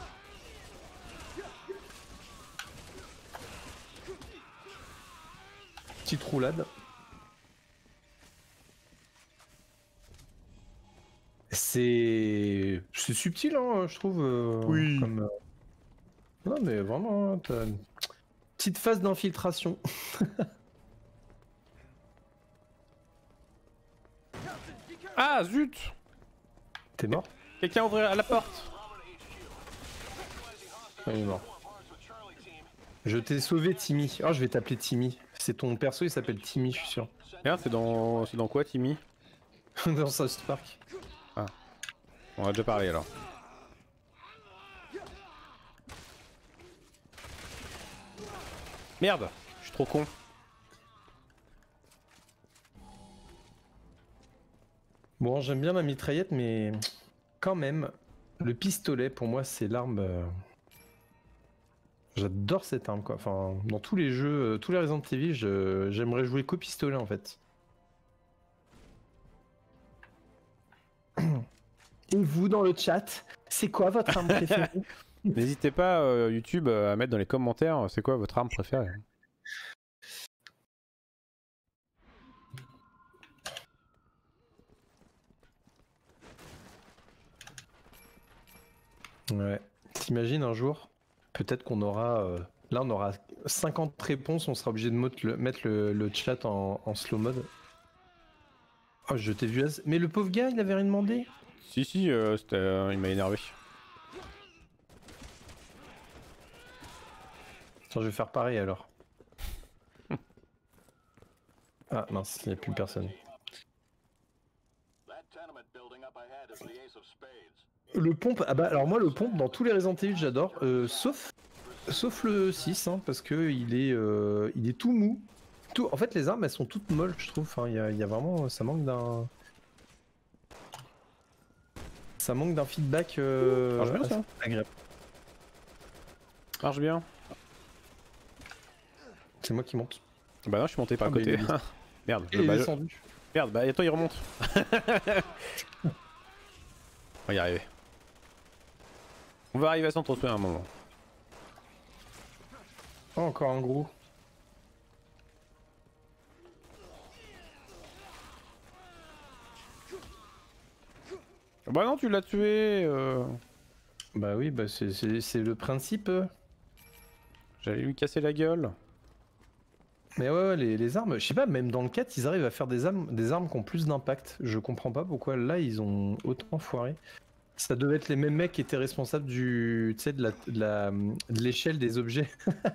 Petite roulade. C'est subtil hein, je trouve. Oui. Comme, Non mais vraiment, hein, t'as une petite phase d'infiltration. Ah zut! T'es mort? Quelqu'un ouvre la porte! Ah, il est mort. Je t'ai sauvé Timmy. Oh, je vais t'appeler Timmy. C'est ton perso, il s'appelle Timmy, je suis sûr. Merde, c'est dans quoi Timmy? Dans South Park. Ah. On a déjà parlé alors. Merde! Je suis trop con. Bon, j'aime bien la mitraillette, mais quand même, le pistolet, pour moi, c'est l'arme... J'adore cette arme, quoi. Enfin, dans tous les jeux, tous les Resident Evil, j'aimerais jouer qu'au pistolet, en fait. Et vous, dans le chat, c'est quoi votre arme préférée? N'hésitez pas, YouTube, à mettre dans les commentaires, c'est quoi votre arme préférée? Ouais. T'imagines un jour, peut-être qu'on aura... là, on aura 50 réponses, on sera obligé de mettre le chat en slow mode. Oh, je t'ai vu... Mais le pauvre gars, il avait rien demandé. Si, il m'a énervé. Attends, je vais faire pareil alors. Ah mince, il n'y a plus personne. Le pompe, ah bah alors moi le pompe dans tous les Resident Evil j'adore, sauf le 6 hein, parce que il est tout mou. En fait les armes elles sont toutes molles je trouve, enfin, il y a vraiment, ça manque d'un feedback Marche bien, ça. agréable. Marche bien. C'est moi qui monte. Bah non, je suis monté par à Ah, côté. bah, Merde, Il est bah, descendu. merde, bah attends, il remonte. On va y arriver. On va arriver à s'entretuer à un moment. Oh, encore un gros. Bah non, tu l'as tué. Bah oui, bah c'est le principe. J'allais lui casser la gueule. Mais ouais, les armes, je sais pas, même dans le 4, ils arrivent à faire des armes qui ont plus d'impact. Je comprends pas pourquoi là, ils ont autant foiré. Ça devait être les mêmes mecs qui étaient responsables du, tu sais, de l'échelle des objets.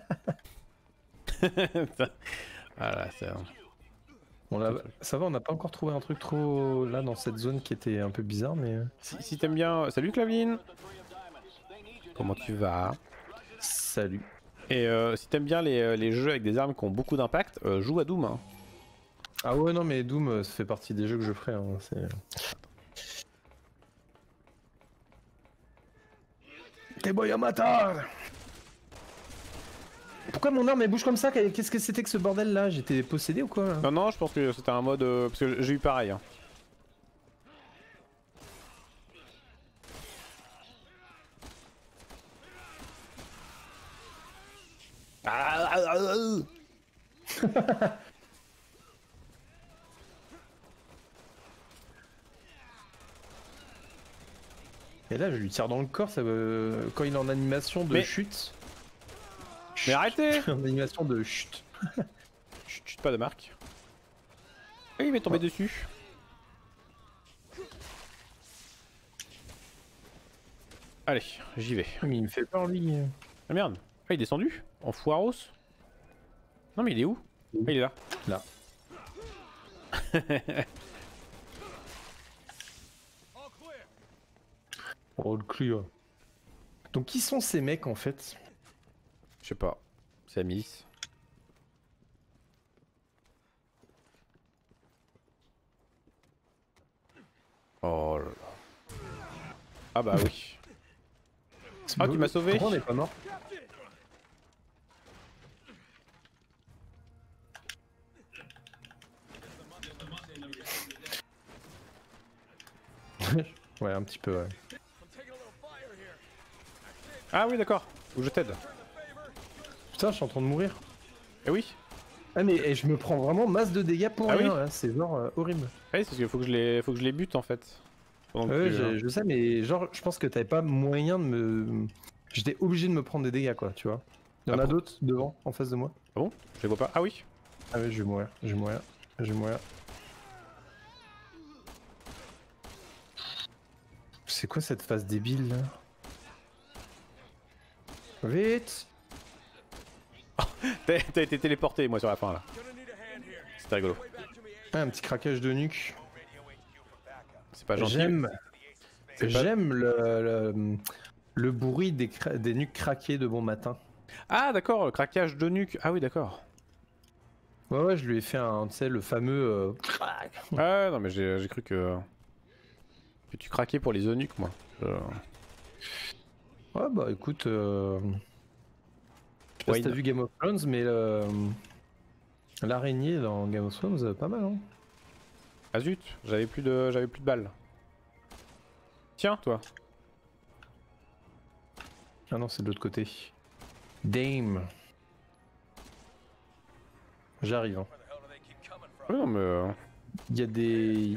Voilà, c'est... Bon, là, ça va, on n'a pas encore trouvé un truc trop là dans cette zone qui était un peu bizarre, mais... Si t'aimes bien... Salut Clavine. Comment tu vas? Salut. Et si t'aimes bien les jeux avec des armes qui ont beaucoup d'impact, joue à Doom. Hein. Ah ouais, non, mais Doom, ça fait partie des jeux que je ferai. Hein, T'es boy amateur. Pourquoi mon arme elle bouge comme ça? Qu'est-ce que c'était que ce bordel là? J'étais possédé ou quoi là? Non, non, je pense que c'était un mode... parce que j'ai eu pareil. Hein. Et là je lui tire dans le corps, ça veut... quand il est en animation de chute. Mais arrêtez. En animation de chute. Chut, pas de marque. Et il m'est tombé dessus. Allez, j'y vais. Mais il me fait peur lui. Ah merde. Ah, il est descendu? En foiros? Non mais il est où? Ah, il est là. Là. Oh le clear. Donc qui sont ces mecs en fait? Je sais pas. C'est la milice. Oh là là. Ah bah oui. Ah, tu m'as sauvé. Pourquoi on n'est pas mort? Ouais, un petit peu, ouais. Ah oui, d'accord. Faut que je t'aide. Putain, je suis en train de mourir. Eh oui. Ah mais je me prends vraiment masse de dégâts pour Ah rien, oui là. C'est genre horrible. Ah oui, c'est parce qu'il faut que je les bute en fait. Ouais, Que, je sais, mais genre, je pense que t'avais pas moyen de me... J'étais obligé de me prendre des dégâts, quoi, tu vois. Il y en a d'autres devant, en face de moi. Ah bon? Je les vois pas. Ah oui. Ah oui, je vais mourir, je vais mourir, je vais mourir. C'est quoi cette phase débile, là? Vite! T'as été téléporté moi sur la fin là. C'était rigolo. Ah, un petit craquage de nuque. C'est pas gentil. J'aime le bruit des nuques craquées de bon matin. Ah d'accord, le craquage de nuque. Ah oui d'accord. Ouais, je lui ai fait un, tu sais, le fameux... Ah non mais j'ai cru que tu craquais pour les eunuques moi. Ouais bah écoute... Je sais pas si t'as vu Game of Thrones, mais l'araignée dans Game of Thrones, pas mal hein. Ah zut, j'avais plus de balles. Tiens toi. Ah non, c'est de l'autre côté. Dame. J'arrive. Hein. Oui non mais... Il y a des...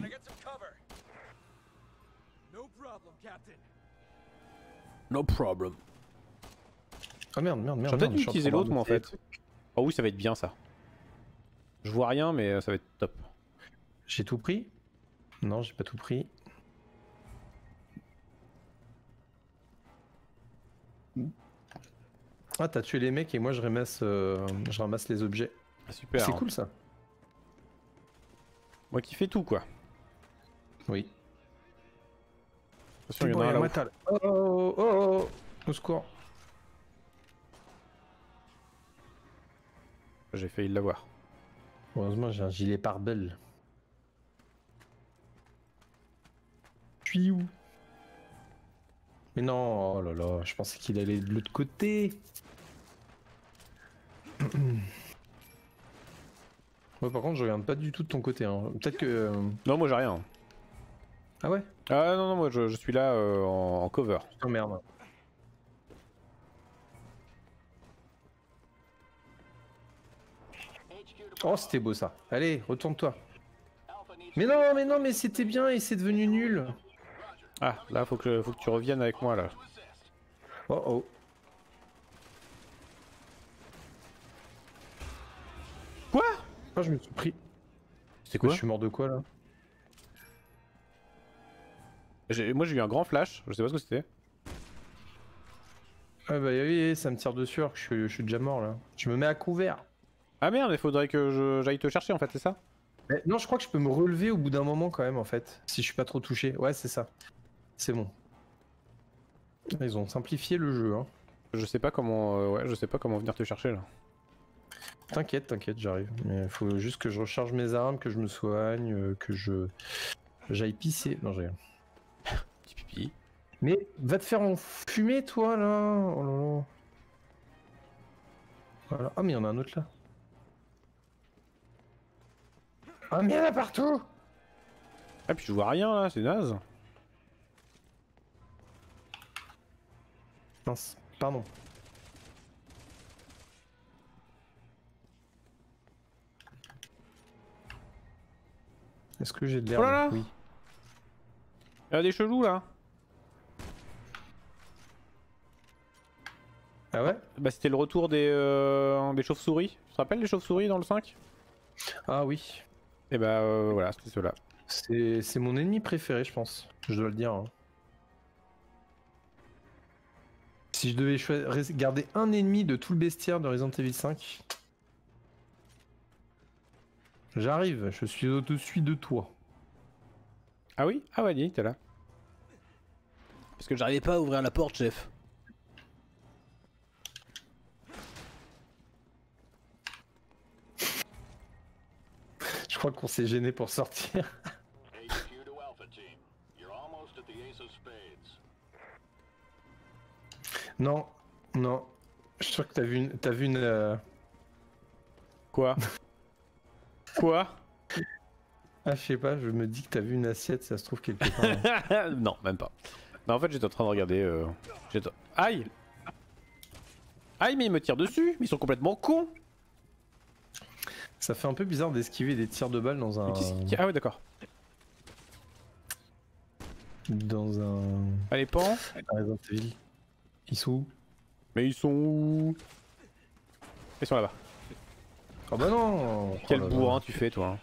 No problem. Ah merde. J'aurais peut-être utiliser l'autre moi en fait. Oh oui ça va être bien ça. Je vois rien mais ça va être top. J'ai tout pris? Non, j'ai pas tout pris. Ah, t'as tué les mecs et moi je ramasse les objets. Ah, super. C'est hein. cool ça. Moi qui fais tout quoi. Oui. Attention, il y en a un là-haut. Oh oh oh oh. Au secours. J'ai failli l'avoir. Heureusement, j'ai un gilet pare-balles. Je suis où? Mais non, oh là là, je pensais qu'il allait de l'autre côté. Ouais, par contre, je regarde pas du tout de ton côté. Hein. Peut-être que. Non, moi j'ai rien. Ah ouais? Ah non, non, moi je suis là en cover. Oh merde. Oh, c'était beau ça. Allez, retourne-toi. Mais non, mais c'était bien et c'est devenu nul. Ah, là faut que tu reviennes avec moi là. Oh oh. Quoi? Oh, je me suis pris. C'est quoi? Je suis mort de quoi là? Moi j'ai eu un grand flash, je sais pas ce que c'était. Ah bah oui, ça me tire dessus alors que je suis déjà mort là. Je me mets à couvert. Ah merde, il faudrait que j'aille te chercher en fait, c'est ça? Mais non, je crois que je peux me relever au bout d'un moment quand même en fait. Si je suis pas trop touché. Ouais, c'est ça. C'est bon. Ils ont simplifié le jeu. Hein. Je sais pas comment, ouais, je sais pas comment venir te chercher là. T'inquiète, j'arrive. Mais il faut juste que je recharge mes armes, que je me soigne, que j'aille pisser. Non, j'ai rien. Petit pipi. Mais va te faire enfumer toi là. Oh là là. Voilà. Ah mais il y en a un autre là. Ah mais il y en a partout. Ah puis je vois rien là, c'est naze. Mince, pardon. Est-ce que j'ai de l'air? Oh là là. Oui. Il y a des chelous là. Ah ouais? Bah c'était le retour des chauves-souris. Tu te rappelles les chauves-souris dans le 5? Ah oui. Et bah voilà, c'était ceux-là. C'est mon ennemi préféré, je pense. Je dois le dire. Hein. Si je devais garder un ennemi de tout le bestiaire de Resident Evil 5... J'arrive, je suis au-dessus de toi. Ah oui? Ah ouais, dis, t'es là. Parce que j'arrivais pas à ouvrir la porte, chef. Je crois qu'on s'est gêné pour sortir. HQ to Alpha Team. You're almost at the Ace of Spades. Non, non. Je suis sûr que t'as vu une... Quoi? Quoi? Ah, je sais pas, je me dis que t'as vu une assiette, ça se trouve quelque part. Hein. Non, même pas. Non, en fait, j'étais en train de regarder. Aïe! Aïe, mais ils me tirent dessus! Mais ils sont complètement cons! Ça fait un peu bizarre d'esquiver des tirs de balles dans un... Ah ouais, d'accord. Dans un... Allez, pan! Resident Evil. Ils sont où? Mais ils sont où? Ils sont là-bas. Oh bah non! Quel Oh là là. bourrin tu fais, toi?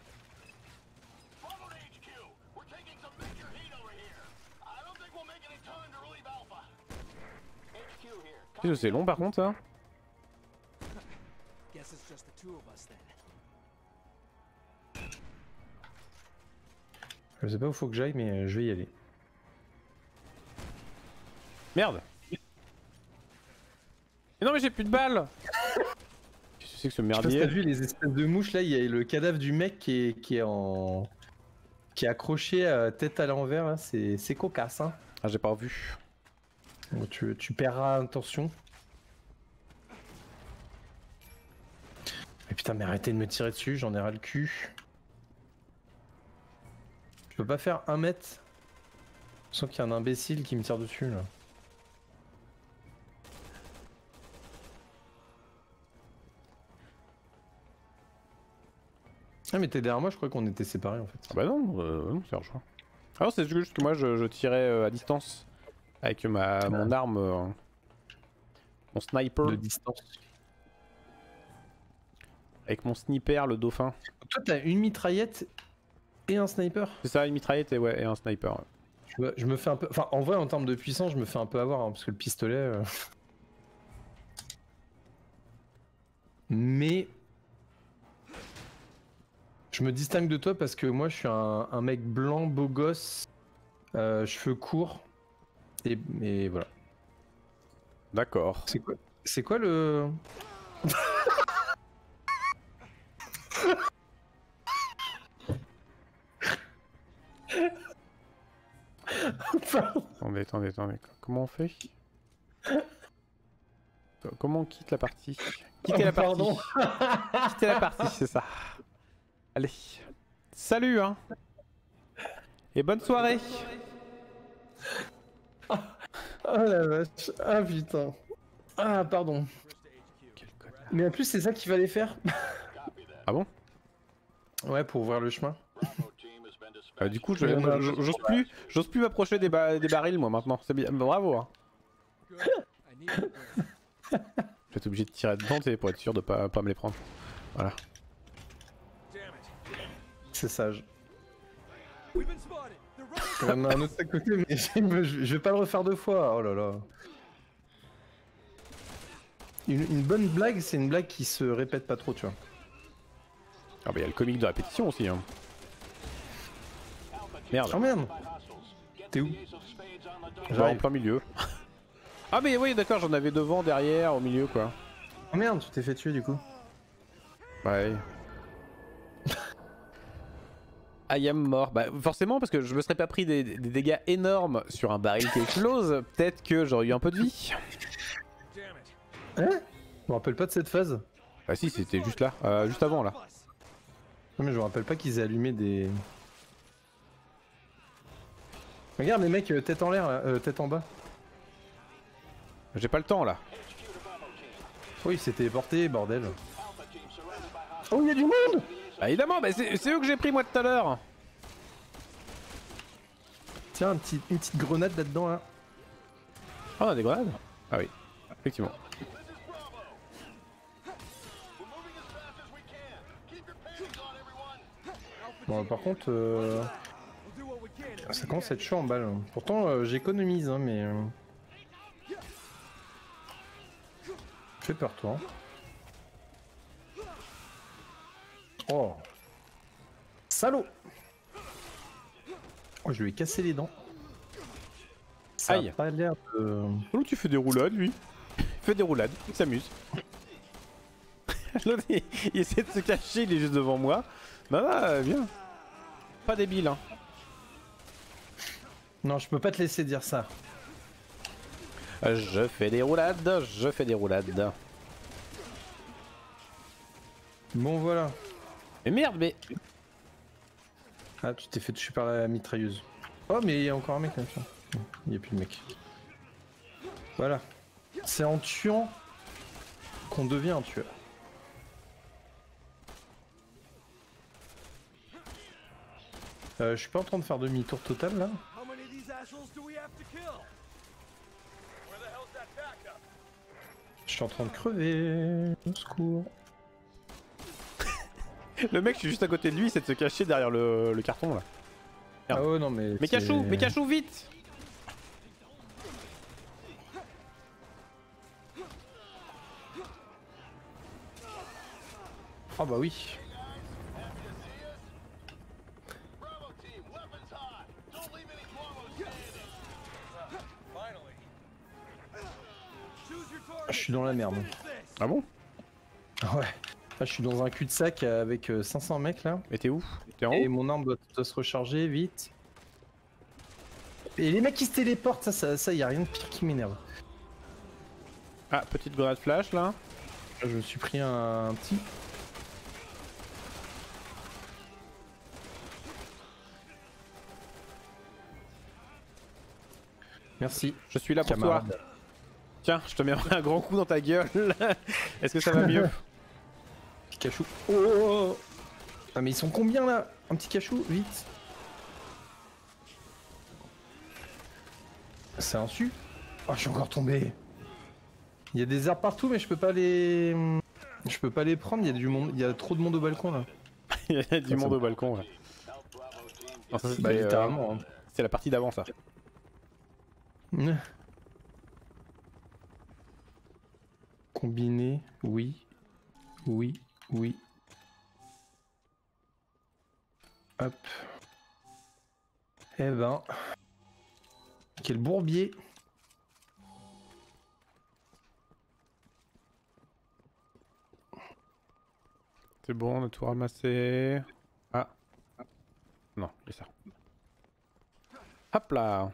Qu'est-ce que c'est long par contre ça? Guess it's just the two of us then. Je sais pas où faut que j'aille, mais je vais y aller. Merde! Mais non mais j'ai plus de balles! Qu'est-ce que c'est que ce Je sais pas si merdier? t'as vu les espèces de mouches là, il y a le cadavre du mec qui est accroché tête à l'envers là, c'est cocasse hein. Ah j'ai pas vu. Bon, tu paieras attention. Mais putain mais arrêtez de me tirer dessus, j'en ai ras le cul. Je peux pas faire 1 mètre sans qu'il y ait un imbécile qui me tire dessus là. Ah mais t'es derrière moi, je crois qu'on était séparés en fait. Ah bah non, non c'est rejoint. Ah non c'est juste que moi je tirais à distance. Avec mon arme, mon sniper. De distance. Avec mon sniper, le dauphin. Toi t'as une mitraillette et un sniper? C'est ça, une mitraillette et, ouais, et un sniper. Ouais. Je me fais un peu... Enfin en vrai en termes de puissance je me fais un peu avoir hein, parce que le pistolet... Mais... Je me distingue de toi parce que moi je suis un mec blanc, beau gosse, cheveux courts. Et voilà. D'accord. C'est quoi le... Attendez. Comment on fait? Comment on quitte la partie? Quitter la partie. Pardon. Quitter la partie, c'est ça. Allez. Salut, hein. Et bonne soirée. Oh la vache. Ah putain. Ah pardon. Mais en plus c'est ça qu'il fallait faire. Ah bon? Ouais, pour ouvrir le chemin. Du coup, j'ose plus m'approcher des barils, moi, maintenant. C'est bien. Bravo, hein. Je vais être obligé de tirer dedans, pour être sûr de pas me les prendre. Voilà. C'est sage. Il y en a un autre à côté, mais je vais pas le refaire deux fois. Oh là là. Une bonne blague, c'est une blague qui se répète pas trop, tu vois. Ah bah il y a le comique de répétition aussi, hein. Merde. Oh merde. T'es où? Genre en plein milieu. Ah mais oui d'accord, j'en avais devant, derrière, au milieu quoi. Oh merde, tu t'es fait tuer du coup. Ouais. I am mort. Bah forcément parce que je me serais pas pris des dégâts énormes sur un baril qui explose, peut-être que j'aurais eu un peu de vie. Hein? Je me rappelle pas de cette phase. Bah si, c'était juste là, juste avant là. Non mais je me rappelle pas qu'ils aient allumé des... Regarde les mecs, tête en l'air, tête en bas. J'ai pas le temps là. Oui, il s'est téléporté, bordel. Oh, il y a du monde! Bah évidemment, bah c'est eux que j'ai pris moi tout à l'heure. Tiens, une petite grenade là-dedans, là. Ah, on a des grenades? Ah oui, effectivement. Bon, par contre, ça commence à être chaud en balle. Pourtant, j'économise, hein, mais... Fais peur, toi. Oh. Salaud! Oh, je lui ai cassé les dents. Ça Aïe. a pas l'air de... Oh, tu fais des roulades, lui. Il fait des roulades, il s'amuse. L'autre, il essaie de se cacher, il est juste devant moi. Bah, viens. Pas débile, hein. Non, je peux pas te laisser dire ça. Je fais des roulades, je fais des roulades. Bon, voilà. Mais merde, mais... Ah, tu t'es fait tuer par la mitrailleuse. Oh, mais il y a encore un mec là. Il n'y a plus de mec. Voilà. C'est en tuant qu'on devient un tueur. Je suis pas en train de faire demi-tour total là. Je suis en train de crever. Au secours. Le mec, je suis juste à côté de lui, il essaie de se cacher derrière le carton là. Merde. Ah ouais, non mais... Mais cachou, vite! Ah bah oui. Je suis dans la merde. Ah bon? Ouais. Là, je suis dans un cul-de-sac avec 500 mecs là. Mais t'es où? T'es en haut? Et mon arme doit se recharger vite. Et les mecs qui se téléportent, ça y a rien de pire qui m'énerve. Ah, petite grenade flash là. Je me suis pris un petit. Merci. Je suis là pour camarade. toi. Tiens, je te mets un grand coup dans ta gueule. Est-ce que ça va mieux? Petit cachou. Oh! Ah mais ils sont combien là? Un petit cachou, vite. C'est un su. Oh, je suis encore tombé. Il y a des arbres partout, mais je peux pas les... Je peux pas les prendre, il y a du monde, il y a trop de monde au balcon là. Il y a du monde au balcon là. Non, ça, Bah littéralement. C'est la partie d'avant ça. Combiné, oui. Oui, oui. Hop. Eh ben. Quel bourbier. C'est bon, on a tout ramassé. Ah. Non, c'est ça. Hop là.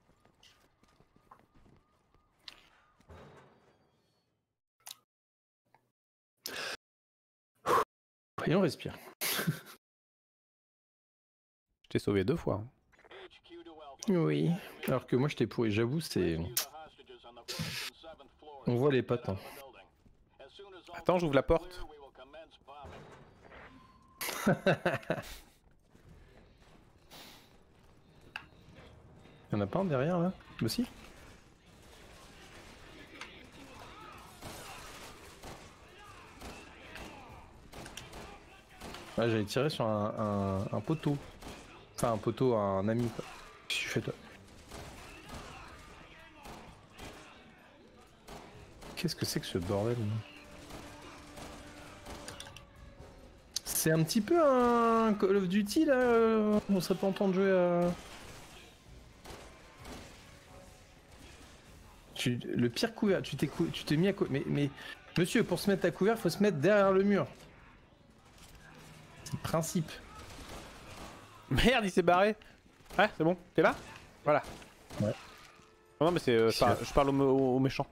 Et on respire. Je t'ai sauvé 2 fois. Oui. Alors que moi je t'ai pourri, j'avoue, c'est. On voit les pattes. Hein. Attends, j'ouvre la porte. Y'en a pas un derrière là? Bah si. Ah, j'allais tirer sur un poteau. Enfin un poteau, un ami quoi. Qu'est-ce que tu fais toi? Qu'est-ce que c'est que ce bordel? C'est un petit peu un Call of Duty là, on serait pas en train de jouer à... Le pire couvert, tu t'es mis à couvert. Mais monsieur, pour se mettre à couvert, faut se mettre derrière le mur. C'est le principe. Merde, il s'est barré. Ouais, c'est bon, t'es là? Voilà. Ouais. Non, mais c'est. Je parle aux méchants.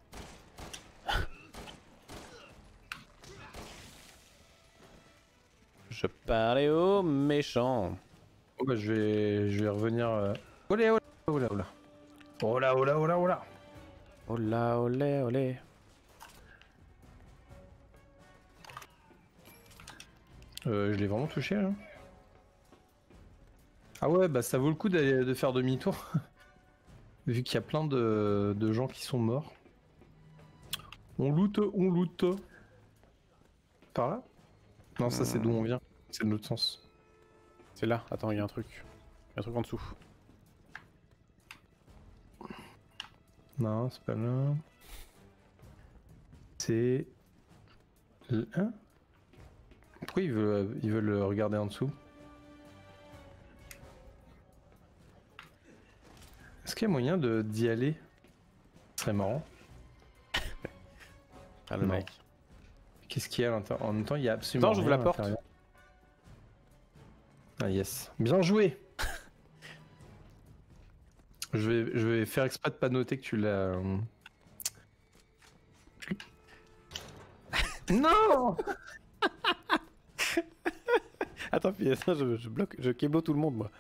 Je parlais aux méchants. Oh bah je vais revenir. Olé, olé, olé, olé. Olé, olé, olé, olé. Olé, olé, olé. Je l'ai vraiment touché là. Ah ouais, bah ça vaut le coup de faire demi-tour. Vu qu'il y a plein de gens qui sont morts. On loot, on loot. Par là? Non, ça c'est d'où on vient. C'est de l'autre sens. C'est là, attends, il y a un truc. Il y a un truc en dessous. Non, c'est pas là. C'est... Hein? Pourquoi ils veulent regarder en dessous? Est-ce qu'il y a moyen d'y aller? Ce serait marrant. Ah, le Non. mec. Qu'est-ce qu'il y a à l'intérieur? En même temps, il y a absolument Attends, j'ouvre rien la à porte. l'intérieur. Ah yes. Bien joué. Je vais faire exprès de pas noter que tu l'as... Non. Attends, puis ça, je bloque, je keblo tout le monde, moi.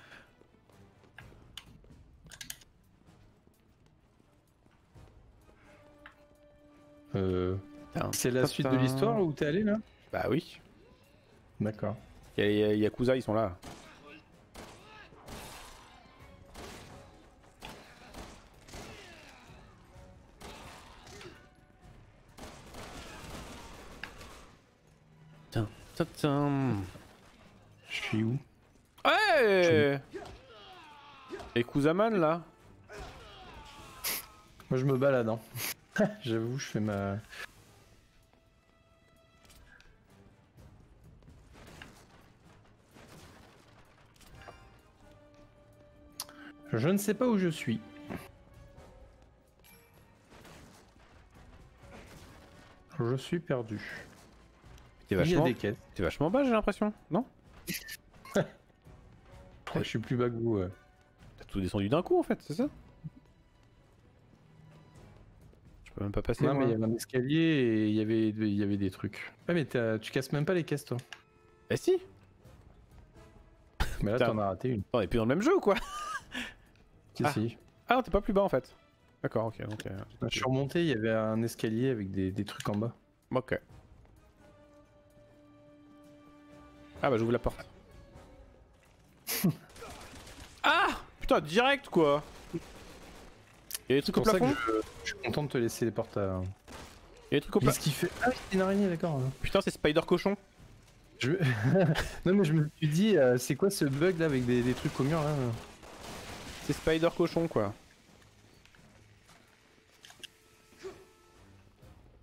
C'est la suite de l'histoire où t'es allé là? Bah oui. D'accord. Yakuza, ils sont là. Je suis où? Ouais. Et Kuzaman là. Moi je me balade hein. J'avoue, je fais ma... Je ne sais pas où je suis. Je suis perdu. T'es Il y a vachement, des quêtes. t'es vachement bas, j'ai l'impression, non? Je crois que je suis plus bas que vous. T'as tout descendu d'un coup en fait, c'est ça? Je peux même pas passer. Non, moi. mais il y avait un escalier et il y avait des trucs. Ouais, mais tu casses même pas les caisses, toi. Eh si! Mais là, Putain. t'en as raté une. On est plus dans le même jeu ou quoi? Si, si. Ah, t'es pas plus bas en fait. D'accord, ok. Donc, Je suis remonté, il y avait un escalier avec des trucs en bas. ok. Ah bah j'ouvre la porte. Ah! Putain, direct quoi! Y'a des trucs au C'est pour ça plafond? que je suis content de te laisser les portes à... Y'a des trucs au Qu'est-ce plafond? qu'il fait? Ah, c'est une araignée, d'accord. Putain, c'est Spider Cochon. Non, mais je me suis dit, c'est quoi ce bug là avec des trucs au mur là? C'est Spider Cochon quoi.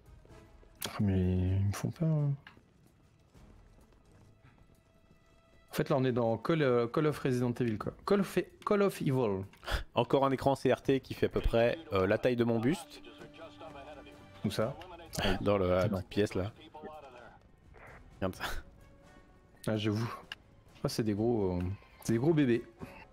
Ah, mais ils me font peur. Hein. En fait là on est dans Call of Resident Evil quoi. Call of Evil. Encore un écran CRT qui fait à peu près la taille de mon buste. Où ça? Dans la petite pièce là. Regarde ça. Ah j'avoue. Ah c'est des gros bébés.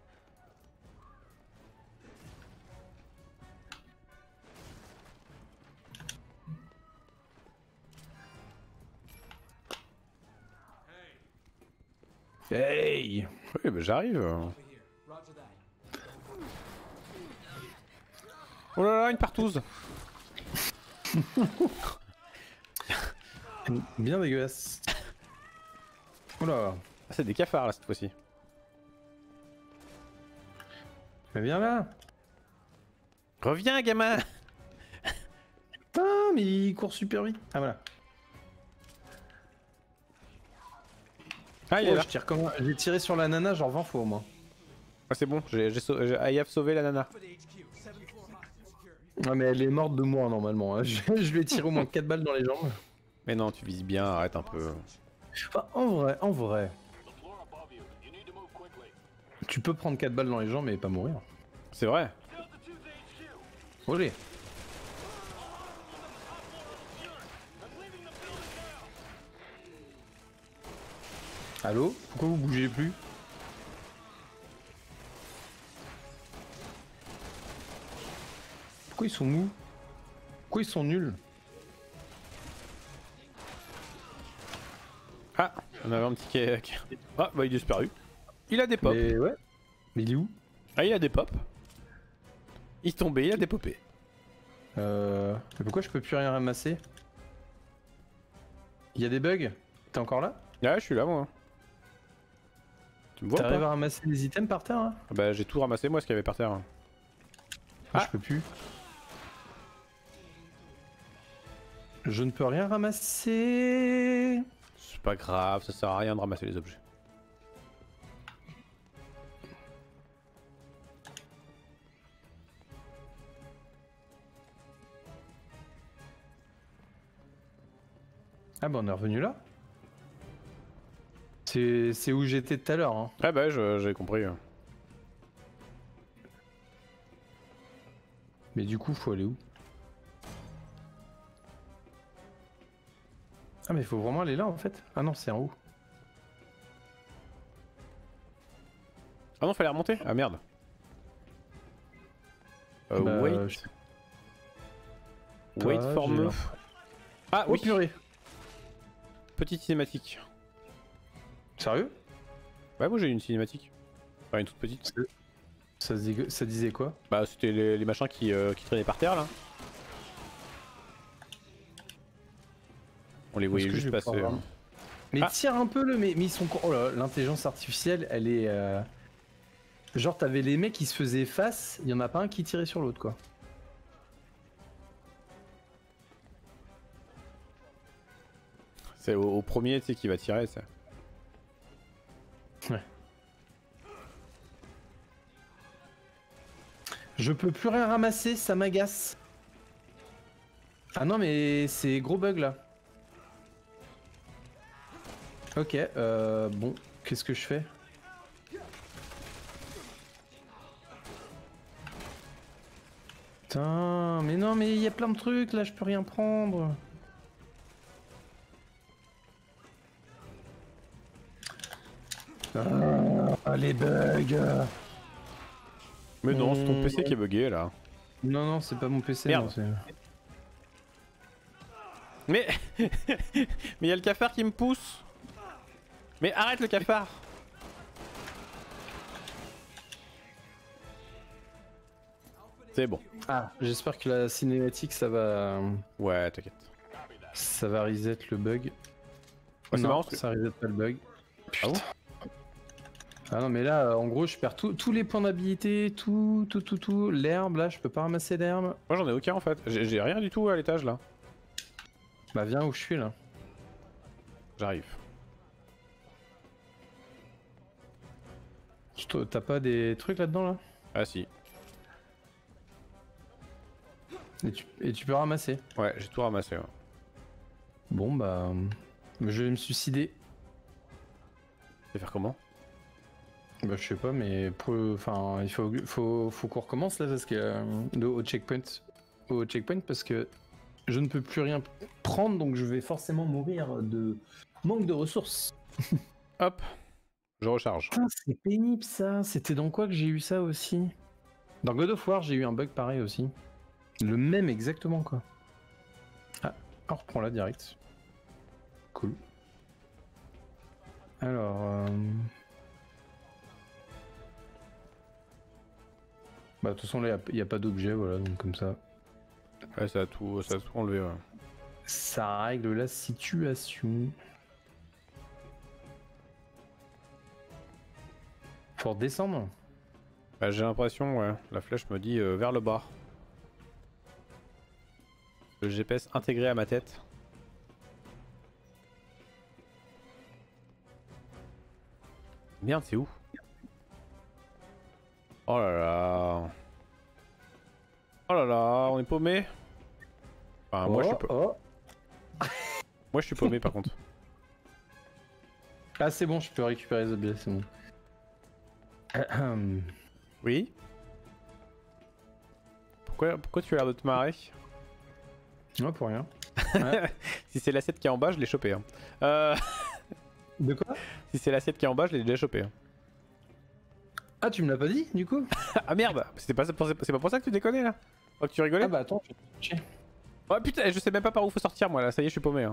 Hey! Oui, bah j'arrive. Oh là là, une partouze. Bien dégueulasse. Oula. Ah, c'est des cafards là cette fois-ci. Mais viens là. Reviens, gamin. Putain, mais il court super vite. Ah voilà. Ah, il est là. Je tire comment? J'ai tiré sur la nana genre 20 fois au moins. Ah, c'est bon, j'ai sauvé la nana. Ouais mais elle est morte de moi normalement. Hein. Je lui ai tiré au moins 4 balles dans les jambes. Mais non, tu vises bien, arrête un peu. Enfin, en vrai. Tu peux prendre 4 balles dans les jambes et pas mourir. C'est vrai. Olé. Allô? Pourquoi vous bougez plus? Pourquoi ils sont mous? Pourquoi ils sont nuls? Ah, on avait un petit cake. Ah, bah il est disparu. Il a des pops. Mais ouais. Mais il est où? Ah, il a des pops. Il est tombé, il a des popés. Mais pourquoi je peux plus rien ramasser? Il y a des bugs? T'es encore là? Ah, je suis là moi. Tu me vois T'arrives pas? à ramasser des items par terre? Hein? Bah j'ai tout ramassé moi ce qu'il y avait par terre. Ah. Je peux plus. Je ne peux rien ramasser. C'est pas grave, ça sert à rien de ramasser les objets. Ah bah on est revenu là. C'est où j'étais tout à l'heure. Hein. Ah bah j'ai compris. Mais du coup faut aller où? Ah mais il faut vraiment aller là en fait. Ah non c'est en haut. Ah non, fallait remonter. Ah merde. Bah, Wait. Wait Pas, for j'ai me. Ah Oh oui, purée. petite cinématique. Sérieux? Ouais, moi j'ai une cinématique. Enfin, une toute petite. Ça disait quoi? Bah, c'était les machins qui traînaient par terre là. On les voyait Est-ce que juste je vais passer. pouvoir voir Mais tire un peu mais ils sont... Oh là, l'intelligence artificielle, elle est... Genre t'avais les mecs qui se faisaient face, il y en a pas un qui tirait sur l'autre quoi. C'est au premier, tu sais, qui va tirer, ça. Ouais. Je peux plus rien ramasser, ça m'agace. Ah non mais c'est gros bug là. Ok, bon, qu'est-ce que je fais? Putain, mais non mais il y a plein de trucs là, je peux rien prendre. Ah, les bugs. Mais non, c'est ton PC qui est bugué là. Non, non, c'est pas mon PC. Merde. Non, c'est... Mais. Mais il y a le cafard qui me pousse. Mais arrête le cafard. C'est bon. Ah, j'espère que la cinématique ça va. Ouais, t'inquiète. Ça va reset le bug. Ouais, c'est Non, marrant parce que... ça reset pas le bug. Ah bon? Ah non, mais là, en gros, je perds tous les points d'habilité, tout. L'herbe, là, je peux pas ramasser l'herbe. Moi j'en ai aucun en fait. J'ai rien du tout à l'étage là. Bah, viens où je suis là. J'arrive. T'as pas des trucs là-dedans là? Ah si. Et tu peux ramasser. Ouais, j'ai tout ramassé. Ouais. Bon, bah. Je vais me suicider. Tu vas faire comment? Bah je sais pas, mais enfin il faut qu'on recommence là parce que au checkpoint, parce que je ne peux plus rien prendre, donc je vais forcément mourir de manque de ressources. Hop, je recharge. Putain, c'est pénible ça. C'était dans quoi que j'ai eu ça aussi? Dans God of War, j'ai eu un bug pareil aussi. Le même exactement quoi. Ah, on reprend là direct. Cool. Alors. Bah de toute façon là il n'y a pas d'objet, voilà, donc comme ça. Ouais, ça a tout enlevé. Ouais. Ça règle la situation. Faut redescendre. Bah, j'ai l'impression, ouais, la flèche me dit vers le bas. Le GPS intégré à ma tête. Merde, c'est où? Oh là là. Oh là là, on est paumé. Enfin, moi je suis moi je suis paumé par contre. Ah c'est bon, je peux récupérer les objets, c'est bon. Oui. Pourquoi tu as l'air de te marrer? Non, pour rien. Si c'est l'assiette qui est en bas, je l'ai chopé. Hein. De quoi? Si c'est l'assiette qui est en bas, je l'ai déjà chopé. Hein. Ah, tu me l'as pas dit du coup? Ah merde, c'est pas pour ça que tu déconnais là? Oh, que tu rigolais? Ah bah attends, je vais te chercher. Oh putain, je sais même pas par où faut sortir moi là, ça y est, je suis paumé. Hein.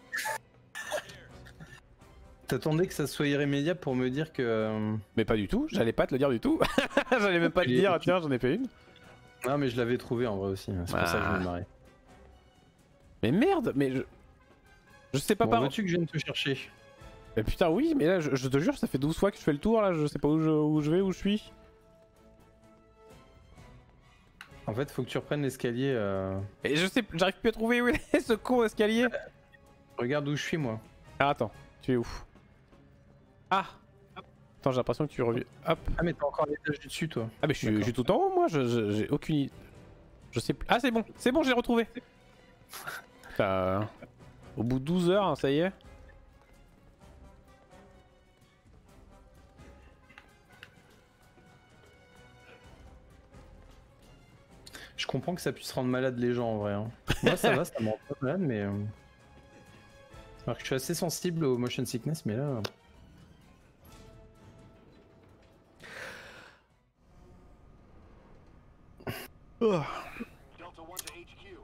T'attendais que ça soit irrémédiable pour me dire que... Mais pas du tout, j'allais pas te le dire du tout. J'allais même pas te dire, tiens, j'en ai fait une. Non mais je l'avais trouvé en vrai aussi, c'est pour ça que je me marrais. Mais merde, mais je sais pas Bon, par où. veux-tu que je vienne te chercher? Mais putain oui, mais là je te jure, ça fait 12 fois que je fais le tour là, je sais pas où je vais, où je suis. En fait, faut que tu reprennes l'escalier. Et je sais, j'arrive plus à trouver où est ce con escalier. Regarde où je suis moi. Ah attends, tu es où? Ah. Attends, j'ai l'impression que tu reviens. Hop. Ah mais t'as encore l'étage du dessus toi. Ah mais je suis tout en haut moi, j'ai aucune idée. Je sais plus. Ah c'est bon, j'ai retrouvé. Putain, au bout de 12 heures, hein, ça y est. Je comprends que ça puisse rendre malade les gens en vrai. Hein. Moi ça va, ça me rend pas malade mais... Alors que je suis assez sensible au motion sickness mais là... Delta 1 to HQ.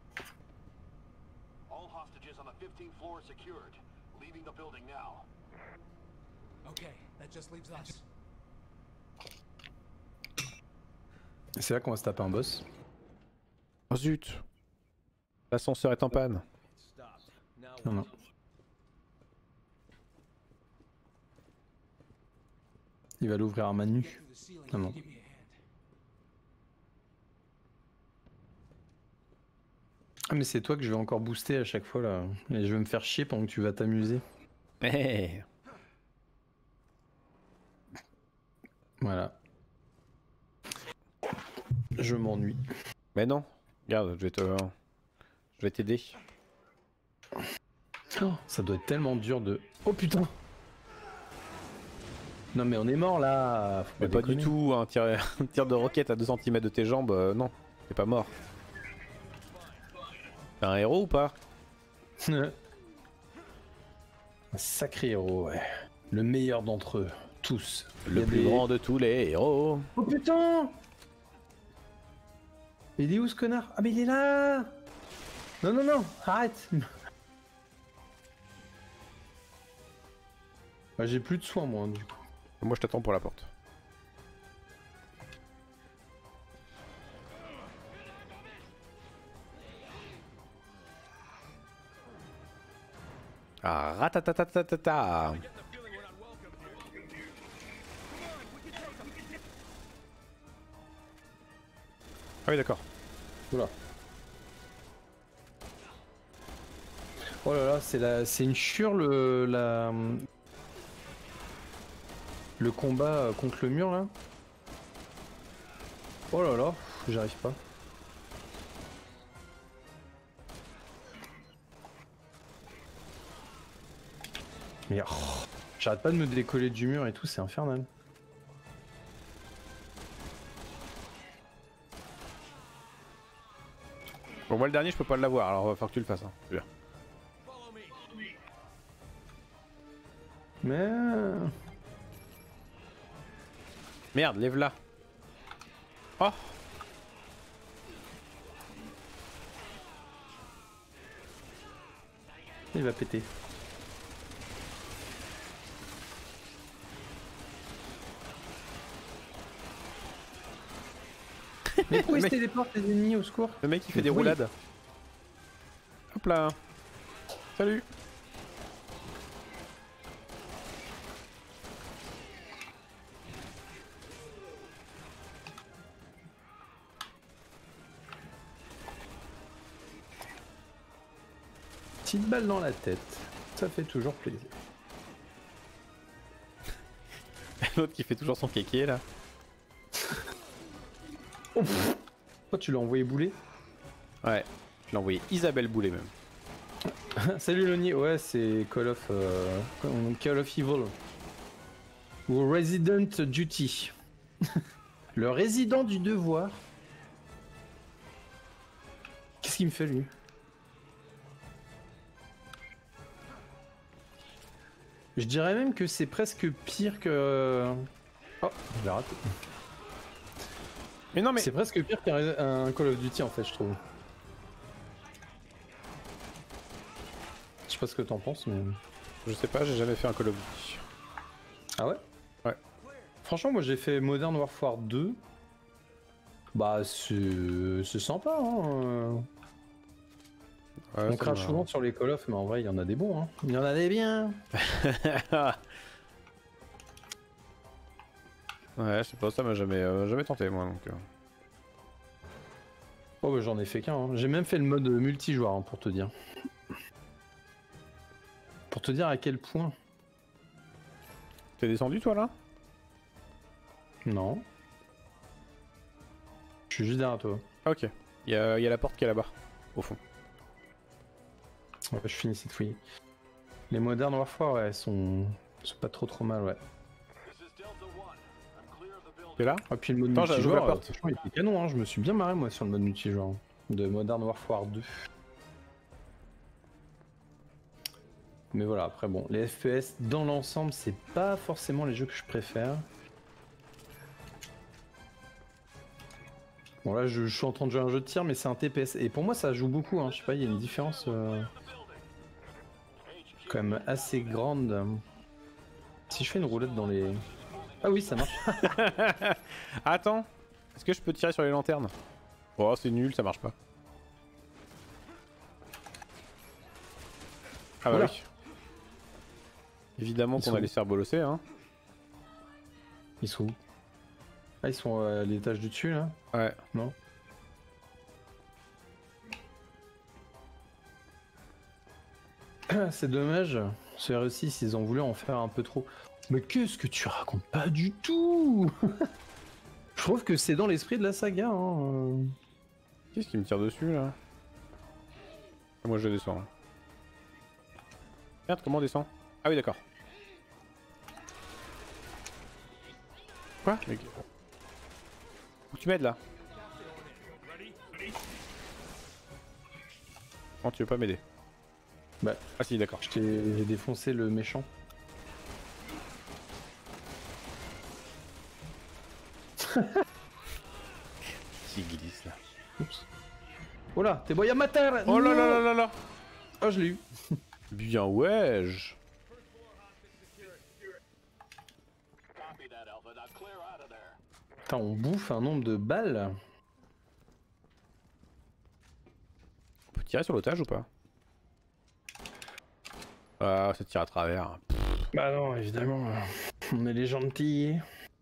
All hostages on the 15th floor secured. Leaving the building now. Okay, that just leaves us. C'est là qu'on va se taper un boss. Oh zut. L'ascenseur est en panne. Non, non. Il va l'ouvrir à main nue. Non, non. Ah mais c'est toi que je vais encore booster à chaque fois là. Et je vais me faire chier pendant que tu vas t'amuser. Hey. Voilà. Je m'ennuie. Mais non. Regarde, je vais t'aider. Oh, ça doit être tellement dur de... Oh putain! Non mais on est mort là! Faut Mais pas du tout, un tir de roquette à 2 cm de tes jambes, non, t'es pas mort. T'es un héros ou pas? Un sacré héros, ouais. Le meilleur d'entre eux, tous. Le plus grand de tous les héros. Oh putain! Il est où ce connard? Ah mais il est là! Non non non, arrête! Bah, j'ai plus de soins moi du coup. Moi je t'attends pour la porte. Ah ratatatatata. Ah oui d'accord. Oula. Oh là là, c'est une chure le combat contre le mur là. Oh là là, j'arrive pas. Mais oh, j'arrête pas de me décoller du mur et tout, c'est infernal. Bon, moi le dernier, je peux pas l'avoir, alors va falloir que tu le fasses. Hein. C'est bien. Mais... Merde, lève-la. Oh! Il va péter. Mais pourquoi ils se téléportent les ennemis, au secours? Le mec il fait des roulades. Hop là. Salut. Petite balle dans la tête, ça fait toujours plaisir. L'autre qui fait toujours son kéké là. Oh, oh, tu l'as envoyé bouler? Ouais, je l'ai envoyé Isabelle Boulet même. Salut Loni, ouais c'est Call of Evil. Ou Resident Duty. Le résident du devoir. Qu'est-ce qu'il me fait lui? Je dirais même que c'est presque pire que... Oh, je l'ai raté. Mais non mais... C'est presque pire qu'un Call of Duty en fait je trouve. Je sais pas ce que t'en penses mais... Je sais pas, j'ai jamais fait un Call of Duty. Ah ouais? Ouais. Franchement moi j'ai fait Modern Warfare 2. Bah c'est sympa hein. Ouais, on crache souvent sur les Call of mais en vrai il y en a des bons hein. Il y en a des biens. Ouais, je sais pas, ça m'a jamais tenté moi donc. Oh bah j'en ai fait qu'un, hein. J'ai même fait le mode multijoueur hein, pour te dire. Pour te dire à quel point. T'es descendu toi là? Non. Je suis juste derrière toi. Ah, ok. Il y a la porte qui est là-bas, au fond. Ouais, je finis cette fouille. Les Modern Warfare ouais sont pas trop mal ouais. T'es là? Et puis le mode Attends, j'ouvre multijoueur, la porte. franchement il était canon hein. Je me suis bien marré moi sur le mode multijoueur de Modern Warfare 2. Mais voilà, après bon, les FPS dans l'ensemble, c'est pas forcément les jeux que je préfère. Bon là, je suis en train de jouer à un jeu de tir, mais c'est un TPS. Et pour moi, ça joue beaucoup, hein. Je sais pas, il y a une différence quand même assez grande. Si je fais une roulette dans les... Ah oui, ça marche. Attends, est-ce que je peux tirer sur les lanternes? Oh, c'est nul, ça marche pas. Ah bah Voilà. oui. Évidemment Ils qu'on sont allait se faire bolosser, hein. Ils sont où? Ah, ils sont à l'étage du dessus, là? Ouais. Non? C'est dommage. Sur R6, ils ont voulu en faire un peu trop. Mais qu'est-ce que tu racontes? Pas du tout. Je trouve que c'est dans l'esprit de la saga, hein. Qu'est-ce qui me tire dessus, là? Moi, je descends. Là. Merde, comment on descend? Ah oui, d'accord. Quoi? Mais... Où tu m'aides, là? Oh, tu veux pas m'aider? Bah, ah si, d'accord. J'ai défoncé le méchant. Qui glisse, là. Oups. Oh là, t'es boy à matin. Oh là là là là là. Oh, je l'ai eu. Bien, ouais. Putain, on bouffe un nombre de balles. On peut tirer sur l'otage ou pas? Ah, ça tire à travers. Bah non, évidemment. On est les gentils.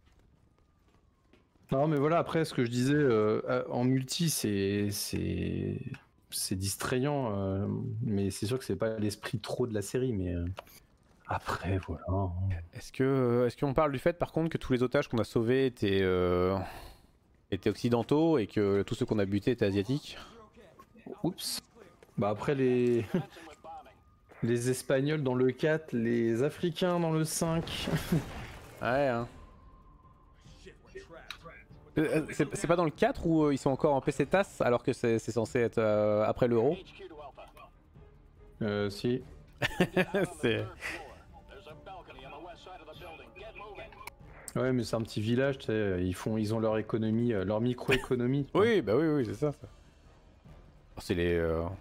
Non, mais voilà, après, ce que je disais, en multi, c'est distrayant. Mais c'est sûr que c'est pas l'esprit trop de la série. Mais après, voilà. Est-ce qu'on parle du fait, par contre, que tous les otages qu'on a sauvés étaient occidentaux et que tous ceux qu'on a butés étaient asiatiques? Oups. Bah après, les... les Espagnols dans le 4, les Africains dans le 5. Ouais, hein. C'est pas dans le 4 où ils sont encore en PC TAS alors que c'est censé être après l'euro. HQ to Alpha. Si. C'est... There's a balcony on the west side of the building. Get moving. Ouais, mais c'est un petit village, tu sais, ils ont leur économie, leur micro-économie. Oui, bah oui, c'est ça. C'est les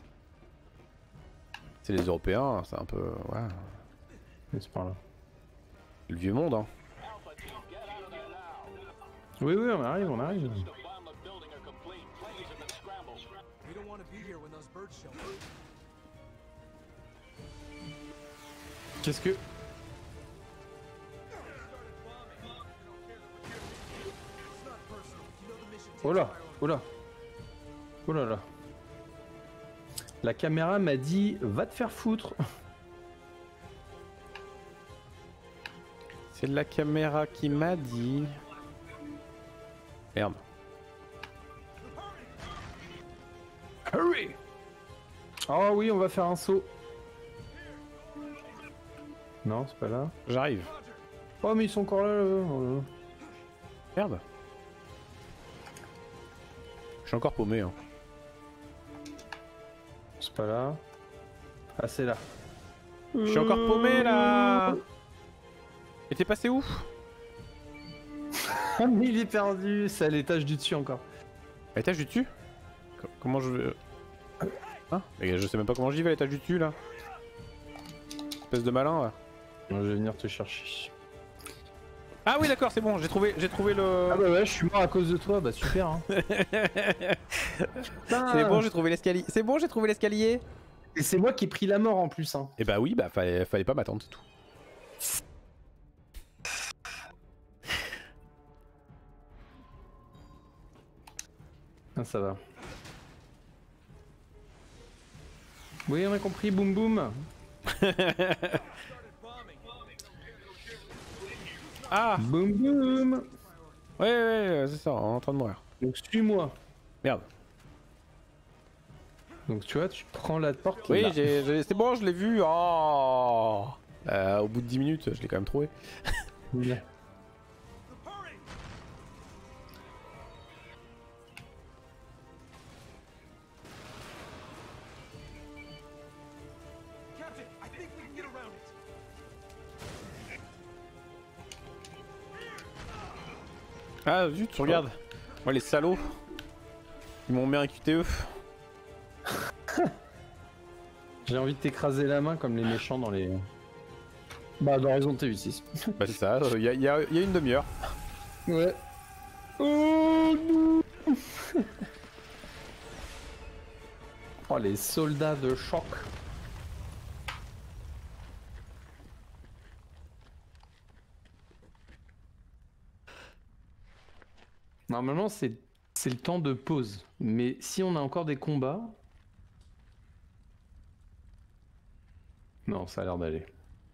Européens, c'est un peu... Ouais, C'est par là. le vieux monde, hein. Alpha team, get out of there now. Oui, on arrive. To bomb the building are complete. Planes have been scrambled. We don't want to be here when those birds show up. Qu'est-ce que... Oh là. Oh là là. La caméra m'a dit, va te faire foutre. C'est la caméra qui m'a dit... Merde. Hurry! Oh oui, on va faire un saut. Non, c'est pas là. J'arrive. Oh, mais ils sont encore là. Merde. Je suis encore paumé, hein. C'est pas là. Ah, c'est là. Je suis encore paumé, là. Et t'es passé où? Ah, mais il est perdu. C'est à l'étage du dessus encore. À l'étage du dessus? Comment je vais... Hein? Mais je sais même pas comment j'y vais à l'étage du dessus, là. Espèce de malin, là. Je vais venir te chercher. Ah oui, d'accord, c'est bon, j'ai trouvé le... Ah bah ouais, je suis mort à cause de toi, bah super hein. C'est bon, j'ai trouvé l'escalier. C'est bon, j'ai trouvé l'escalier. Et c'est moi qui ai pris la mort en plus hein. Et bah oui, bah fallait pas m'attendre, c'est tout. Ah ça va. Oui, on a compris, boum boum. Ah. Boum boum. Ouais, c'est ça, on est en train de mourir. Donc suis-moi. Merde. Donc tu vois, tu prends la porte Oui, là. c'est bon, je l'ai vu. Oh. Au bout de 10 minutes, je l'ai quand même trouvé. Bien. Captain, I think we can get around it. Ah zut, tu regardes. Moi les salauds. Ils m'ont mis un QTE. J'ai envie de t'écraser la main comme les méchants dans les... Bah dans Resident Evil 6. Bah c'est ça, il y a une demi-heure. Ouais. Oh non. Oh les soldats de choc. Normalement c'est le temps de pause. Mais si on a encore des combats... Non, ça a l'air d'aller.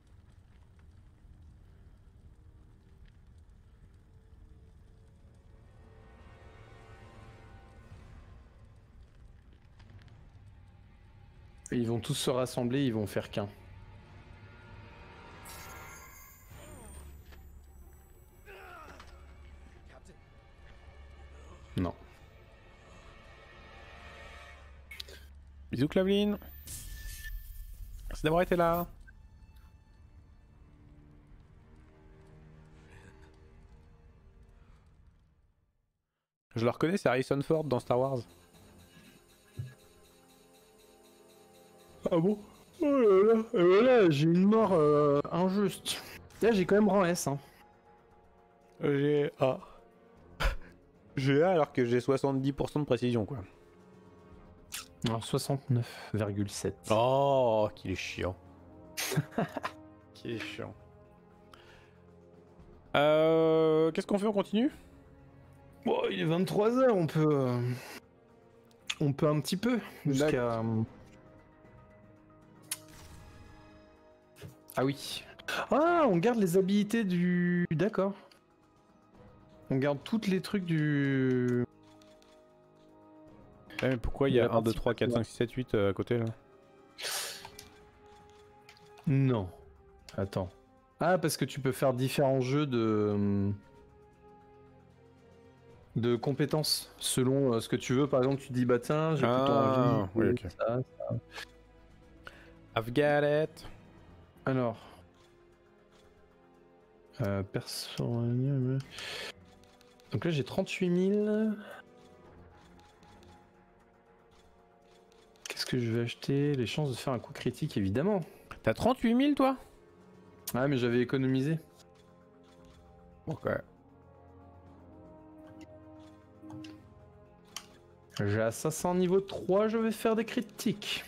Et ils vont tous se rassembler, ils vont faire qu'un. Non. Bisous Claveline. Merci d'avoir été là. Je le reconnais, c'est Harrison Ford dans Star Wars. Ah bon? Oh là là, et voilà, j'ai une mort injuste. Là j'ai quand même rang S hein. J'ai A. J'ai A alors que j'ai 70% de précision quoi. Alors 69,7. Oh, qu'il est chiant. Qu'il est chiant. Qu'est-ce qu'on fait? On continue? Bon, il est 23h, on peut... On peut un petit peu, jusqu'à... Ah oui. Ah, on garde les habilités du... D'accord. On garde toutes les trucs du... Ouais, mais pourquoi il y a 1, 2, 3, 4, 5, 6, 7, 8 à côté là? Non. Attends. Ah, parce que tu peux faire différents jeux de... de compétences selon ce que tu veux. Par exemple, tu dis bah tiens, j'ai plutôt envie. Oui, ok. Ça. I've got it. Alors. Perso. Donc là j'ai 38 000. Qu'est-ce que je vais acheter? Les chances de faire un coup critique, évidemment. T'as 38 000 toi? Ah mais j'avais économisé. Ok. J'ai Assassin niveau 3, je vais faire des critiques.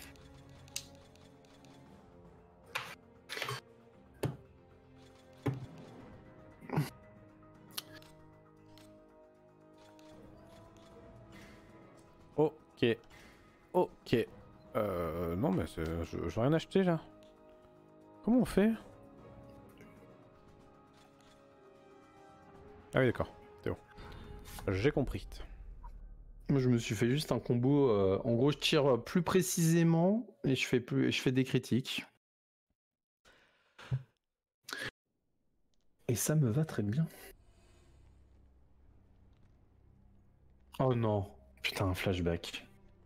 Ok. Ok. Non mais je veux rien acheter là. Comment on fait? Ah oui d'accord, c'est bon. J'ai compris. Moi je me suis fait juste un combo. En gros je tire plus précisément et je fais des critiques. Et ça me va très bien. Oh non. Putain, un flashback.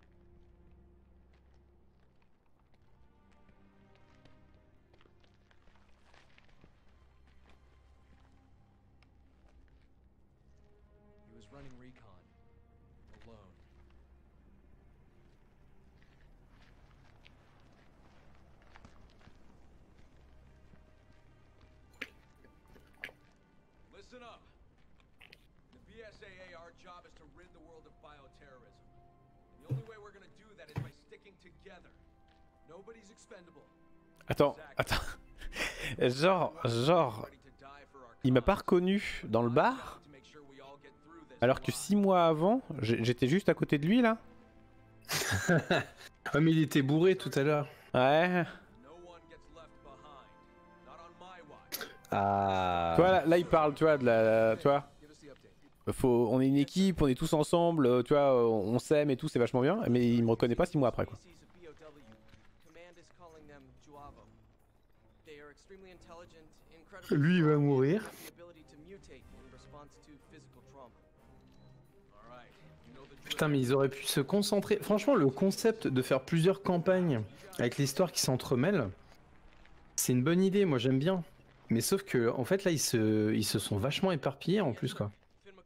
He was running recon. Alone. Listen up. The BSAA, our job is to rid the world of bioterrorism. And the only way we're gonna do that is by sticking together. Nobody's expendable. Attends. genre, il m'a pas reconnu dans le bar, alors que 6 mois avant, j'étais juste à côté de lui là. Ah mais il était bourré tout à l'heure. Ouais. Ah. Tu vois, là il parle, tu vois, tu vois. On est une équipe, on est tous ensemble, tu vois, on s'aime et tout, c'est vachement bien, mais il me reconnaît pas 6 mois après quoi. Lui il va mourir. Putain mais ils auraient pu se concentrer. Franchement le concept de faire plusieurs campagnes avec l'histoire qui s'entremêlent, c'est une bonne idée, moi j'aime bien. Mais sauf que en fait là ils se sont vachement éparpillés en plus quoi.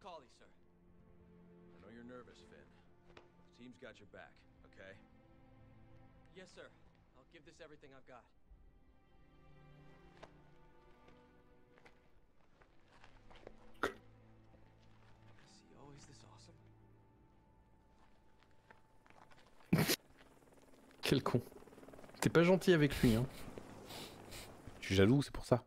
Quel con. T'es pas gentil avec lui hein. Je suis jaloux, c'est pour ça.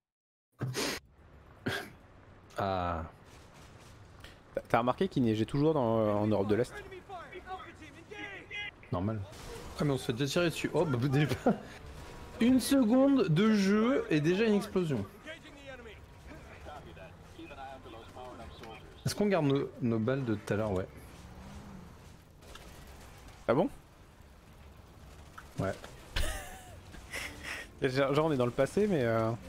Ah. T'as remarqué qu'il neigeait toujours en Europe de l'Est? Normal. Ah mais on se fait déjà tirer dessus. Oh bah déjà. Une seconde de jeu et déjà une explosion. Est-ce qu'on garde nos balles de tout à l'heure? Ouais. Ah bon? Ouais. Genre on est dans le passé mais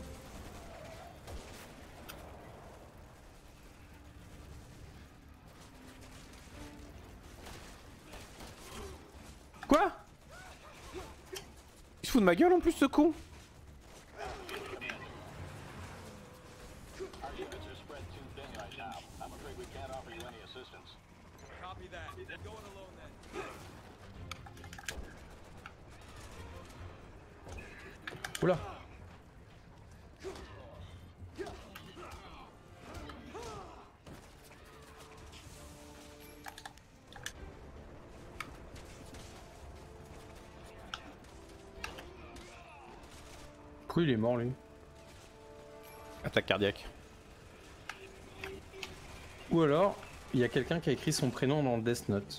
Quoi? Il se fout de ma gueule en plus ce con. Oula. Pourquoi il est mort lui? Attaque cardiaque. Ou alors, il y a quelqu'un qui a écrit son prénom dans le Death Note.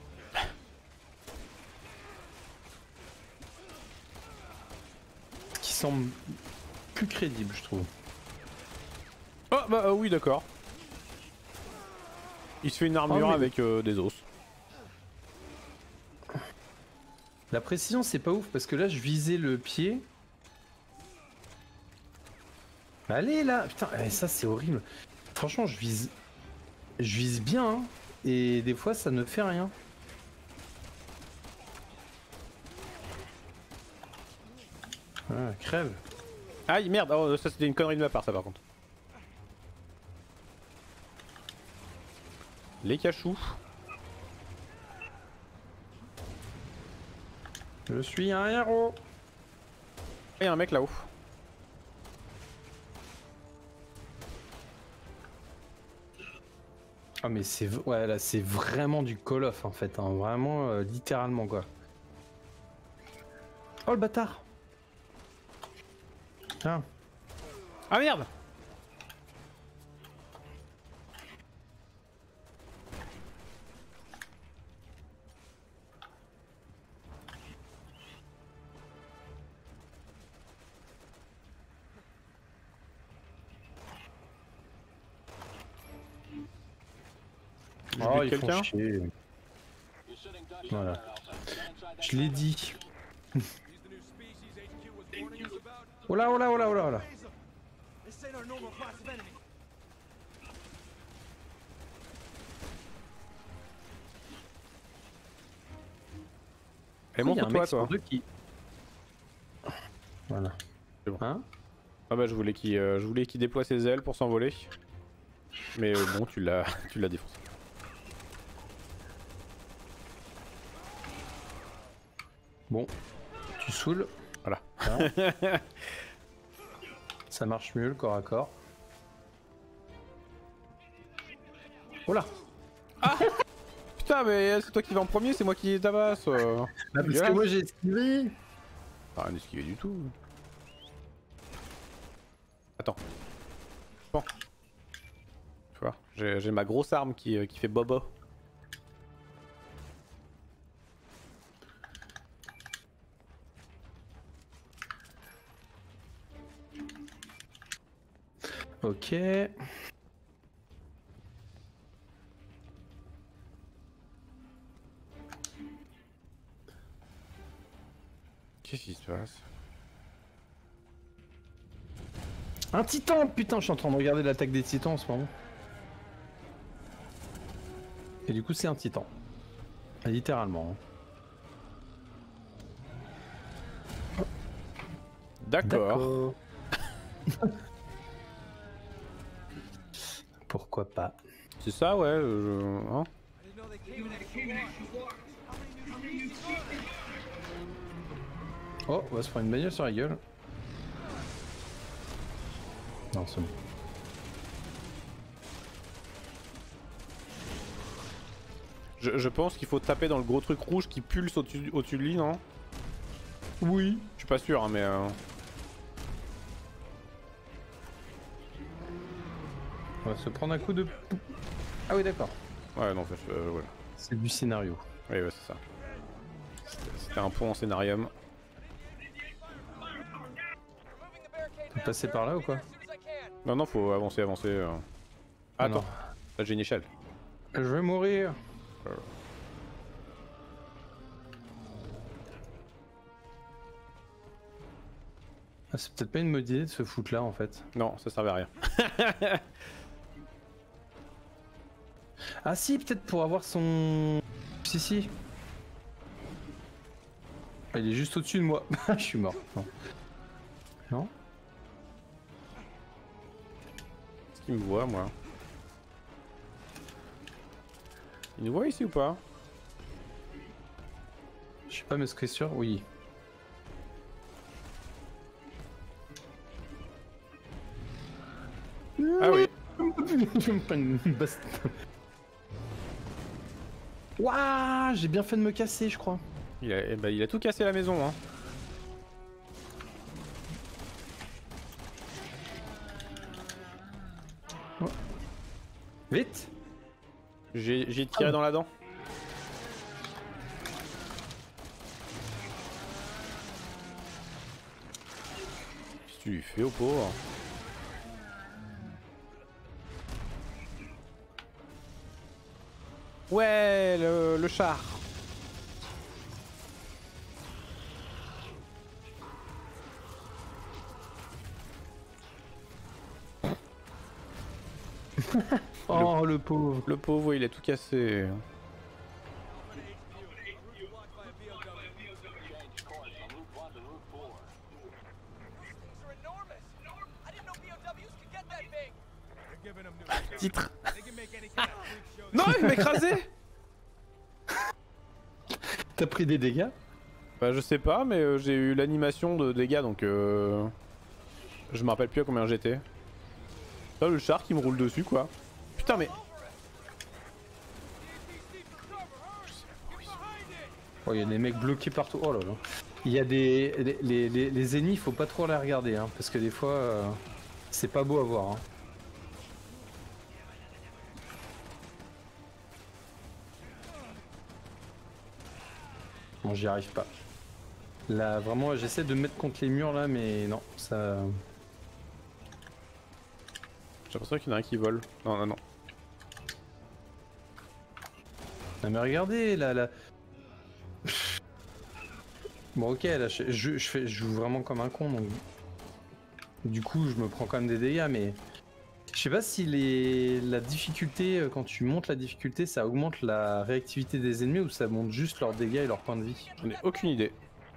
Ce qui semble plus crédible, je trouve. Oh bah oui d'accord. Il se fait une armure mais... avec des os. La précision c'est pas ouf parce que là je visais le pied. Allez là, putain, ça c'est horrible. Franchement je vise je vise bien, hein, et des fois ça ne fait rien. Ah, crève. Aïe merde, oh, ça c'était une connerie de ma part ça par contre. Les cachous. Je suis un héros. Et un mec là-haut. Ah mais c'est ouais, là c'est vraiment du Call of en fait, hein, vraiment littéralement quoi. Oh le bâtard. Tiens. Ah merde. Oh ils quelqu'un font chier. Voilà. Je l'ai dit. Oh là oh là oh là oh là oh là. Et montre-toi toi. Qui... Voilà. C'est bon. Hein? Ah bah je voulais qu'il déploie ses ailes pour s'envoler. Mais bon tu l'as défoncé. Bon, tu saoules. Voilà. Ça marche mieux le corps à corps. Oh là. Ah putain mais c'est toi qui vas en premier, c'est moi qui tabasse. Bah, parce que moi j'ai esquivé. Pas rien esquivé du tout. Attends. Bon. Tu vois, j'ai ma grosse arme qui fait bobo. Ok. Qu'est-ce qui se passe? Un titan. Putain, je suis en train de regarder l'attaque des titans en ce moment. Et du coup c'est un titan. Littéralement. D'accord. Pourquoi pas. C'est ça ouais. Hein Oh, on va se prendre une bagnole sur la gueule. Non, c'est bon. Je pense qu'il faut taper dans le gros truc rouge qui pulse au-dessus de lui, non? Oui. Je suis pas sûr, hein, mais... On va se prendre un coup de... Ah oui, d'accord. Ouais, non, ça, voilà. C'est du scénario. Oui, ouais, c'est ça. C'était un pont en scénarium. T'es passé par là ou quoi? Non, non, faut avancer. Attends, non. là j'ai une échelle. Je vais mourir. Ah, c'est peut-être pas une mauvaise idée de se foutre là en fait. Non, ça servait à rien. Ah si, peut-être pour avoir son... Si. Ah, il est juste au-dessus de moi. Je suis mort. Non. Non. Est-ce qu'il me voit, moi? Il nous voit ici ou pas? Je sais pas, mais ce que c'est sûr, oui. Ah oui. Je me prends une basse. Waouh, j'ai bien fait de me casser, je crois. Il a tout cassé la maison, hein. Oh. Vite. J'ai tiré dans la dent. Qu'est-ce que tu lui fais au pauvre? Ouais, le char. Oh le pauvre. Le pauvre, il est tout cassé. Change course from Route 1 to Route 4. These are enormous. I didn't know BOWs could get that big. They're giving them new Titre. They can make any kind of freak show. Non, il m'a écrasé. T'as pris des dégâts? Bah je sais pas, mais j'ai eu l'animation de dégâts donc je me rappelle plus à combien j'étais. Là le char qui me roule dessus quoi. Putain mais... Oh, il y a des mecs bloqués partout. Oh là là. Il y a des... Les ennemis, faut pas trop les regarder, hein, parce que des fois, c'est pas beau à voir. Hein. Bon, j'y arrive pas. Là, vraiment, j'essaie de me mettre contre les murs là, mais non, ça... J'ai l'impression qu'il y en a un qui vole. Non, non, non. Non mais regardez, là... Bon ok, là je joue vraiment comme un con, donc... Du coup, je me prends quand même des dégâts, mais... Je sais pas si la difficulté, quand tu montes la difficulté, ça augmente la réactivité des ennemis ou ça monte juste leurs dégâts et leur point de vie. J'en ai aucune idée.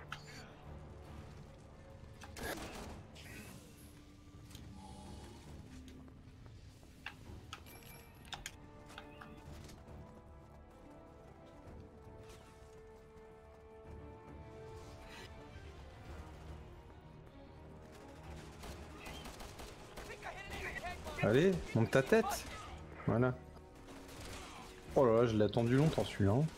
Allez, monte ta tête. Voilà. Oh là là, je l'ai attendu longtemps celui-là. Hein.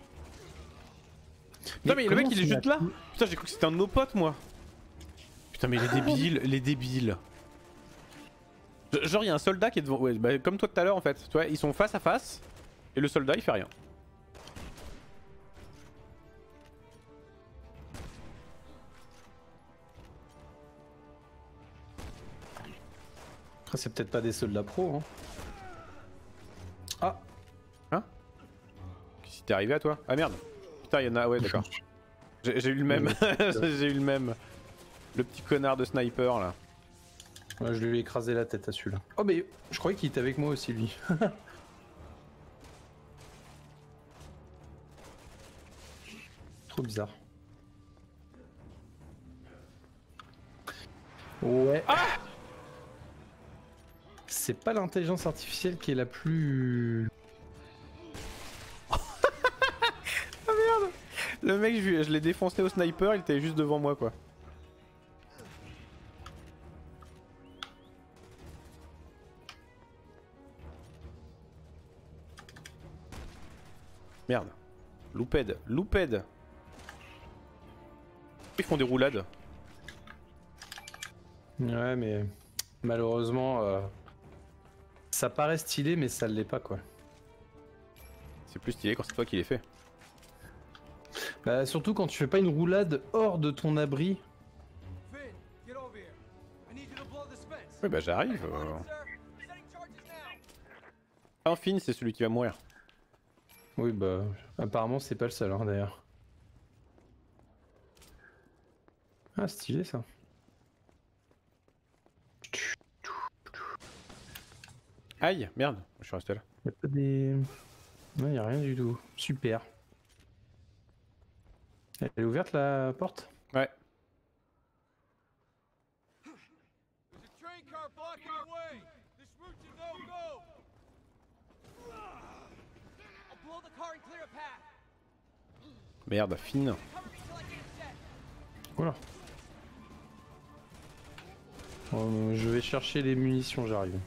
Putain mais le mec comment il est ça juste m'a là. Putain j'ai cru que c'était un de nos potes moi. Putain mais les débiles, les débiles. Genre il y a un soldat qui est devant, ouais, bah, comme toi tout à l'heure en fait. Tu vois, ils sont face à face et le soldat il fait rien. Après, c'est peut-être pas des soldats pro. Hein. Ah. Hein? Qu'est-ce qui t'est arrivé à toi? Ah merde. Putain il y en a, ouais d'accord. J'ai eu le même. J'ai eu le même. Le petit connard de sniper là. Ouais, je lui ai écrasé la tête à celui-là. Oh mais je croyais qu'il était avec moi aussi lui. Trop bizarre. Ouais. Ah! C'est pas l'intelligence artificielle qui est la plus... Le mec je l'ai défoncé au sniper, il était juste devant moi quoi. Merde. Louped, louped. Ils font des roulades. Ouais mais malheureusement ça paraît stylé mais ça l'est pas quoi. C'est plus stylé quand c'est toi qui les fais. Bah surtout quand tu fais pas une roulade hors de ton abri. Finn, get over here. I need you to blow this fence. Ouais bah j'arrive. Sir, setting charges now. Enfin c'est celui qui va mourir. Oui bah apparemment c'est pas le seul hein, d'ailleurs. Ah stylé ça. Aïe, merde, je suis resté là. Y'a pas des... Non y'a rien du tout. Super. Elle est ouverte la porte? Ouais. There's a train car blocking the way. This route's a no-go. I'll blow the car and clear a path. Merde, fine. Cover me till I get it set. Voilà. Je vais chercher les munitions, j'arrive.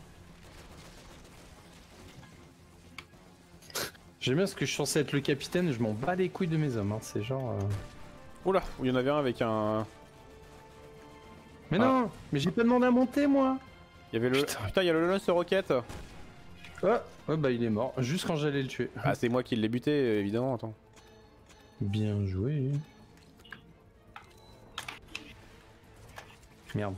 J'aime bien parce que je suis censé être le capitaine, je m'en bats les couilles de mes hommes, hein. C'est genre... Oula, il y en avait un avec un... Mais Ah. non, mais j'ai pas demandé à monter moi. Il y avait le... Putain, il y a le lance-roquette. Ah, ouais bah il est mort, juste quand j'allais le tuer. Ah c'est moi qui l'ai buté évidemment, attends. Bien joué. Merde.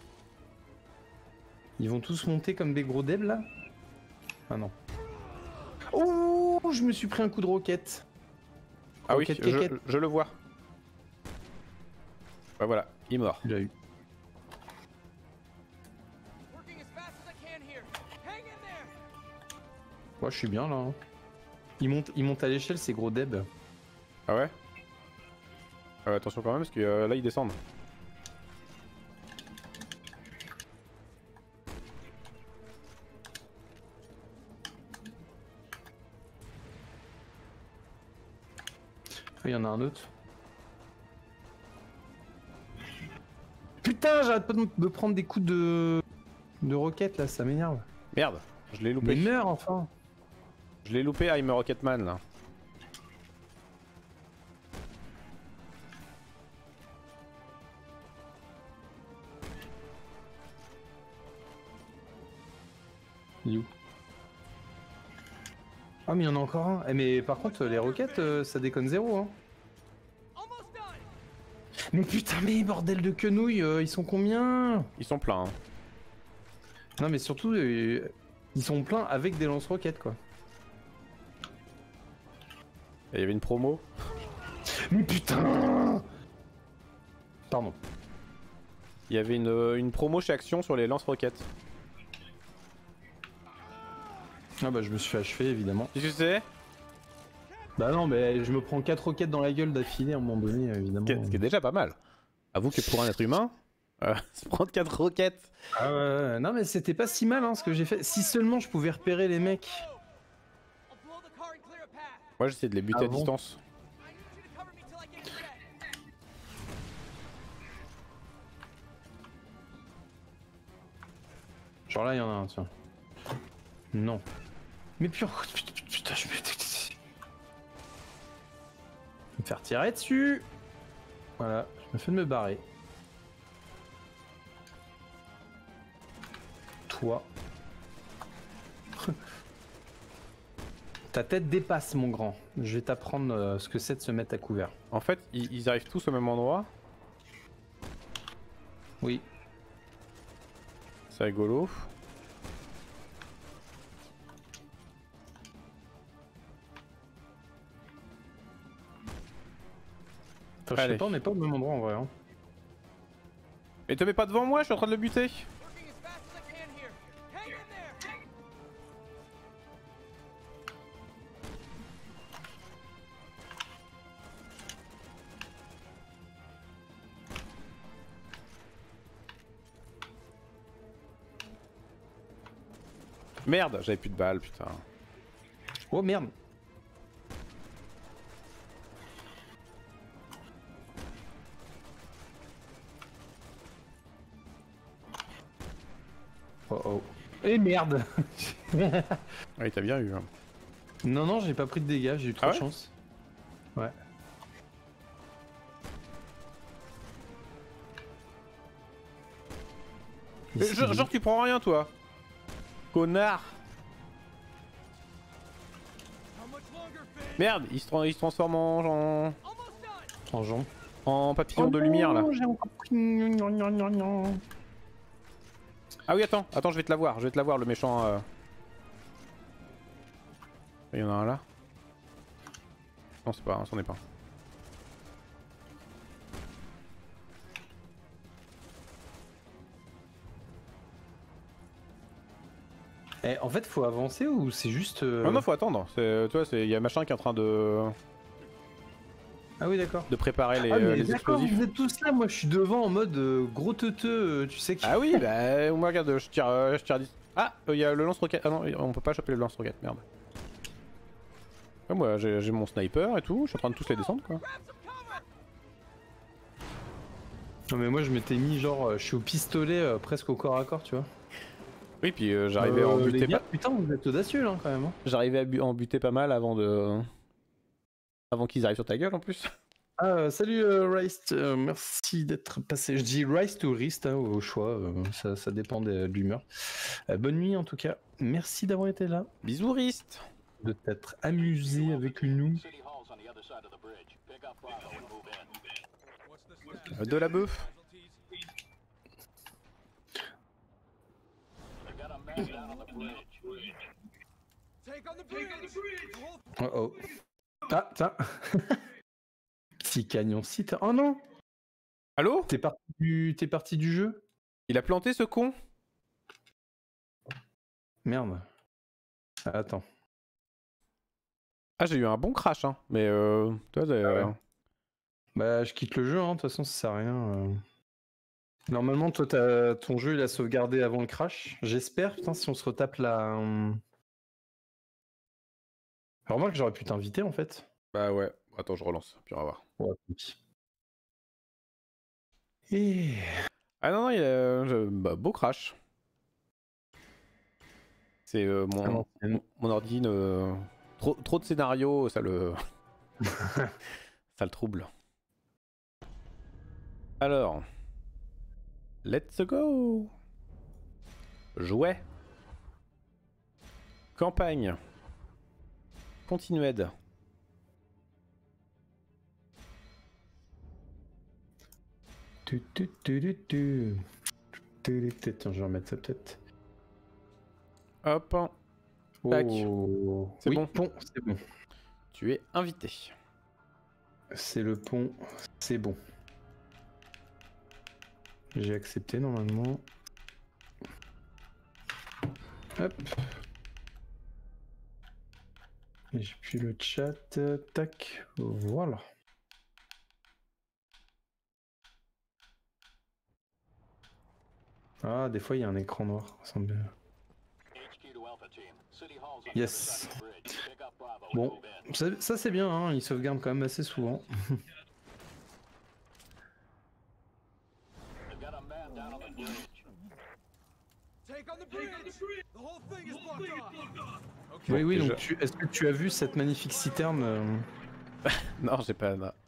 Ils vont tous monter comme des gros devs là? Ah non. Oh, je me suis pris un coup de roquette. Ah oui, Roquette quéquette. je le vois. Ouais voilà, il est mort. Il a eu. Working as fast as I can here. Hang in there. Moi, je suis bien là. Hein. Il monte à l'échelle, ces gros deb. Ah ouais? Attention quand même parce que là ils descendent. Il y en a un autre. Putain, j'arrête pas de prendre des coups de roquette là, ça m'énerve. Merde, je l'ai loupé. Mais meurs enfin. Je l'ai loupé, I'm a Rocketman là. Il est où? Ah mais il y en a encore un. Eh, mais par contre les roquettes ça déconne zéro hein. Mais putain mais bordel de quenouilles, ils sont combien? Ils sont pleins. Hein. Non mais surtout ils sont pleins avec des lance-roquettes quoi. Et il y avait une promo. Mais putain! Pardon. Il y avait une promo chez Action sur les lance-roquettes. Ah bah je me suis fait achever évidemment. Qu'est-ce que c'est? Bah non mais je me prends 4 roquettes dans la gueule d'affilée à un moment donné évidemment. Ce qui est déjà pas mal. Avoue que pour un être humain, se prendre 4 roquettes. Ah ouais, non mais c'était pas si mal hein, ce que j'ai fait. Si seulement je pouvais repérer les mecs. Moi j'essaie de les buter à bon distance. Genre là il y en a un tiens. Non. Mais putain, je vais me faire tirer dessus. Voilà, je me fais de me barrer. Toi. Ta tête dépasse mon grand. Je vais t'apprendre ce que c'est de se mettre à couvert. En fait, ils arrivent tous au même endroit. Oui. C'est rigolo. Enfin, je sais pas, on n'est pas au même endroit en vrai. Hein. Mais te mets pas devant moi, je suis en train de le buter. Merde, j'avais plus de balles, putain. Oh merde. Oh oh. Et merde. Oui, t'as bien eu. Hein. Non, non, j'ai pas pris de dégâts, j'ai eu trop Ah de ouais chance. Ouais. Genre tu prends rien toi. Connard. Merde, il se transforme en Changeons. en papillon de lumière là. J'ai encore pris... Ah oui, attends, je vais te l'avoir, le méchant. Il y en a un là. Non, c'est pas, c'en est pas. Eh, en fait, faut avancer ou c'est juste... Non, non, faut attendre. Tu vois, il y a machin qui est en train de Ah oui, d'accord. préparer les, Ah, mais les d'accord, explosifs. vous êtes tous là, moi je suis devant en mode gros teuteux, tu sais que... Ah oui, bah moi regarde, je tire 10. Ah, il y a le lance-roquette. Ah non, on peut pas choper le lance-roquette, merde. Ouais, moi j'ai mon sniper et tout, je suis en train de tous les descendre quoi. Non mais moi je m'étais mis genre, je suis au pistolet presque au corps à corps, tu vois. Oui, puis j'arrivais à en buter les gars, pas. putain, vous êtes audacieux là quand même. Hein. J'arrivais à en buter pas mal avant qu'ils arrivent sur ta gueule en plus. Ah, salut Rist, merci d'être passé. Je dis Rist ou Rist hein, au choix, ça dépend de l'humeur. Bonne nuit en tout cas, merci d'avoir été là, Bisous Rist. de t'être amusé avec nous. City Hall's on the other side of the bridge. Pick up Bravo and move in. De la bœuf. They got a man down on the bridge. Take on the bridge! Oh oh. Ah, tiens. Petit canyon site. Oh non. Allô? T'es parti du jeu? Il a planté ce con? Merde. Attends. Ah, j'ai eu un bon crash, hein. Mais toi, Bah, je quitte le jeu, hein. De toute façon, ça sert à rien. Normalement, toi, ton jeu, il a sauvegardé avant le crash. J'espère, putain, si on se retape la... Alors, moi, que j'aurais pu t'inviter, en fait. Bah ouais. Attends, je relance, puis on va voir. Ouais, tant pis. Et... Ah non, non, il y a bah, beau crash. C'est mon ordi, trop de scénarios, ça le... ça le trouble. Alors... Let's go! Jouet. Campagne. Continued. Tiens, je vais remettre ça peut-être. Hop. Tac. Oh. C'est Oui, bon. Pont, c'est bon. Tu es invité. C'est le pont, c'est bon. J'ai accepté normalement. Hop. Et j'ai plus le chat. Tac. Voilà. Ah, des fois il y a un écran noir. Ça semble bien. Yes. Bon, ça c'est bien, hein, il sauvegarde quand même assez souvent. Oui, oui, donc est-ce que tu as vu cette magnifique citerne Non, j'ai pas... Non.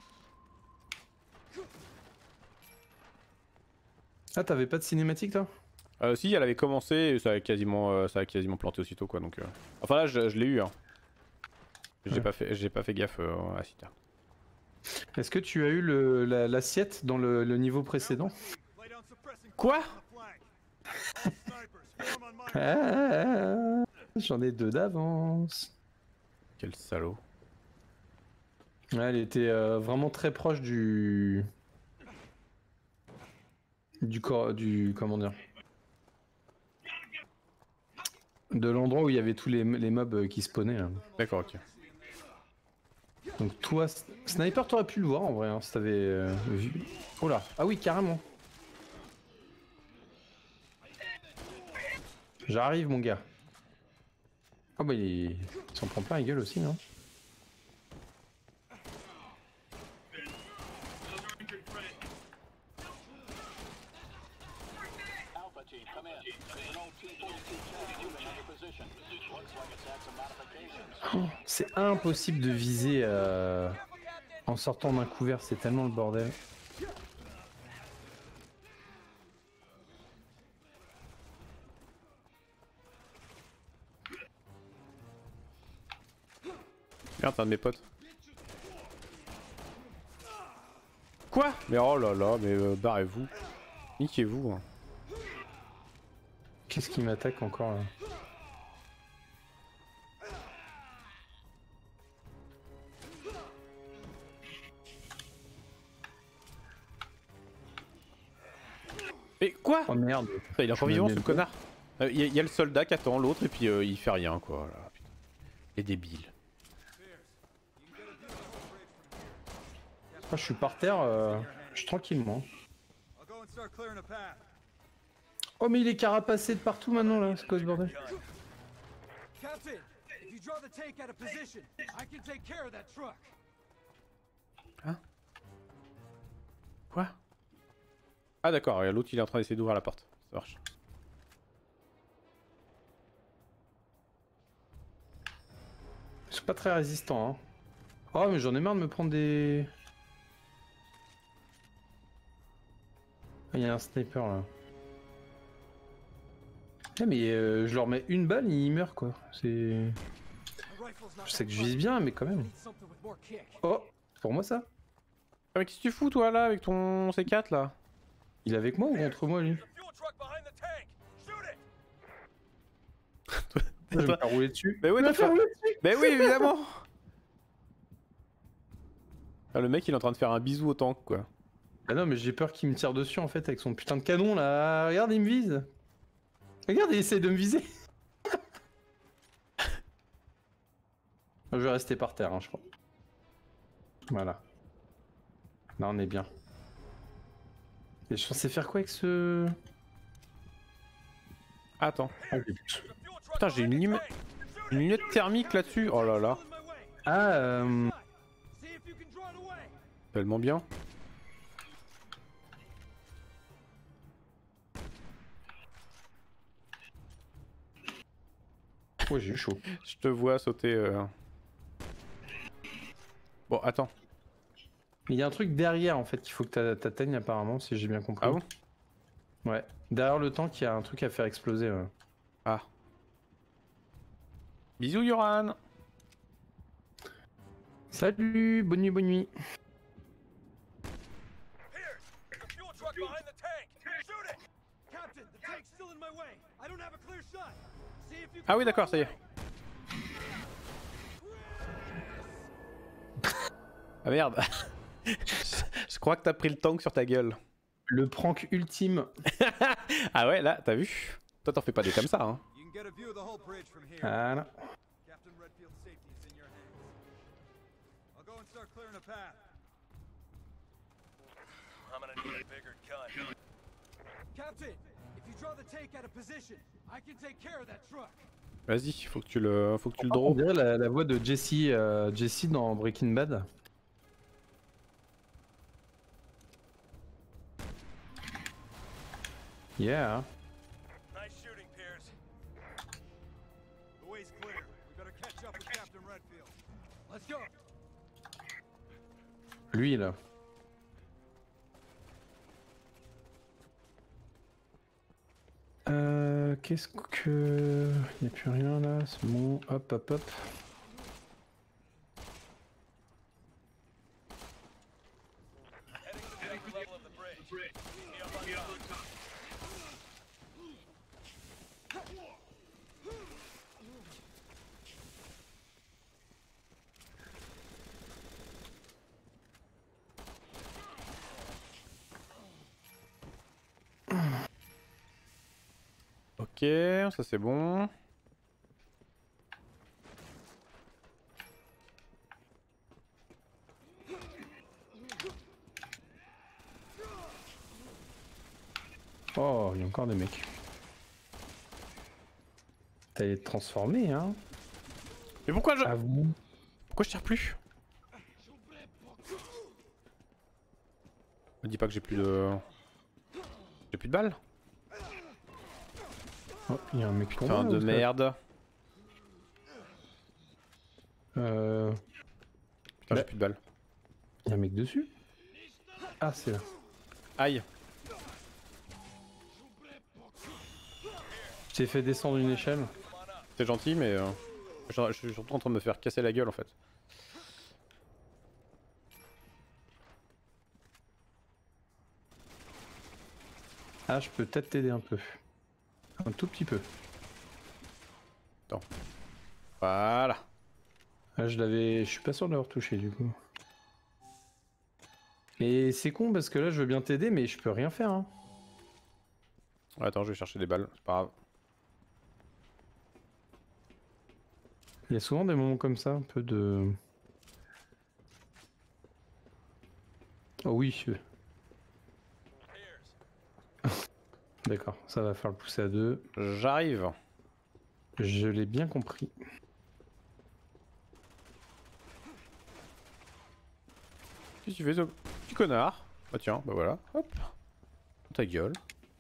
Ah, t'avais pas de cinématique toi? Si, elle avait commencé et ça a quasiment planté aussitôt quoi donc... Enfin là je l'ai eu hein. J'ai pas fait gaffe à la citerne. Est-ce que tu as eu l'assiette dans le niveau précédent? Quoi? J'en ai 2 d'avance. Quel salaud. Ouais, elle était vraiment très proche du comment dire, de l'endroit où il y avait tous les mobs qui spawnaient là. D'accord, ok. Donc toi, Sniper, t'aurais pu le voir en vrai, hein, si t'avais vu. Oh là, ah oui, carrément. J'arrive mon gars. Ah bah il s'en prend plein la gueule aussi, non? Oh, c'est impossible de viser en sortant d'un couvert, c'est tellement le bordel. Merde, c'est un de mes potes. Quoi? Mais oh là là, mais barrez-vous. Niquez-vous. Hein. Qu'est-ce qui m'attaque encore là? Mais quoi? Oh merde. Putain, il est encore vivant ce connard. Il y a le soldat qui attend l'autre et puis il fait rien quoi. Là. Putain. Les débiles. Ah, je suis par terre, je suis tranquillement. Oh mais il est carapacé de partout maintenant là, c'est quoi ce bordel? Hein? Quoi? Ah d'accord, l'autre il est en train d'essayer d'ouvrir la porte. Ça marche. C'est pas très résistant, hein. Oh mais j'en ai marre de me prendre des... Il y a un sniper là. Ah mais je leur mets une balle, ils meurent quoi. C'est... Je sais que je vise bien mais quand même. Oh, pour moi ça. Ah mais qu'est-ce que tu fous toi là avec ton C4 là? Il est avec moi ou contre moi lui? Je vais me faire rouler dessus. Mais oui, mais oui évidemment. Ah, le mec il est en train de faire un bisou au tank quoi. Ah non mais j'ai peur qu'il me tire dessus en fait avec son putain de canon là. Regarde il me vise. Regarde il essaie de me viser. Je vais rester par terre, hein, je crois. Voilà. Là, on est bien. Et je pensais faire quoi avec ce... Attends. Ah, j'ai plus. Putain, j'ai une lunette thermique là-dessus. Oh là là. Ah, Tellement bien. ouais, j'ai eu chaud. Je te vois sauter. Bon, attends. Il y a un truc derrière en fait qu'il faut que t'atteignes apparemment, si j'ai bien compris. Ah bon? Ouais. Derrière le tank, il y a un truc à faire exploser. Ah. Bisous, Yoran. Salut, bonne nuit, bonne nuit. Ah oui, d'accord, ça y est. Ah merde. Je crois que t'as pris le tank sur ta gueule. Le prank ultime. Ah ouais, là, t'as vu? Toi, t'en fais pas des comme ça, hein. Voilà. Captain Redfield's safety is in your hands. I'll go and start clearing a path. I'm gonna need a bigger gun. Captain, if you draw the tank out of position, I can take care of that truck. Vas-y, faut que tu le On drop. dirait la voix de Jesse dans Breaking Bad. Yeah. Nice shooting, Pierce. The way's clear. We better catch up with Captain Redfield. Let's go. Lui là. Qu'est-ce que... Il n'y a plus rien là, c'est bon. Hop, hop, hop. Ok, ça c'est bon. Oh, il y a encore des mecs. T'as été transformé, hein? Mais pourquoi je... Ah vous? Pourquoi je tire plus? Me dis pas que j'ai plus de... J'ai plus de balles? Oh, il y a un mec Putain de merde. Putain, j'ai plus de balles. Il y a un mec dessus? Ah, c'est là. Aïe. Je t'ai fait descendre une échelle. C'est gentil, mais je suis surtout en train de me faire casser la gueule en fait. Ah, je peux peut-être t'aider un peu. Un tout petit peu. Attends. Voilà. Ah, je suis pas sûr de l'avoir touché du coup. Et c'est con parce que là je veux bien t'aider mais je peux rien faire hein. Attends, je vais chercher des balles, c'est pas grave. Il y a souvent des moments comme ça, un peu de... Oh oui. D'accord, ça va faire le pousser à deux. J'arrive. Je l'ai bien compris. Qu'est-ce que tu fais, ce petit connard? Bah tiens, bah voilà, hop. Ta gueule.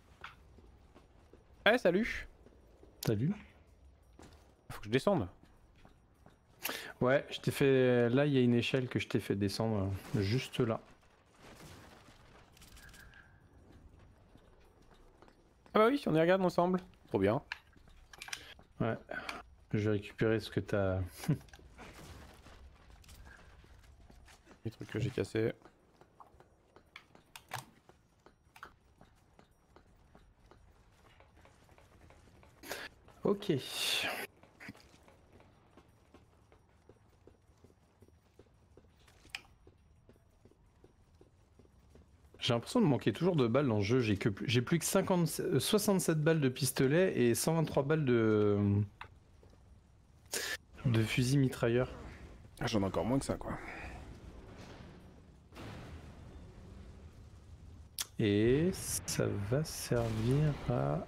Eh, salut. Salut. Faut que je descende. Ouais, je t'ai fait... Là, il y a une échelle que je t'ai fait descendre, juste là. Ah bah oui, on y regarde ensemble. Trop bien. Ouais. Je vais récupérer ce que t'as... Les trucs que j'ai cassés. Ok. J'ai l'impression de manquer toujours de balles dans le jeu. J'ai plus que 67 balles de pistolet et 123 balles de fusil mitrailleur. J'en ai encore moins que ça, quoi. Et ça va servir à...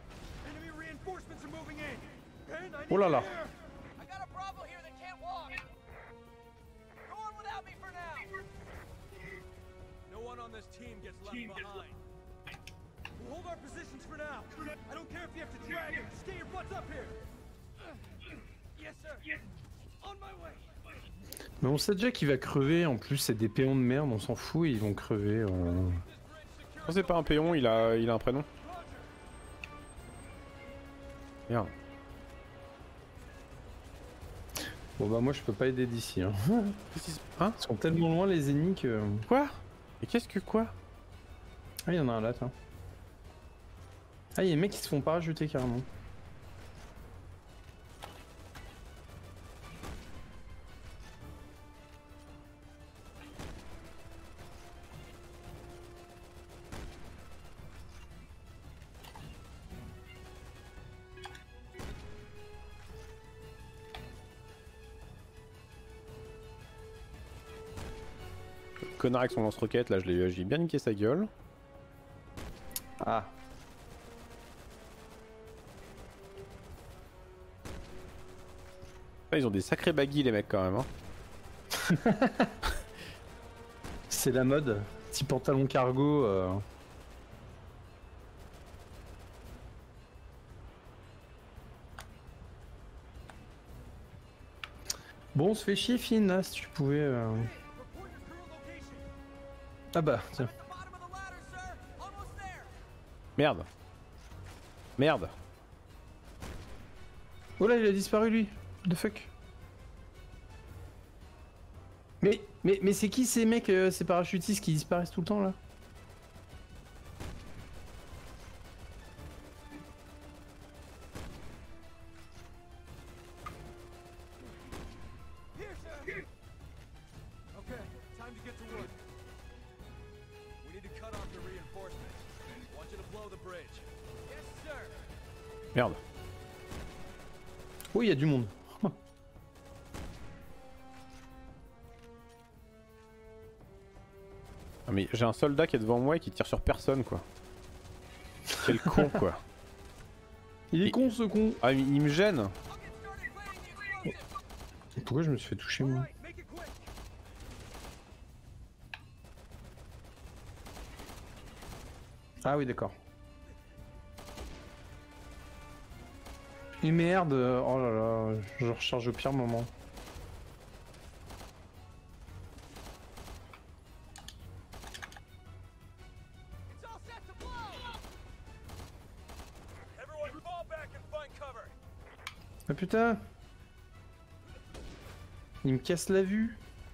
Oh là là. I got a Bravo here that can't walk. Go on without me for now. No one on this team gets left behind. We'll hold our positions for now. I don't care if you have to drag him. Just get your butts up here. Yes, sir. On my way. Mais on sait déjà qu'il va crever, en plus c'est des péons de merde, on s'en fout, ils vont crever. Non, c'est pas un péon, il a un prénom. Merde. Bon bah moi je peux pas aider d'ici. Hein. Hein? Ils sont tellement loin les ennemis que... Quoi? Et qu'est-ce que quoi? Ah, il y en a un là, tiens. Ah, il y a des mecs qui se font parachuter carrément. Connard avec son lance-roquette, là j'ai bien niqué sa gueule. Ah. Ah, ils ont des sacrés baguilles les mecs quand même. Hein. C'est la mode. Petit pantalon cargo. Bon, on se fait chier Finn là, si tu pouvais... Ah bah, tiens. Merde. Merde. Oh là, il a disparu lui. What the fuck. Mais c'est qui ces mecs, ces parachutistes qui disparaissent tout le temps là? Merde. Oh, il y a du monde. Ah, mais j'ai un soldat qui est devant moi et qui tire sur personne quoi. Quel con quoi. Il est con ce con. Ah il me gêne. Pourquoi je me suis fait toucher moi? Ah oui d'accord. Et merde, oh là là, je recharge au pire moment. Ah putain! Il me casse la vue!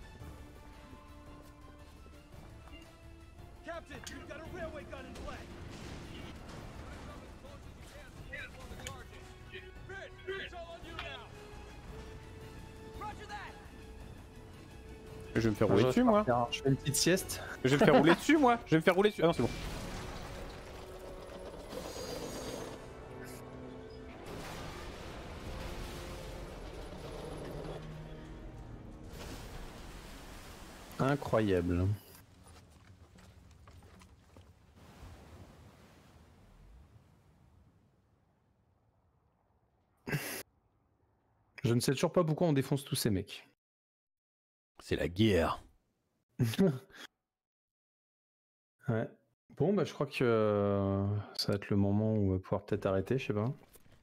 Je vais me faire rouler dessus moi. Je fais une petite sieste. Je vais me faire rouler dessus moi. Je vais me faire rouler dessus. Ah non c'est bon. Incroyable. Je ne sais toujours pas pourquoi on défonce tous ces mecs. C'est la guerre. Ouais. Bon bah je crois que ça va être le moment où on va pouvoir peut-être arrêter, je sais pas.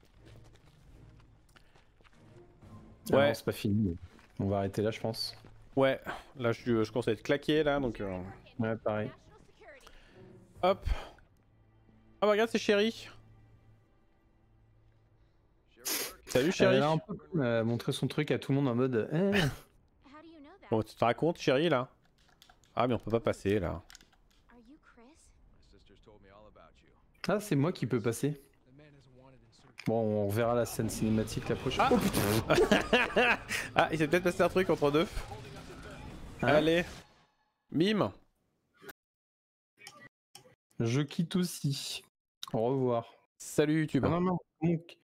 Ouais. Non, c'est pas fini. On va arrêter là je pense. Ouais, là je commence à être claqué là donc. Ouais pareil. Hop. Ah bah regarde c'est Chéri. Salut Chéri. Elle a un peu montré son truc à tout le monde en mode. Bon tu te racontes Chéri là. Ah mais on peut pas passer là. Ah c'est moi qui peux passer. Bon on verra la scène cinématique la prochaine. Ah, oh, putain. Ah il s'est peut-être passé un truc entre deux. Hein? Allez. Mime. Je quitte aussi. Au revoir. Salut YouTube. Ah non non.